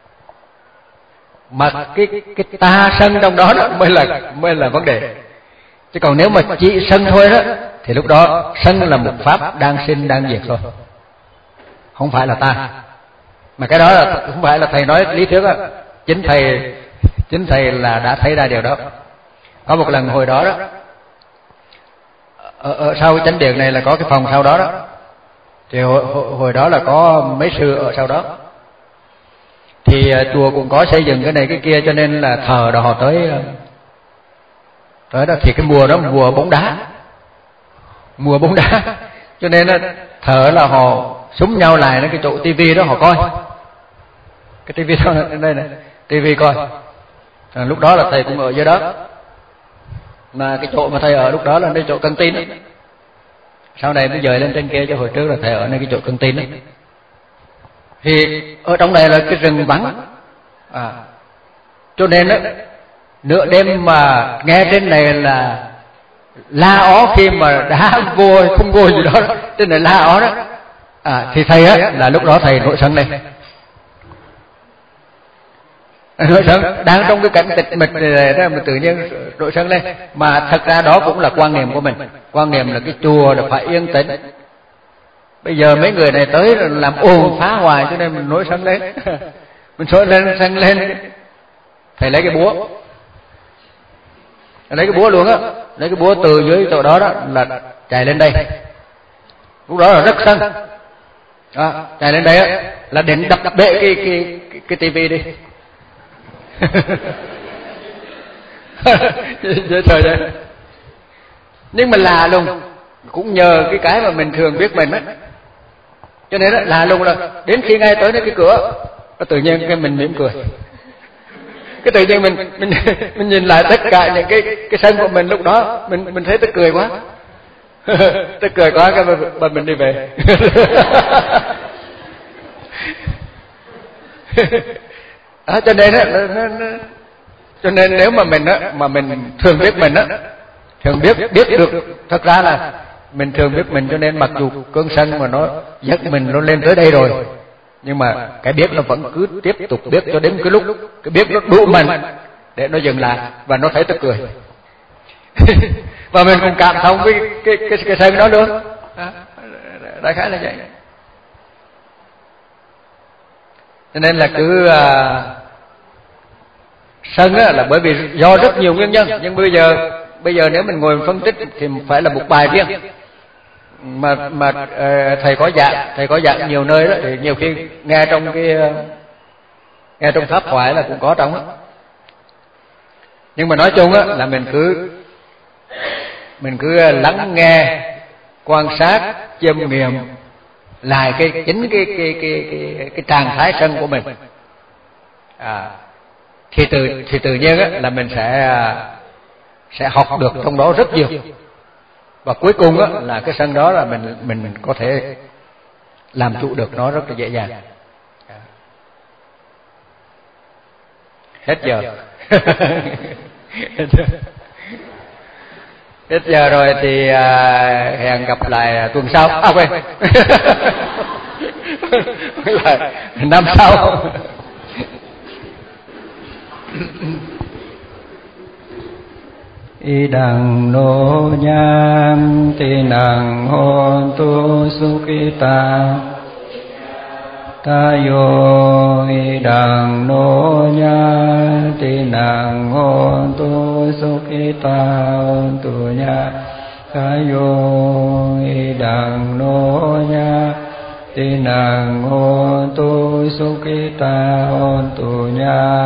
Mà cái cái ta sân trong đó, đó mới là mới là vấn đề. Chứ còn nếu mà chỉ sân thôi đó thì lúc đó sân là một pháp đang sinh đang diệt thôi, không phải là ta. Mà cái đó là không phải là thầy nói lý thuyết á, chính thầy chính thầy là đã thấy ra điều đó. Có một lần hồi đó đó, ở, ở sau cái chánh điện này là có cái phòng sau đó đó, thì hồi, hồi, hồi đó là có mấy sư ở sau đó. Thì uh, chùa cũng có xây dựng cái này cái kia, cho nên là thờ đó họ tới uh, tới đó. Thì cái mùa đó mùa bóng đá, mùa bóng đá, cho nên uh, thờ là họ súng nhau lại đến cái chỗ tivi đó họ coi. Cái tivi đó đây này, tivi coi. À, lúc đó là thầy cũng ở dưới đó, mà cái chỗ mà thầy ở lúc đó là cái chỗ căng tin đó. Sau này mới dời lên trên kia, cho hồi trước là thầy ở nơi cái chỗ căng tin đó. Thì ở trong này là cái rừng vắng, à, cho nên đó, nửa đêm mà nghe trên này là la ó, khi mà đá vô không vô gì đó, trên này la ó đó, à, thì thầy á là lúc đó thầy nổi sân lên. Nổi sân đang trong cái cảnh tịch mịch này đó, mà tự nhiên nổi sân lên. Mà thật ra đó cũng là quan niệm của mình, quan niệm là cái chùa là phải yên tĩnh. Bây giờ mấy người này tới làm ồn phá hoài, cho nên mình nổi sân lên. Mình nổi lên sân lên, thầy lấy cái búa, lấy cái búa luôn á, lấy cái búa từ dưới chỗ đó đó là chạy lên đây. Lúc đó là rất sân, à, chạy lên đây á là định đập đập bể cái cái cái, cái tivi đi. Dễ trời vậy. Nhưng mà lạ luôn, cũng nhờ cái cái mà mình thường biết mình á, cho nên là lạ luôn là đến khi ngay tới cái cửa, tự nhiên cái mình mỉm cười. Cái tự nhiên mình mình mình nhìn lại tất cả những cái cái sân của mình lúc đó, mình mình thấy tức cười quá. Tức cười quá, cái mà mình đi về. Đó, cho nên á, cho nên nếu mà mình á, mà mình thường biết mình á, thường biết biết được, thật ra là mình thường biết mình, cho nên mặc dù cơn sân mà nó giật mình nó lên tới đây rồi, nhưng mà cái biết nó vẫn cứ tiếp tục biết cho đến cái lúc cái biết nó đủ mạnh để nó dừng lại và nó thấy tức cười. Và mình cũng cảm thông với cái cái cái sân đó luôn. Đại khái là vậy. Cho nên là cứ à, sân á, là bởi vì do rất nhiều nguyên nhân, nhưng bây giờ bây giờ nếu mình ngồi phân tích thì phải là một bài riêng. Mà mà uh, thầy có giảng thầy có giảng nhiều nơi đó, thì nhiều khi nghe trong cái uh, nghe trong pháp thoại là cũng có trong đó. Nhưng mà nói chung á là mình cứ mình cứ lắng nghe, quan sát, chiêm nghiệm lại cái chính cái cái cái cái, cái trạng thái sân của mình. À, thì tự thì tự nhiên á là mình sẽ sẽ học được trong đó rất nhiều. Và cuối cùng á là cái sân đó là mình mình mình có thể làm chủ được nó rất là dễ dàng. Hết giờ. Hết giờ rồi thì à, hẹn gặp lại tuần sau. À quên. Là năm sau. Idang no nham tinang hontu sukita tayo idang no nham tinang hontu sukita hontu nya tayo idang no nham tinang hontu sukita hontu nya